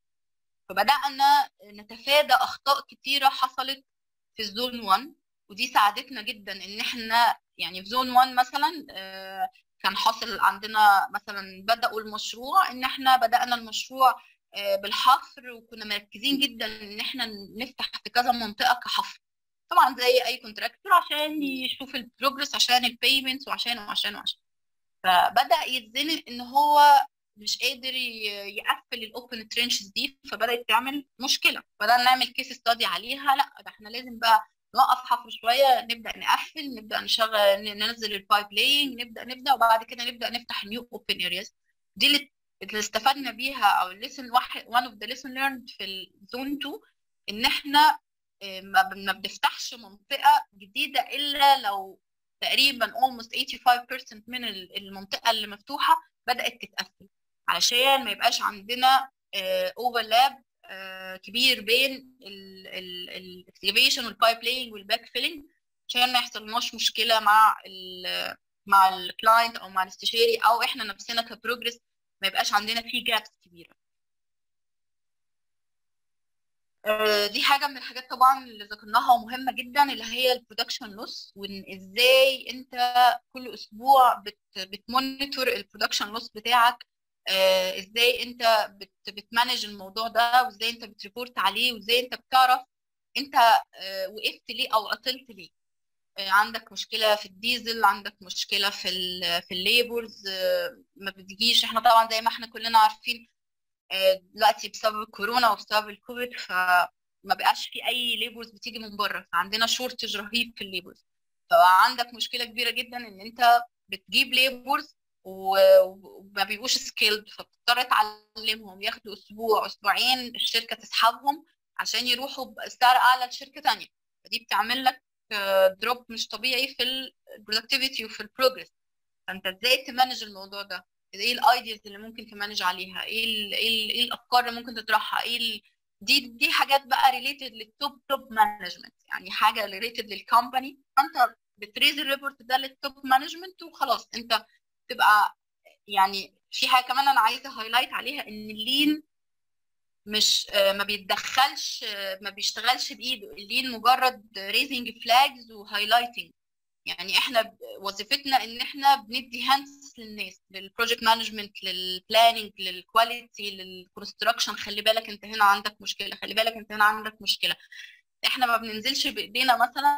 فبدأنا نتفادى أخطاء كتيرة حصلت في الزون 1. ودي ساعدتنا جدا إن إحنا يعني في زون 1 مثلا كان حاصل عندنا مثلا بدأوا المشروع إن إحنا بدأنا المشروع بالحفر، وكنا مركزين جدا إن إحنا نفتح في كذا منطقة كحفر، طبعا زي أي كونتراكتور عشان يشوف البروجرس، عشان البيمنتس، وعشان. فبدأ يتزنق ان هو مش قادر يقفل الاوبن ترينشز دي، فبدأت تعمل مشكله. بدأنا نعمل كيس ستادي عليها، لا ده احنا لازم بقى نوقف حفر شويه، نبدأ نقفل، نبدأ نشغل، ننزل البايب لاينج، نبدأ وبعد كده نبدأ نفتح نيو اوبن ارياز. دي اللي استفدنا بيها، او الليسن واحد one of the lesson learned في الزون 2، ان احنا ما بنفتحش منطقه جديده الا لو تقريبا almost 85% من المنطقة اللي مفتوحة بدأت تتقفل، علشان ما يبقاش عندنا overlap كبير بين الاكسكافيشن والبايب لاينج والباك فيلينج، عشان ما يحصلناش مشكلة مع الكلاينت او مع الاستشاري او احنا نفسنا كبروجرس، ما يبقاش عندنا فيه جابس كبيرة. دي حاجة من الحاجات طبعا اللي ذكرناها ومهمة جدا، اللي هي البرودكشن لوس، وان ازاي انت كل اسبوع بتمونيتور البرودكشن لوس بتاعك، ازاي انت بتمانج الموضوع ده، وازاي انت بتريبورت عليه، وازاي انت بتعرف انت وقفت ليه او عطلت ليه. عندك مشكلة في الديزل، عندك مشكلة في الليبرز ما بتجيش. احنا طبعا زي ما احنا كلنا عارفين دلوقتي بسبب الكورونا وبسبب الكوفيد فما بقاش في اي ليبرز بتيجي من بره، فعندنا شورتج رهيب في الليبرز. فعندك مشكله كبيره جدا ان انت بتجيب ليبرز وما بيبقوش سكيلد، فبتضطر تعلمهم، ياخدوا اسبوع اسبوعين الشركه تسحبهم عشان يروحوا بسعر اعلى لشركه تانية. فدي بتعمل لك دروب مش طبيعي في البرودكتيفيتي وفي البروجرس. فانت ازاي تمانج الموضوع ده؟ ايه الايدياز اللي ممكن تمانج عليها؟ ايه الافكار اللي ممكن تطرحها؟ دي حاجات بقى ريليتد توب مانجمنت، يعني حاجه ريليتد للكومباني. فانت بتريز الريبورت ده للتوب مانجمنت وخلاص. انت تبقى يعني في حاجه كمان انا عايزه هايلايت عليها، ان اللين مش ما بيتدخلش، ما بيشتغلش بايده. اللين مجرد ريزنج فلاجز وهايلايتنج. يعني احنا وظيفتنا ان احنا بندي هاندز للناس، للبروجكت مانجمنت، للبلاننج، للكواليتي، للكونستراكشن. خلي بالك انت هنا عندك مشكله، خلي بالك انت هنا عندك مشكله. احنا ما بننزلش بايدينا مثلا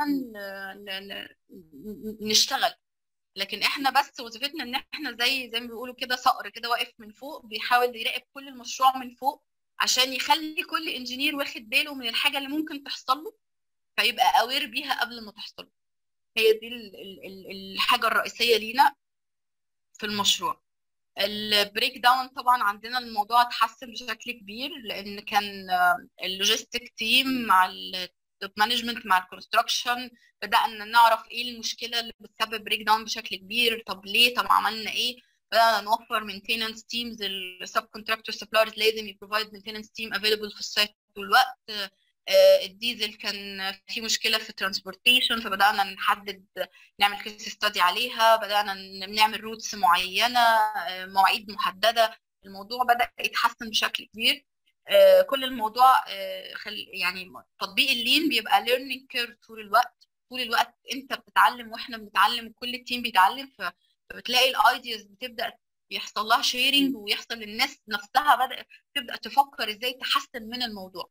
نشتغل، لكن احنا بس وظيفتنا ان احنا زي ما بيقولوا كده صقر كده واقف من فوق بيحاول يراقب كل المشروع من فوق، عشان يخلي كل انجينير واخد باله من الحاجه اللي ممكن تحصل له، فيبقى اوير بيها قبل ما تحصل له. هي دي الحاجه الرئيسيه لينا في المشروع. البريك داون طبعا عندنا الموضوع اتحسن بشكل كبير، لان كان اللوجيستيك تيم مع التوب مانجمنت مع الكونستراكشن بدانا نعرف ايه المشكله اللي بتسبب بريك داون بشكل كبير. طب ليه؟ طب عملنا ايه؟ بدانا نوفر مينتيننس تيمز. السب كونتراكتور سبلايرز لازم يبروفايد مينتيننس تيم افيلبل في السايت طول الوقت. الديزل كان في مشكله في الترانسبورتيشن، فبدانا نحدد، نعمل كيس ستادي عليها، بدانا نعمل روتس معينه، مواعيد محدده. الموضوع بدا يتحسن بشكل كبير. كل الموضوع يعني تطبيق اللين بيبقى ليرنينج كيرف طول الوقت. طول الوقت انت بتتعلم واحنا بنتعلم وكل التيم بيتعلم، فبتلاقي الايدياز بتبدا يحصل لها شيرنج، ويحصل للناس نفسها بدات تبدا تفكر ازاي تحسن من الموضوع.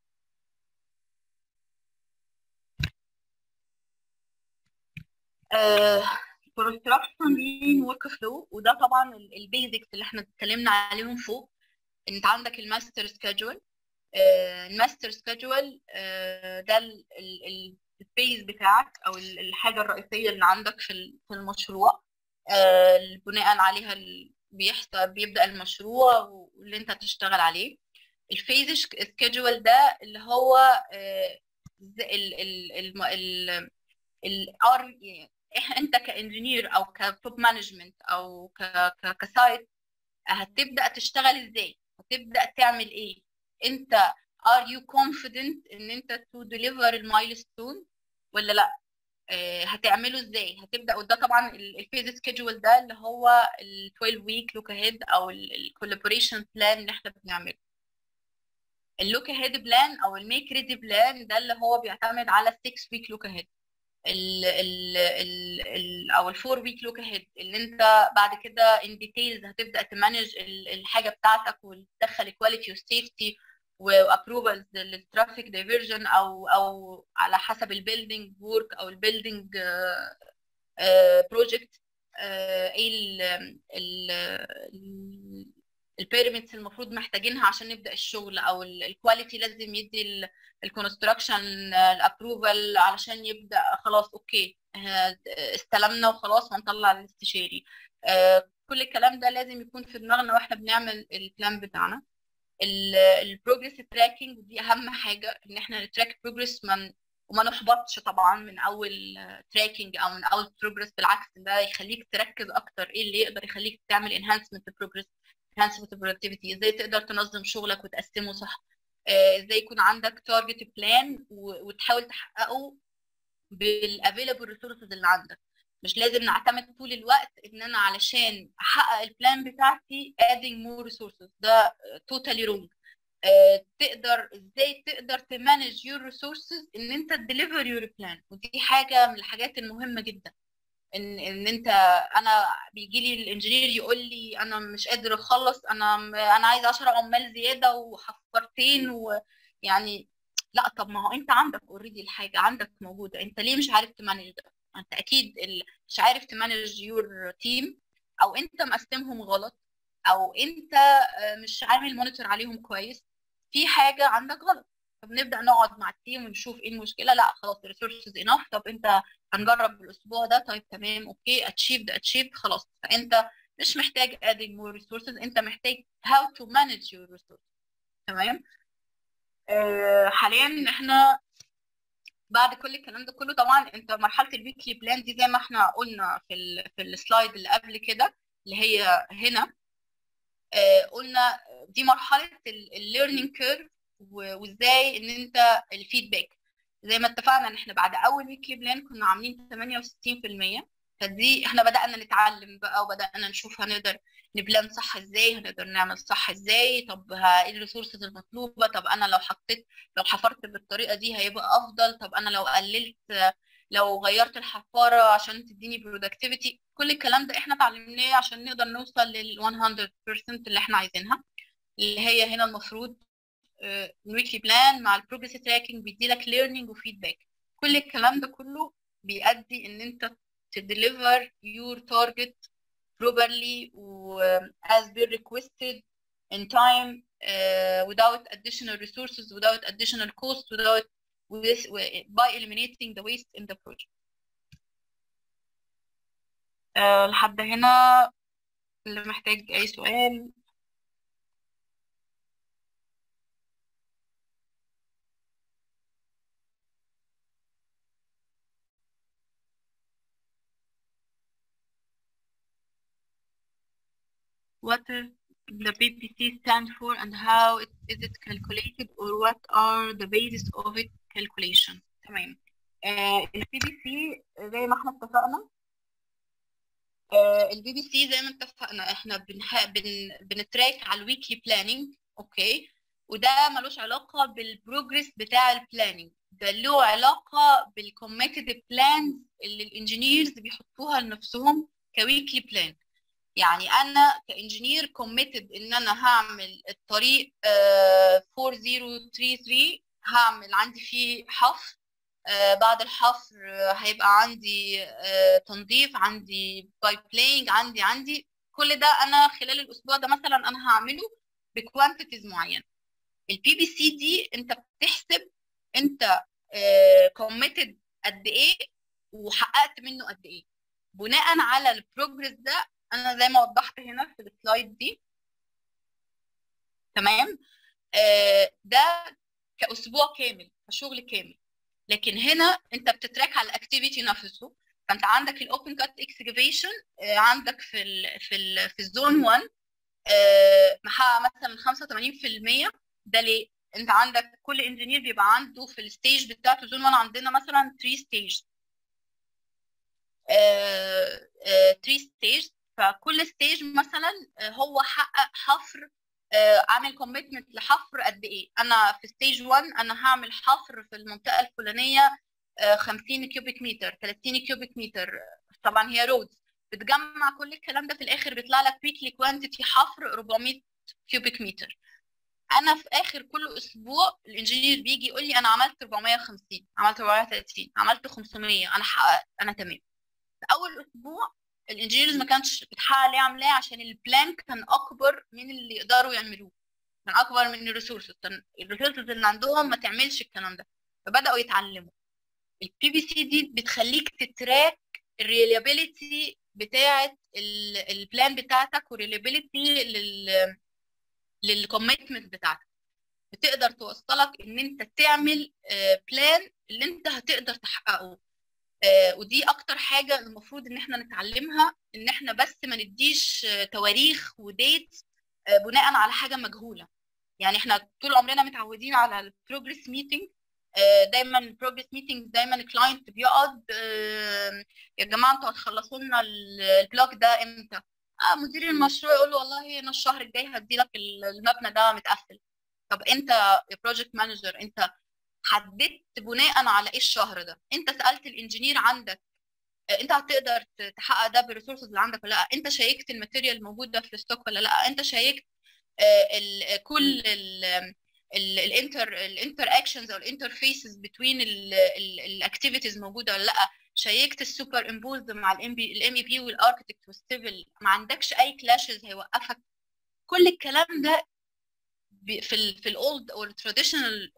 كونستراكشن لين ورك فلو، وده طبعا البيزكس اللي احنا اتكلمنا عليهم فوق. انت عندك الماستر سكادجول. الماستر سكادجول ده البيز بتاعك، او الحاجه الرئيسيه اللي عندك في المشروع. بناء عليها بيبدا المشروع واللي انت تشتغل عليه. الفيز سكادجول ده اللي هو الار، انت كانجينير او كتوب مانجمنت او كسايت هتبدا تشتغل ازاي، هتبدا تعمل ايه. انت are you confident ان انت to deliver المايلستون ولا لا؟ هتعمله ازاي؟ هتبدا. وده طبعا الفيز سكيدجول ده اللي هو ال 12 ويك لوك اهيد او الكولابوريشن بلان اللي احنا بنعمله. اللوك اهيد بلان او الميك ريدي بلان ده اللي هو بيعتمد على 6 ويك لوك اهيد، او الفور ويك لوك اهيد، اللي انت بعد كده ان ديتيلز هتبدا تمانج الحاجه بتاعتك وتدخل كواليتي وسيفتي وابروفالز للترافيك دايفرجن، او على حسب البيلدينج وورك او البيلدينج بروجكت ايه البيرميتس المفروض محتاجينها عشان نبدا الشغل، او الكواليتي لازم يدي الكونستراكشن الابروفال علشان يبدا خلاص اوكي استلمنا وخلاص هنطلع الاستشاري. كل الكلام ده لازم يكون في دماغنا واحنا بنعمل البلان بتاعنا. البروجرس تراكنج دي اهم حاجه، ان احنا نتراك بروجرس وما نحبطش طبعا من اول تراكنج او من اول بروجرس. بالعكس ده يخليك تركز اكتر ايه اللي يقدر يخليك تعمل انهانسمنت بروجرس، انهانسمنت برودكتيفيتي، ازاي تقدر تنظم شغلك وتقسمه صح، ازاي يكون عندك تارجت بلان وتحاول تحققه بالافيلابل ريسورسز اللي عندك. مش لازم نعتمد طول الوقت ان انا علشان احقق البلان بتاعتي adding more resources، ده totally wrong. ازاي تقدر تمانج يور ريسورسز ان انت تديليفر يور بلان، ودي حاجه من الحاجات المهمه جدا. ان انت، انا بيجي لي الانجينير يقول لي انا مش قادر اخلص، انا عايز 10 عمال زياده وحفرتين ويعني لا. طب ما هو انت عندك اوريدي الحاجه عندك موجوده، انت ليه مش عارف تمانج ده؟ انت اكيد مش عارف تمانج يور تيم، او انت مقسمهم غلط، او انت مش عامل مونيتور عليهم كويس، في حاجه عندك غلط. فبنبدا نقعد مع التيم ونشوف ايه المشكله. لا خلاص الريسورسز انف، طب انت هنجرب الاسبوع ده، طيب تمام اوكي اتشيفد خلاص. فانت مش محتاج adding more resources، انت محتاج how to manage your resources. تمام. حاليا احنا بعد كل الكلام ده كله، طبعا انت مرحله الويكلي بلان دي زي ما احنا قلنا في السلايد اللي قبل كده اللي هي هنا، قلنا دي مرحله الليرنينج كيرف، وازاي ان انت الفيدباك زي ما اتفقنا ان احنا بعد اول ويكلي بلان كنا عاملين 68%. فدي احنا بدأنا نتعلم بقى، وبدأنا نشوف هنقدر نبلان صح ازاي، هنقدر نعمل صح ازاي، طب ايه الريسورسز المطلوبة، طب انا لو حفرت بالطريقة دي هيبقى افضل، طب انا لو قللت لو غيرت الحفارة عشان تديني برودكتيفيتي. كل الكلام ده احنا اتعلمناه عشان نقدر نوصل لل 100% اللي احنا عايزينها، اللي هي هنا المفروض الويكلي بلان مع البروجرس تراكنج بيدي لك ليرنينج وفيدباك. كل الكلام ده كله بيؤدي ان انت تديليفر your target properly as be requested in time, without additional resources, without additional cost, by eliminating the waste in the project. لحد هنا اللي محتاج اي سؤال؟ What does the PPC stand for and how is it calculated, or what are the basis of its calculation؟ تمام. ال PPC زي ما احنا اتفقنا، البي بي سي زي ما اتفقنا احنا بنتراك على الويكلي بلاننج. اوكي. وده ملوش علاقه بالبروجرس بتاع البلاننج، ده له علاقه بالكوميتد بلانز اللي الانجينيرز بيحطوها لنفسهم كويكلي بلان. يعني انا كانجينير كوميتد ان انا هعمل الطريق 4033، هعمل عندي فيه حفر، بعد الحفر هيبقى عندي تنظيف، عندي بايبلينج، عندي كل ده انا خلال الاسبوع ده مثلا انا هعمله بكوانتيتيز معينه. البي بي سي دي انت بتحسب انت كوميتد قد ايه وحققت منه قد ايه. بناء على البروجرس ده انا زي ما وضحت هنا في السلايد دي، تمام، ده كاسبوع كامل كشغل كامل. لكن هنا انت بتتراك على الاكتيفيتي نفسه. فانت عندك الاوبن كات اكسكافيشن عندك في الزون 1 محقق مثلا 85%. ده ليه؟ انت عندك كل انجينير بيبقى عنده في الستيج بتاعته. زون 1 عندنا مثلا 3 ستيج، 3 ستيج. فكل ستيج مثلا هو حقق حفر، عامل كوميتمنت لحفر قد ايه. انا في ستيج 1 انا هعمل حفر في المنطقه الفلانيه 50 كيوبيك متر، 30 كيوبيك متر. طبعا هي رودز بتجمع كل الكلام ده في الاخر بيطلع لك ويكلي كوانتيتي حفر 400 كيوبيك متر. انا في اخر كل اسبوع الانجينير بيجي يقول لي انا عملت 450، عملت 430، عملت 500، انا حققت، انا تمام. في اول اسبوع الانجينيرز ما كانتش بتحقق ليه عاملاه عشان البلان كان اكبر من اللي يقدروا يعملوه، كان اكبر من الريسورسز اللي عندهم ما تعملش الكلام ده. فبداوا يتعلموا. البي بي سي دي بتخليك تتراك الريليابيليتي بتاعه البلان بتاعتك والريليابيليتي للكوميتمنت بتاعتك. بتقدر توصلك ان انت تعمل بلان اللي انت هتقدر تحققه. ودي اكتر حاجه المفروض ان احنا نتعلمها، ان احنا بس ما نديش تواريخ وديت بناء على حاجه مجهوله. يعني احنا طول عمرنا متعودين على البروجرس ميتنج. دايما البروجرس ميتنج دايما الكلاينت بيقعد يا جماعه انتوا هتخلصوا لنا البلوك ده امتى؟ مدير المشروع يقول له والله انا الشهر الجاي هدي لك المبنى ده متقفل. طب انت يا بروجكت مانجر انت حددت بناء على ايه الشهر ده؟ انت سالت الانجينير عندك انت هتقدر تحقق ده بالريسورسز اللي عندك ولا لا؟ انت شيكت الماتيريال الموجوده في الستوك ولا لا؟ انت شيكت كل الانتر اكشنز او الانترفيسز بين الاكتيفيتيز موجوده ولا لا؟ شيكت السوبر امبوزد مع الام اي بي والاركتكت والسيفل؟ ما عندكش اي كلاشز هيوقفك؟ كل الكلام ده في الاولد او التراديشنال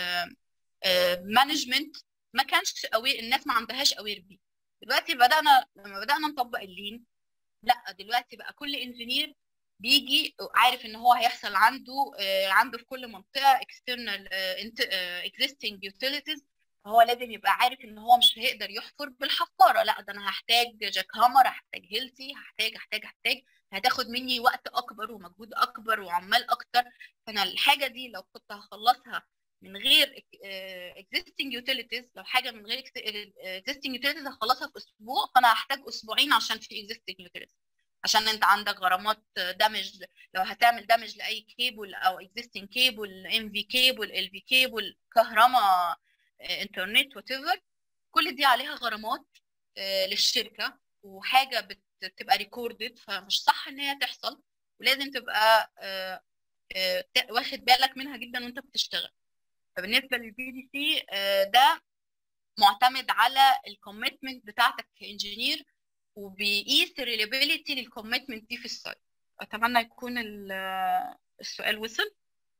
مانجمنت ما كانش قوي، الناس ما عندهاش اوير بيه. دلوقتي لما بدانا نطبق اللين لا، دلوقتي بقى كل انجينير بيجي عارف ان هو هيحصل عنده في كل منطقه external existing utilities. هو لازم يبقى عارف ان هو مش هيقدر يحفر بالحفاره، لا ده انا هحتاج جاك هامر، هحتاج هيلتي، هحتاج هتاخد مني وقت اكبر ومجهود اكبر وعمال اكتر. فانا الحاجه دي لو كنت هخلصها من غير existing utilities، لو حاجه من غير existing utilities هخلصها في اسبوع، فانا هحتاج اسبوعين عشان في existing utilities. عشان انت عندك غرامات دامج، لو هتعمل دامج لاي كيبل او existing كيبل، ام في كيبل، ال في كيبل، كهرباء، انترنت، وات ايفر، كل دي عليها غرامات للشركه، وحاجه بتبقى ريكوردد، فمش صح ان هي تحصل، ولازم تبقى واخد بالك منها جدا وانت بتشتغل. فبالنسبه للبي دي سي ده معتمد على الكوميتمنت بتاعتك كانجينير، وبيقيس الريلابيليتي للكوميتمنت دي في السايت. اتمنى يكون السؤال وصل.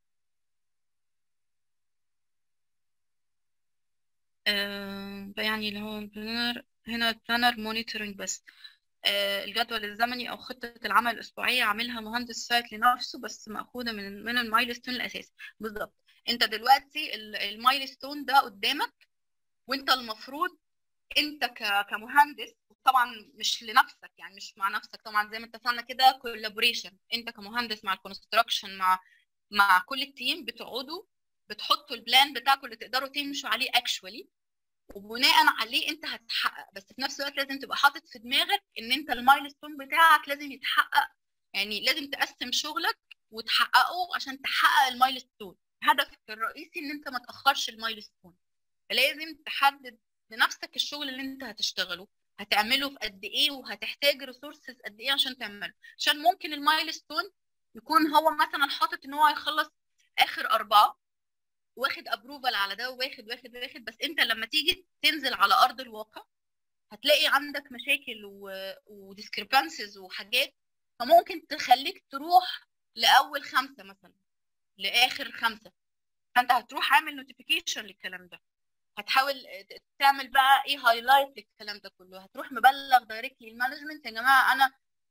يعني اللي هو البلانر، هنا البلانر مونيتورنج بس. الجدول الزمني او خطه العمل الاسبوعيه عاملها مهندس سايت لنفسه، بس ماخوذه من المايلستون الاساسي. بالظبط، انت دلوقتي المايلستون ده قدامك، وانت المفروض انت كمهندس، طبعا مش لنفسك يعني، مش مع نفسك طبعا، زي ما اتفقنا كده كولابوريشن، انت كمهندس مع الكونستراكشن، مع كل التيم، بتقعدوا بتحطوا البلان بتاعكم اللي تقدروا تمشوا عليه اكشولي، وبناء عليه انت هتحقق. بس في نفس الوقت لازم تبقى حاطط في دماغك ان انت المايلستون بتاعك لازم يتحقق، يعني لازم تقسم شغلك وتحققه عشان تحقق المايلستون. هدفك الرئيسي ان انت ما تاخرش المايلستون. لازم تحدد لنفسك الشغل اللي انت هتشتغله هتعمله في قد ايه، وهتحتاج ريسورسز قد ايه عشان تعمله. عشان ممكن المايلستون يكون هو مثلا حاطط ان هو هيخلص اخر 4، واخد ابروفال على ده، واخد، بس انت لما تيجي تنزل على ارض الواقع هتلاقي عندك مشاكل وديسكريبانسز وحاجات، فممكن تخليك تروح لاول 5 مثلا، لاخر 5. فانت هتروح عامل نوتيفيكيشن للكلام ده، هتحاول تعمل بقى ايه هايلايت للكلام ده كله، هتروح مبلغ دايركتلي المانجمنت، يا جماعه انا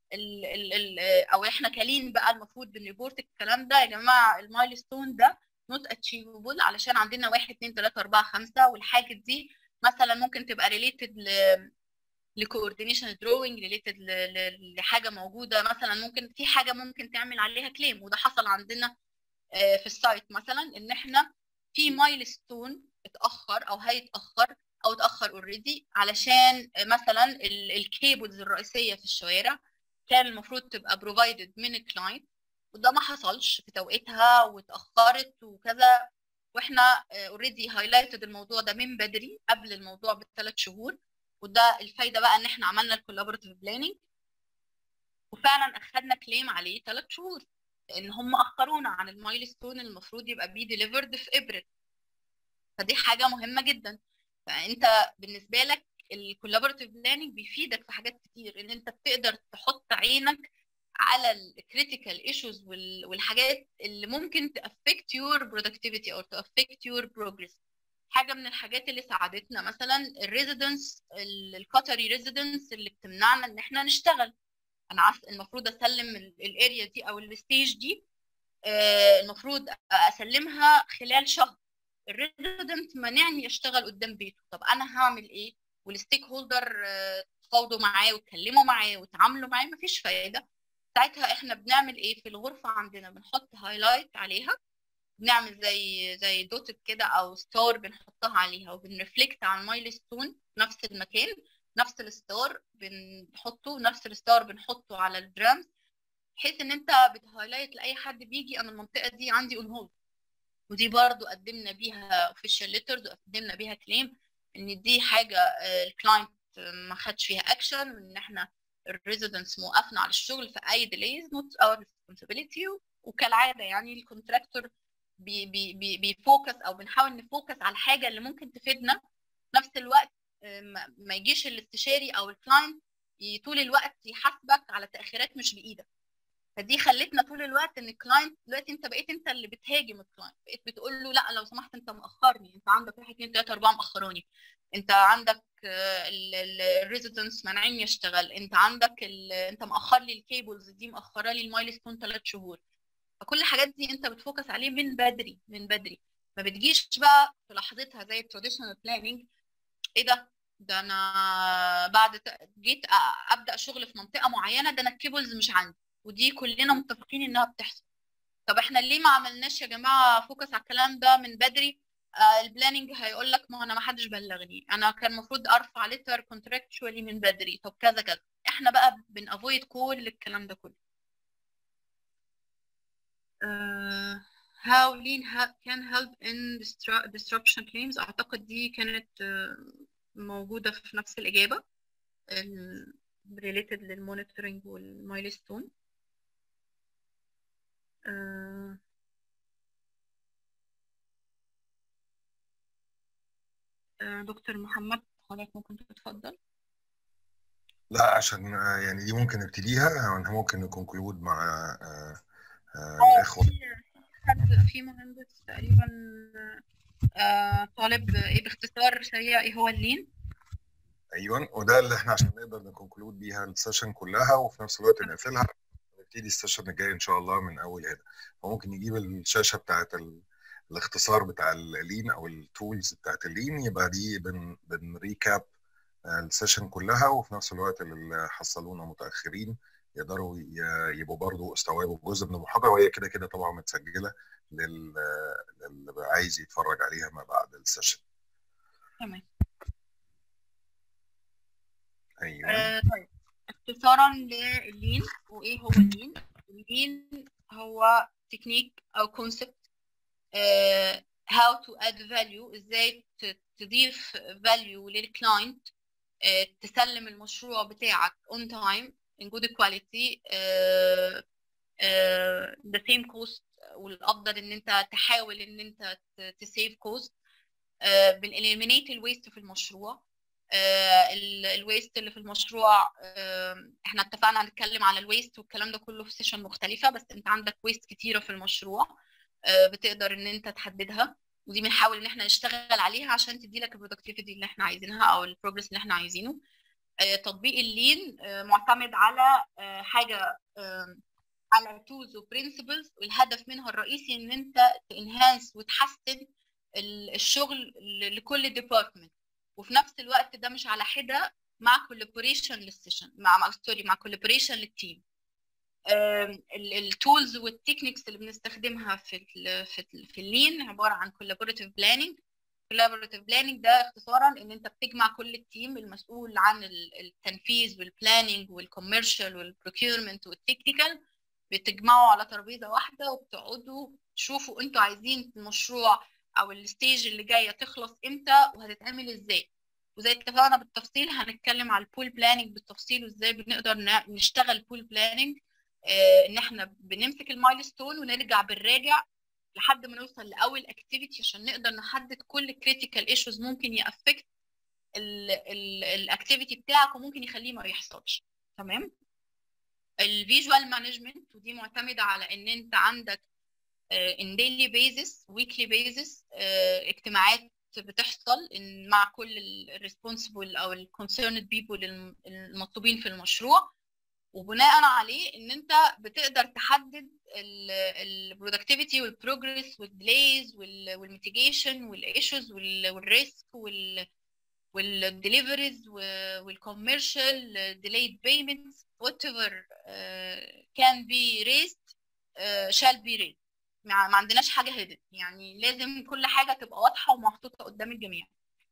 او احنا كلين بقى المفروض بنريبورت الكلام ده، يا جماعه المايلستون ده نوت اتشيفبل علشان عندنا 1 2 3 4 5، والحاجه دي مثلا ممكن تبقى ريليتد لكوردينيشن دروينج، ريليتد لحاجه موجوده، مثلا ممكن في حاجه ممكن تعمل عليها كليم. وده حصل عندنا في السايت مثلا، ان احنا في مايلستون اتاخر او هيتاخر او اتاخر اوريدي، علشان مثلا الكيبلز الرئيسيه في الشوارع كان المفروض تبقى بروفايدد من الكلاينت، وده ما حصلش في توقيتها واتاخرت وكذا. واحنا اوريدي هايلايتد الموضوع ده من بدري قبل الموضوع ب3 شهور. وده الفايده بقى ان احنا عملنا الكولابوراتيف بلاننج، وفعلا اخدنا كليم عليه 3 شهور، لان هم اخرونا عن المايلستون المفروض يبقى بي ديليفرد في ابريل. فدي حاجه مهمه جدا. فانت بالنسبه لك الكولابوراتيف بلاننج بيفيدك في حاجات كتير، ان انت بتقدر تحط عينك على الكريتيكال ايشوز والحاجات اللي ممكن تافكت يور برودكتيفيتي او تافكت يور بروجريس. حاجه من الحاجات اللي ساعدتنا مثلا الريزيدنس، القطري ريزيدنس اللي بتمنعنا ان احنا نشتغل. انا المفروض اسلم الاريا دي او الستيج دي، المفروض اسلمها خلال شهر. الريزيدنت مانعني اشتغل قدام بيته، طب انا هعمل ايه؟ والستيك هولدر تفاوضوا معاه واتكلموا معاه وتعاملوا معاه، مفيش فايده. ساعتها احنا بنعمل ايه في الغرفه عندنا؟ بنحط هايلايت عليها، بنعمل زي دوتد كده او ستار بنحطها عليها، وبنرفلكت على المايلستون نفس المكان، نفس الستار بنحطه، نفس الستار بنحطه على الدرامز، بحيث ان انت بتهايلايت لاي حد بيجي انا المنطقه دي عندي اون هولد. ودي برضو قدمنا بيها اوفيشال ليترز وقدمنا بيها كليم ان دي حاجه الكلاينت ما خدش فيها اكشن، وان احنا الريزيدنس موقفنا على الشغل في اي ديليز نوت اور ريسبونسبيلتي. وكالعاده يعني الكونتراكتور بيفوكس او بنحاول نفوكس على الحاجه اللي ممكن تفيدنا. في نفس الوقت ما يجيش الاستشاري او الكلاينت طول الوقت يحاسبك على تاخيرات مش بايدك. فدي خلتنا طول الوقت ان الكلاينت دلوقتي انت بقيت انت اللي بتهاجم الكلاينت، بقيت بتقول له لا لو سمحت انت مأخرني، انت عندك 1 2 3 4 مأخروني، انت عندك الريزيدنس مانعني اشتغل، انت عندك انت مأخر لي الكيبلز دي، مأخره لي المايلستون 3 شهور. فكل الحاجات دي انت بتفوكس عليه من بدري من بدري، ما بتجيش بقى في لحظتها زي التراديشنال بلاننج. ايه ده انا بعد جيت ابدا شغل في منطقه معينه، ده انا الكيبلز مش عندي، ودي كلنا متفقين انها بتحصل. طب احنا ليه ما عملناش يا جماعه فوكس على الكلام ده من بدري؟ البلاننج هيقول لك ما انا ما حدش بلغني، انا كان المفروض ارفع ليتر كونتراكتشوالي من بدري، طب كذا كذا. احنا بقى بنافويد كل الكلام ده كله. How lean can help in disruption claims. اعتقد دي كانت موجوده في نفس الاجابه related للمونيتورنج والمايلستون. دكتور محمد حضرتك ممكن تتفضل. لا عشان يعني دي ممكن نبتديها، واحنا ممكن نكونكلود مع الاخوه. في مهندس تقريبا طالب ايه باختصار سريع ايه هو اللين. ايوه، وده اللي احنا عشان نقدر نكونكلود بيها السيشن كلها وفي نفس الوقت نقفلها، نبتدي السيشن الجاي ان شاء الله من اول هنا. فممكن نجيب الشاشه بتاعت الاختصار بتاع اللين او التولز بتاعت اللين، يبقى دي بنريكاب السيشن كلها، وفي نفس الوقت اللي حصلونا متاخرين يقدروا يبقوا برضو استوعبوا جزء من المحاضره، وهي كده كده طبعا متسجله للي عايز يتفرج عليها ما بعد السيشن. تمام. ايوه. طيب اختصارا للين، وايه هو اللين؟ اللين هو تكنيك او كونسبت how to add value، ازاي تضيف value للكلاينت، تسلم المشروع بتاعك on time in good quality the same cost، والافضل ان انت تحاول ان انت تسيف كوست، بنeliminate الويست في المشروع. الويست اللي في المشروع احنا اتفقنا هنتكلم على الويست والكلام ده كله في سيشن مختلفة، بس انت عندك ويست كتيرة في المشروع بتقدر ان انت تحددها، ودي بنحاول ان احنا نشتغل عليها عشان تدي لك البرودكتيفيتي اللي احنا عايزينها او البروجرس اللي احنا عايزينه. تطبيق اللين معتمد على حاجة على tools و principles، والهدف منها الرئيسي ان انت تنهانس وتحسن الشغل لكل ديبارتمنت، وفي نفس الوقت ده مش على حده، مع كولابوريشن للسيشن، مع كولابوريشن للتيم. التولز والتكنيكس اللي بنستخدمها في اللين عباره عن collaborative planning. collaborative planning ده اختصارا ان انت بتجمع كل التيم المسؤول عن التنفيذ والبلاننج والكوميرشال والبروكيورمنت والتكنيكال، بتجمعوا على ترابيزه واحده وبتقعدوا تشوفوا انتوا عايزين المشروع او الستيج اللي جايه تخلص امتى وهتتعمل ازاي. وزي اتفقنا بالتفصيل هنتكلم على البول بلاننج بالتفصيل، وازاي بنقدر نشتغل بول بلاننج، ان احنا بنمسك المايلستون ونرجع بالراجع لحد ما نوصل لاول اكتيفيتي عشان نقدر نحدد كل كريتيكال ايشوز ممكن يافكت الاكتيفيتي بتاعك وممكن يخليه ما يحصلش. تمام. الفيجوال مانجمنت، ودي معتمده على ان انت عندك in daily basis weekly basis اجتماعات بتحصل مع كل الريسبونسبل او الكونسيرند بيبول المطلوبين في المشروع، وبناء عليه ان انت بتقدر تحدد البرودكتيفيتي والبروجرس والديليز والميتيجيشن والايشوز والريسك والديليفريز والكوميرشال ديليد بيمنتس whatever can be raised shall be raised. ما عندناش حاجه هيدن، يعني لازم كل حاجه تبقى واضحه ومحطوطه قدام الجميع.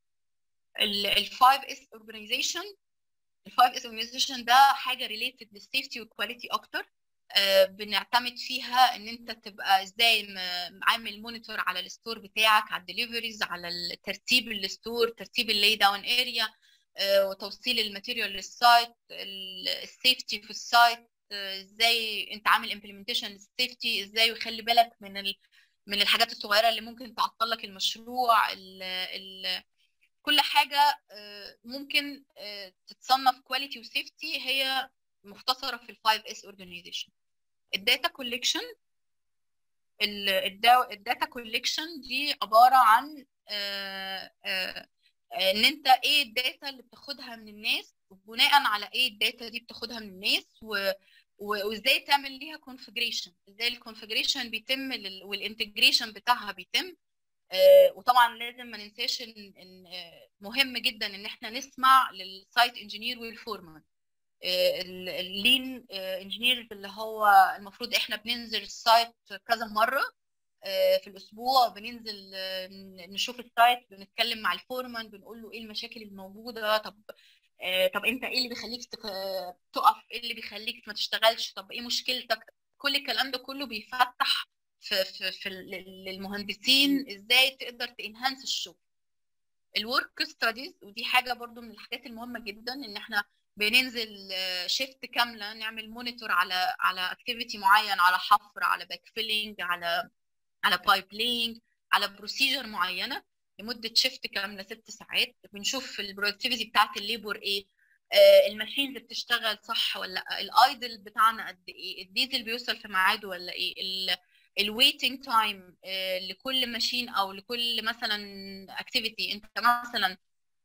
ال5 اس اورجانيزيشن، ال5 اس اورجانيزيشن ده حاجه ريليتد للسيفتي والكواليتي اكتر. بنعتمد فيها ان انت تبقى ازاي عامل مونيتور على الستور بتاعك، على الدليفريز، على ترتيب الستور، ترتيب اللاي داون اريا، وتوصيل الماتيريال للسايت، السيفتي في السايت، ازاي انت عامل امبلمنتيشن للسيفتي، ازاي ويخلي بالك من الحاجات الصغيره اللي ممكن تعطل لك المشروع. كل حاجه ممكن تتصنف كواليتي وسيفتي هي مختصره في ال5 اس اورجانيزيشن. الداتا كوليكشن، الداتا كوليكشن دي عباره عن ان انت ايه الداتا اللي بتاخدها من الناس، وبناء على ايه الداتا دي بتاخدها من الناس، وازاي تعمل ليها كونفيجريشن، ازاي الكونفيجريشن بيتم والانتجريشن بتاعها بيتم. وطبعا لازم ما ننساش ان مهم جدا ان احنا نسمع للسايت انجينير والفورمان. اللين انجينير اللي هو المفروض احنا بننزل السايت كذا مره في الاسبوع، بننزل نشوف السايت، بنتكلم مع الفورمان، بنقول له ايه المشاكل الموجوده. طب انت ايه اللي بيخليك تقف، ايه اللي بيخليك ما تشتغلش، طب ايه مشكلتك. كل الكلام ده كله بيفتح في للمهندسين ازاي تقدر تنهانس الشغل. الورك ستاديز، ودي حاجه برضو من الحاجات المهمه جدا، ان احنا بننزل شيفت كامله نعمل مونيتور على اكتيفيتي معين، على حفر، على باك فيلينج، على بايب لينج، على بروسيجر معينه لمده شيفت كامله 6 ساعات. بنشوف البرودكتيفيتي بتاعت الليبر ايه، الماشينز بتشتغل صح ولا لا، الايدل بتاعنا قد ايه، الديزل بيوصل في ميعاده ولا ايه، الويتنج تايم لكل ماشين او لكل مثلا اكتيفيتي. انت مثلا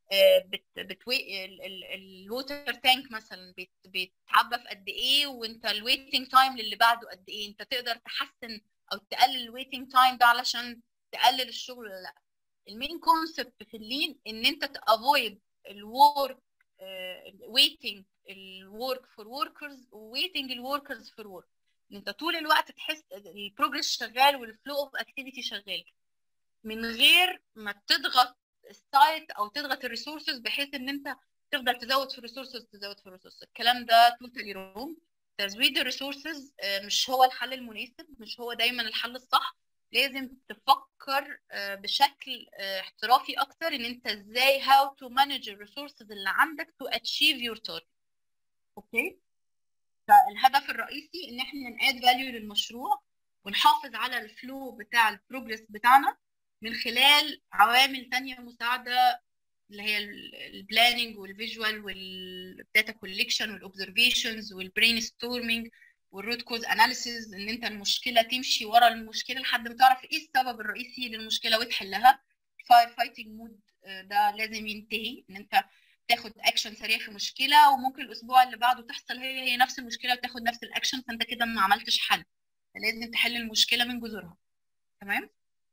الووتر تانك مثلا بيتعبى في قد ايه، وانت الويتنج تايم للي بعده قد ايه. انت تقدر تحسن او تقلل الويتنج تايم ده علشان تقلل الشغل ولا لا. المين كونسبت في اللين ان انت تافويد الورك ويتنج الورك فور وركرز، وويتنج الوركرز فور ورك. ان انت طول الوقت تحس البروجرس شغال والفلو اوف اكتيفيتي شغال، من غير ما تضغط السايت او تضغط الريسورسز بحيث ان انت تفضل تزود في الريسورسز. الكلام ده توتالي رونج. تزويد الريسورسز مش هو الحل المناسب، مش هو دايما الحل الصح. لازم تفكر بشكل احترافي اكتر ان انت ازاي how to manage الريسورسز اللي عندك to achieve your target. اوكي، فالهدف الرئيسي ان احنا ناد فاليو للمشروع، ونحافظ على الفلو بتاع البروجرس بتاعنا من خلال عوامل تانية مساعدة، اللي هي البلاننج والفيجوال والداتا كوليكشن والاوبزرفيشنز والبرين ستورمينج والروت كوز اناليسيز. ان انت المشكله تمشي ورا المشكله لحد ما تعرف ايه السبب الرئيسي للمشكله وتحلها. فاير فايتنج مود ده لازم ينتهي، ان انت تاخد اكشن سريع في مشكله، وممكن الاسبوع اللي بعده تحصل هي نفس المشكله وتاخد نفس الاكشن، فانت كده ما عملتش حل. لازم تحل المشكله من جذورها. تمام.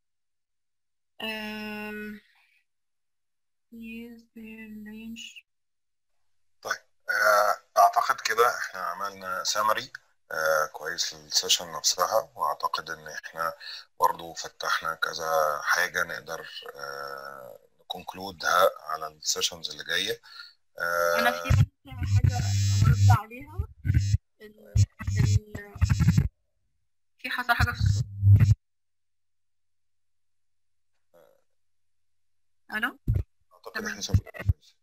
طيب اعتقد كده احنا عملنا سامري كويس للسيشن نفسها، واعتقد ان احنا برضو فتحنا كذا حاجة نقدر نكونكلودها على السيشنز اللي جاية. انا في بس حاجه هرد عليها. في حصل حاجه في الصوت. الو. اعتقد احنا سامعين كويس.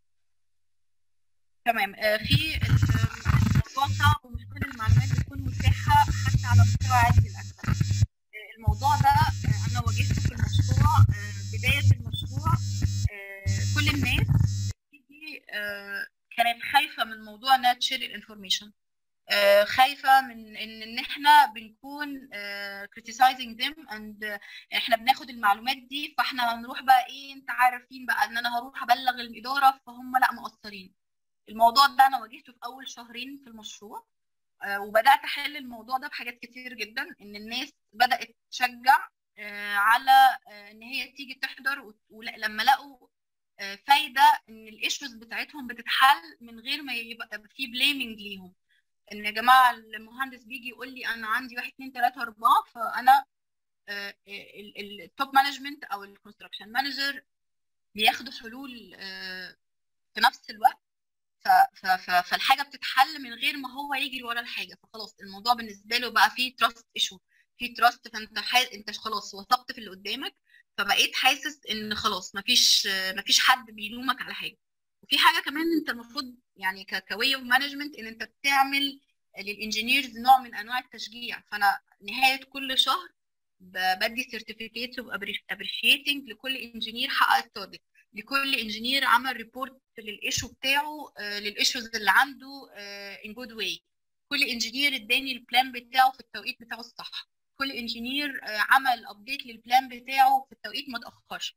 تمام. في الموضوع صعب، ومش كل المعلومات بتكون متاحه حتى على مستوى عالي للاسف. الموضوع ده انا واجهته في المشروع. بدايه المشروع كل الناس بتيجي كانت خايفه من موضوع انها تشير الانفورميشن، خايفه من ان احنا بنكون criticizing them and احنا بناخد المعلومات دي، فاحنا هنروح بقى ايه، انت عارفين بقى ان انا هروح ابلغ الاداره فهم لا مقصرين. الموضوع ده انا واجهته في اول شهرين في المشروع، وبدات احل الموضوع ده بحاجات كتير جدا. ان الناس بدات تشجع على ان هي تيجي تحضر، ولما لقوا فايده ان الايشوز بتاعتهم بتتحل من غير ما يبقى في بليمنج ليهم. ان يا جماعه المهندس بيجي يقول لي انا عندي 1 2 3 4، فانا التوب مانجمنت او الكونستراكشن مانجر بياخدوا حلول في نفس الوقت، فالحاجه بتتحل من غير ما هو يجري ورا الحاجه. فخلاص الموضوع بالنسبه له بقى فيه تراست ايشو، فيه تراست. فانت انت خلاص وثقت في اللي قدامك، فبقيت حاسس ان خلاص مفيش حد بيلومك على حاجه. وفي حاجه كمان انت المفروض يعني كواي اوف مانجمنت ان انت بتعمل للانجينيرز نوع من انواع التشجيع. فانا نهايه كل شهر بدي سيرتيفيكيت اوف ابريشيتنج لكل انجينير حقق التارجت، لكل انجينير عمل ريبورت للايشو بتاعه، للايشوز اللي عنده ان جود واي. كل انجينير اداني البلان بتاعه في التوقيت بتاعه الصح، كل انجينير عمل ابديت للبلان بتاعه في التوقيت ما تاخرش.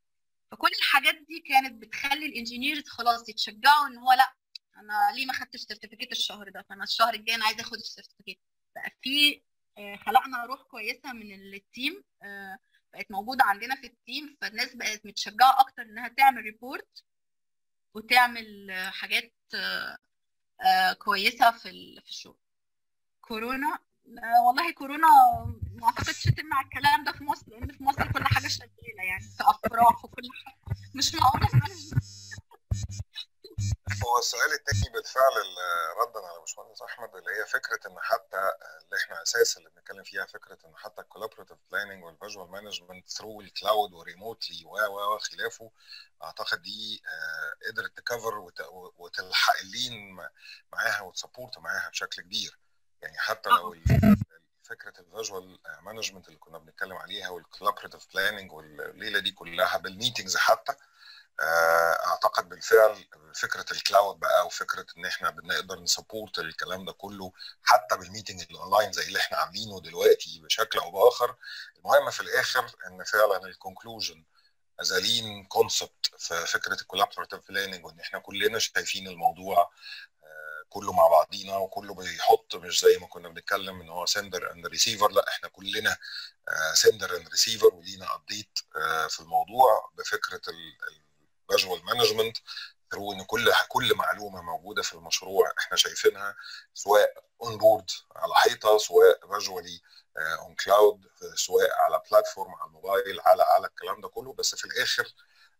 فكل الحاجات دي كانت بتخلي الانجينيرز خلاص يتشجعوا ان هو لا، انا ليه ما خدتش سيرتيفيكيت الشهر ده، فانا الشهر الجاي انا عايزه اخد السيرتيفيكيت. بقى في خلقنا روح كويسه من التيم، بقت موجوده عندنا في التيم، فالناس بقت متشجعه اكتر انها تعمل ريبورت وتعمل حاجات كويسه في الشغل. كورونا، والله كورونا ما اعتقدش تمنع الكلام ده في مصر، لان في مصر كل حاجه شغاله يعني، في افراح وكل حاجه، مش معقوله هو السؤال التاني بالفعل ردا على باشمهندس احمد، اللي هي فكره ان حتى اللي احنا اساس اللي بنتكلم فيها، فكره ان حتى الكولابوريتيف بلاننج والفيجوال مانجمنت ثرو الكلاود وريموتلي وخلافه، اعتقد دي قدرت تكفر وتلحق اللين معاها وتسبورت معاها بشكل كبير. يعني حتى لو فكره الفيجوال مانجمنت اللي كنا بنتكلم عليها والكولابوريتيف بلاننج والليله دي كلها بالميتنجز حتى، اعتقد بالفعل فكره الكلاود بقى وفكره ان احنا بنقدر نسبورت الكلام ده كله حتى بالميتنج الاونلاين زي اللي احنا عاملينه دلوقتي بشكل او باخر. المهم في الاخر ان فعلا الكونكلوجن ازالين كونسبت في فكره الكولابوريتيف بلاننج، وان احنا كلنا شايفين الموضوع كله مع بعضينا وكله بيحط، مش زي ما كنا بنتكلم ان هو سندر اند ريسيفر، لا احنا كلنا سندر اند ريسيفر ولينا ابديت في الموضوع بفكره الفيجوال مانجمنت ثرو ان كل معلومه موجوده في المشروع احنا شايفينها، سواء اون بورد على حيطه، سواء فيجوالي اون كلاود، سواء على بلاتفورم على الموبايل، على الكلام ده كله. بس في الاخر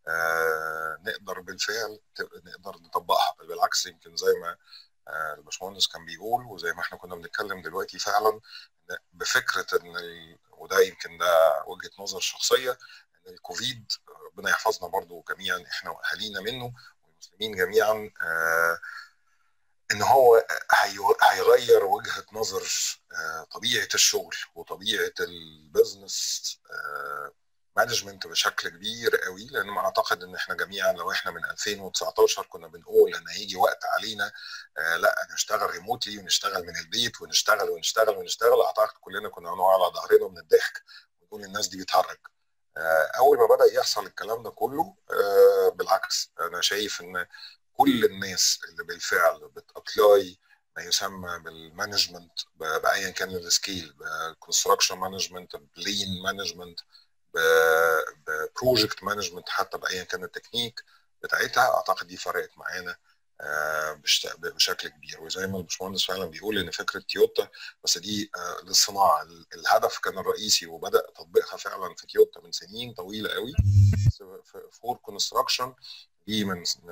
نقدر بالفعل نقدر نطبقها. بل بالعكس، يمكن زي ما الباشمهندس كان بيقول وزي ما احنا كنا بنتكلم دلوقتي فعلا بفكره ان وده يمكن ده وجهه نظر شخصيه، ان الكوفيد ربنا يحفظنا برضو جميعا احنا واهالينا منه والمسلمين جميعا، ان هو هيغير وجهه نظر طبيعه الشغل وطبيعه البزنس مانجمنت بشكل كبير قوي. لان ما اعتقد ان احنا جميعا لو احنا من 2019 كنا بنقول ان هيجي وقت علينا لا نشتغل ريموتلي ونشتغل من البيت ونشتغل ونشتغل ونشتغل، اعتقد كلنا كنا هنقع على ظهرنا من الضحك ونقول الناس دي بتهرج. اول ما بدأ يحصل الكلام ده كله بالعكس، انا شايف ان كل الناس اللي بالفعل بتابلاي ما يسمى بالمانجمنت بايا كان السكيل، بكونستراكشن مانجمنت، بلين مانجمنت، ببروجكت مانجمنت، حتى بايا كان التكنيك بتاعتها، اعتقد دي فرقت معانا بشكل كبير. وزي ما الباشمهندس فعلا بيقول ان فكره تويوتا، بس دي للصناعه، الهدف كان الرئيسي وبدا تطبيقها فعلا في تويوتا من سنين طويله قوي. فور كونستراكشن دي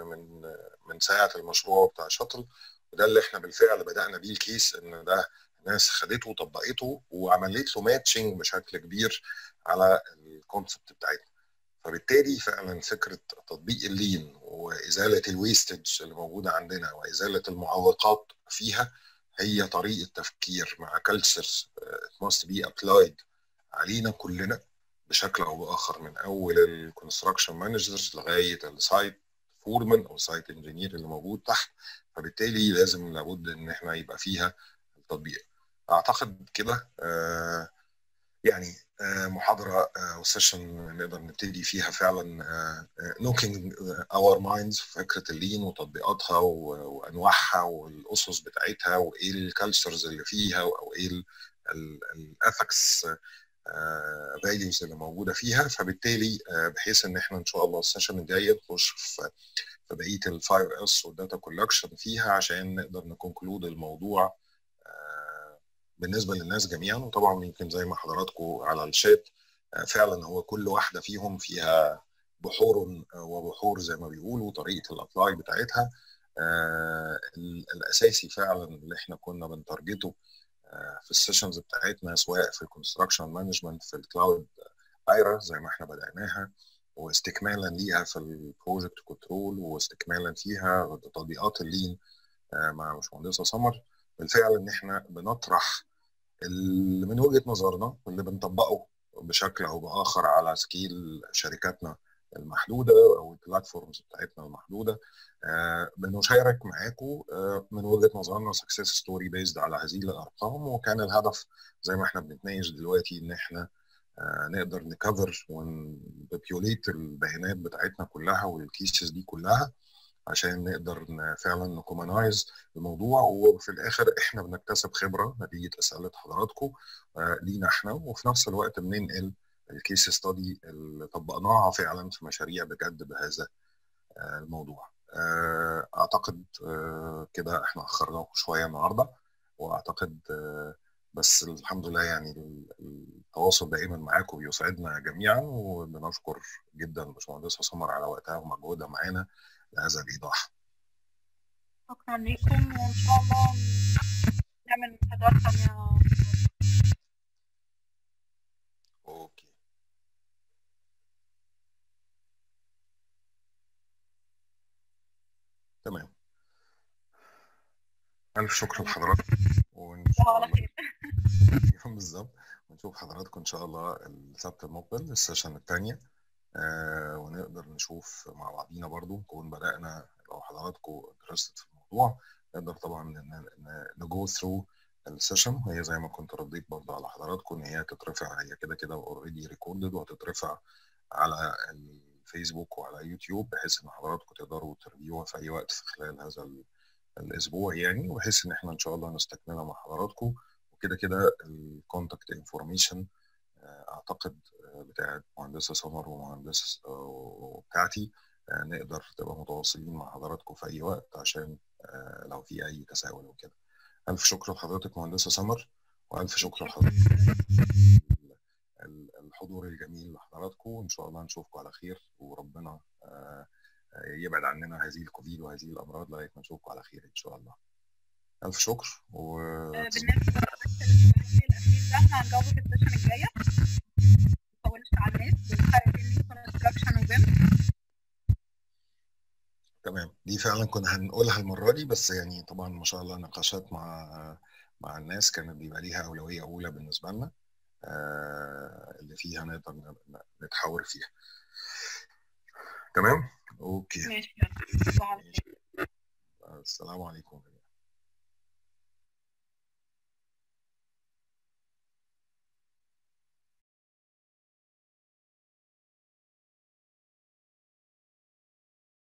من ساعه المشروع بتاع شاتل، وده اللي احنا بالفعل بدانا بيه الكيس، ان ده الناس خدته وطبقته وعملت له ماتشنج بشكل كبير على الكونسبت بتاعتنا. فبالتالي فعلا فكره تطبيق اللين وازاله الويستج اللي موجوده عندنا وازاله المعوقات فيها هي طريقه تفكير مع كالتشرز must be applied علينا كلنا بشكل او باخر، من اول الكونستراكشن مانجرز لغايه السايت فورمان او سايت انجينير اللي موجود تحت. فبالتالي لازم لابد ان احنا يبقى فيها التطبيق. اعتقد كده يعني محاضرة وسيشن نقدر نبتدي فيها فعلا نوكينج اور مايندز في فكرة اللين وتطبيقاتها وأنواعها والأسس بتاعتها وإيه الكالتشرز اللي فيها أو إيه الأثكس فاليوز اللي موجودة فيها. فبالتالي بحيث إن إحنا إن شاء الله السيشن الجاية نخش في بقية الفايف اس والداتا كولكشن فيها عشان نقدر نكونكلود الموضوع بالنسبه للناس جميعا. وطبعا يمكن زي ما حضراتكم على الشات فعلا هو كل واحده فيهم فيها بحور وبحور زي ما بيقولوا، طريقه الابلاي بتاعتها الاساسي فعلا اللي احنا كنا بنتارجته في السيشنز بتاعتنا، سواء في الكونستراكشن مانجمنت في الكلاود ايرا زي ما احنا بدأناها، واستكمالا ليها في البروجكت كنترول، واستكمالا فيها تطبيقات اللين مع باشمهندسه سمر. بالفعل ان احنا بنطرح اللي من وجهه نظرنا واللي بنطبقه بشكل او باخر على سكيل شركاتنا المحدوده او البلاتفورمز بتاعتنا المحدوده. بنشارك معاكم من وجهه نظرنا سكسس ستوري بيزد على هذه الارقام. وكان الهدف زي ما احنا بنتناقش دلوقتي ان احنا نقدر نكفر ونبيوليت البيانات بتاعتنا كلها والكيسز دي كلها عشان نقدر فعلا نكومنايز الموضوع، وفي الاخر احنا بنكتسب خبره نتيجه اسئله حضراتكم لينا احنا، وفي نفس الوقت بننقل الكيس ستادي اللي طبقناها فعلا في مشاريع بجد بهذا الموضوع. اعتقد كده احنا اخرناكم شويه النهارده، واعتقد بس الحمد لله يعني التواصل دائما معاكم بيسعدنا جميعا، وبنشكر جدا الباشمهندسه سمر على وقتها ومجهودها معانا لهذا الايضاح. شكرا لكم، وان شاء الله نعمل محاضرات ثانيه. اوكي تمام، الف شكر لحضراتكم، وان شاء الله بالظبط ونشوف حضراتكم ان شاء الله السبت المقبل السيشن الثانيه، ونقدر نشوف مع بعضينا برضو نكون بدأنا. لو حضراتكم درست في الموضوع نقدر طبعا نجو ثرو السيشن، هي زي ما كنت رديت برضو على حضراتكم ان هي تترفع، هي كده كده اوريدي ريكوردد وهتترفع على الفيسبوك وعلى يوتيوب، بحيث ان حضراتكم تقدروا ترفيوها في اي وقت في خلال هذا الاسبوع يعني، وبحيث ان احنا ان شاء الله نستكملها مع حضراتكم. وكده كده الكونتاكت انفورميشن اعتقد بتاعت مهندسه سمر ومهندس وبتاعتي نقدر تبقى متواصلين مع حضراتكم في اي وقت عشان لو في اي تساؤل وكده. الف شكر لحضرتك مهندسه سمر، والف شكر لحضرتك الحضور الجميل لحضراتكم، وان شاء الله نشوفكم على خير، وربنا يبعد عننا هذه الكوفيد وهذه الامراض لغايه ما نشوفكم على خير ان شاء الله. الف شكر. بالنسبه للسؤال الاخير ده احنا هنجاوبه في السيشن الجايه، ما تطولش على الناس، والفرق بين كونستراكشن وبيم. تمام، دي فعلا كنا هنقولها المره دي، بس يعني طبعا ما شاء الله نقاشات مع الناس كانت بيبقى ليها اولويه اولى بالنسبه لنا، اللي فيها نقدر نتحاور فيها. تمام اوكي، ماشي، السلام عليكم.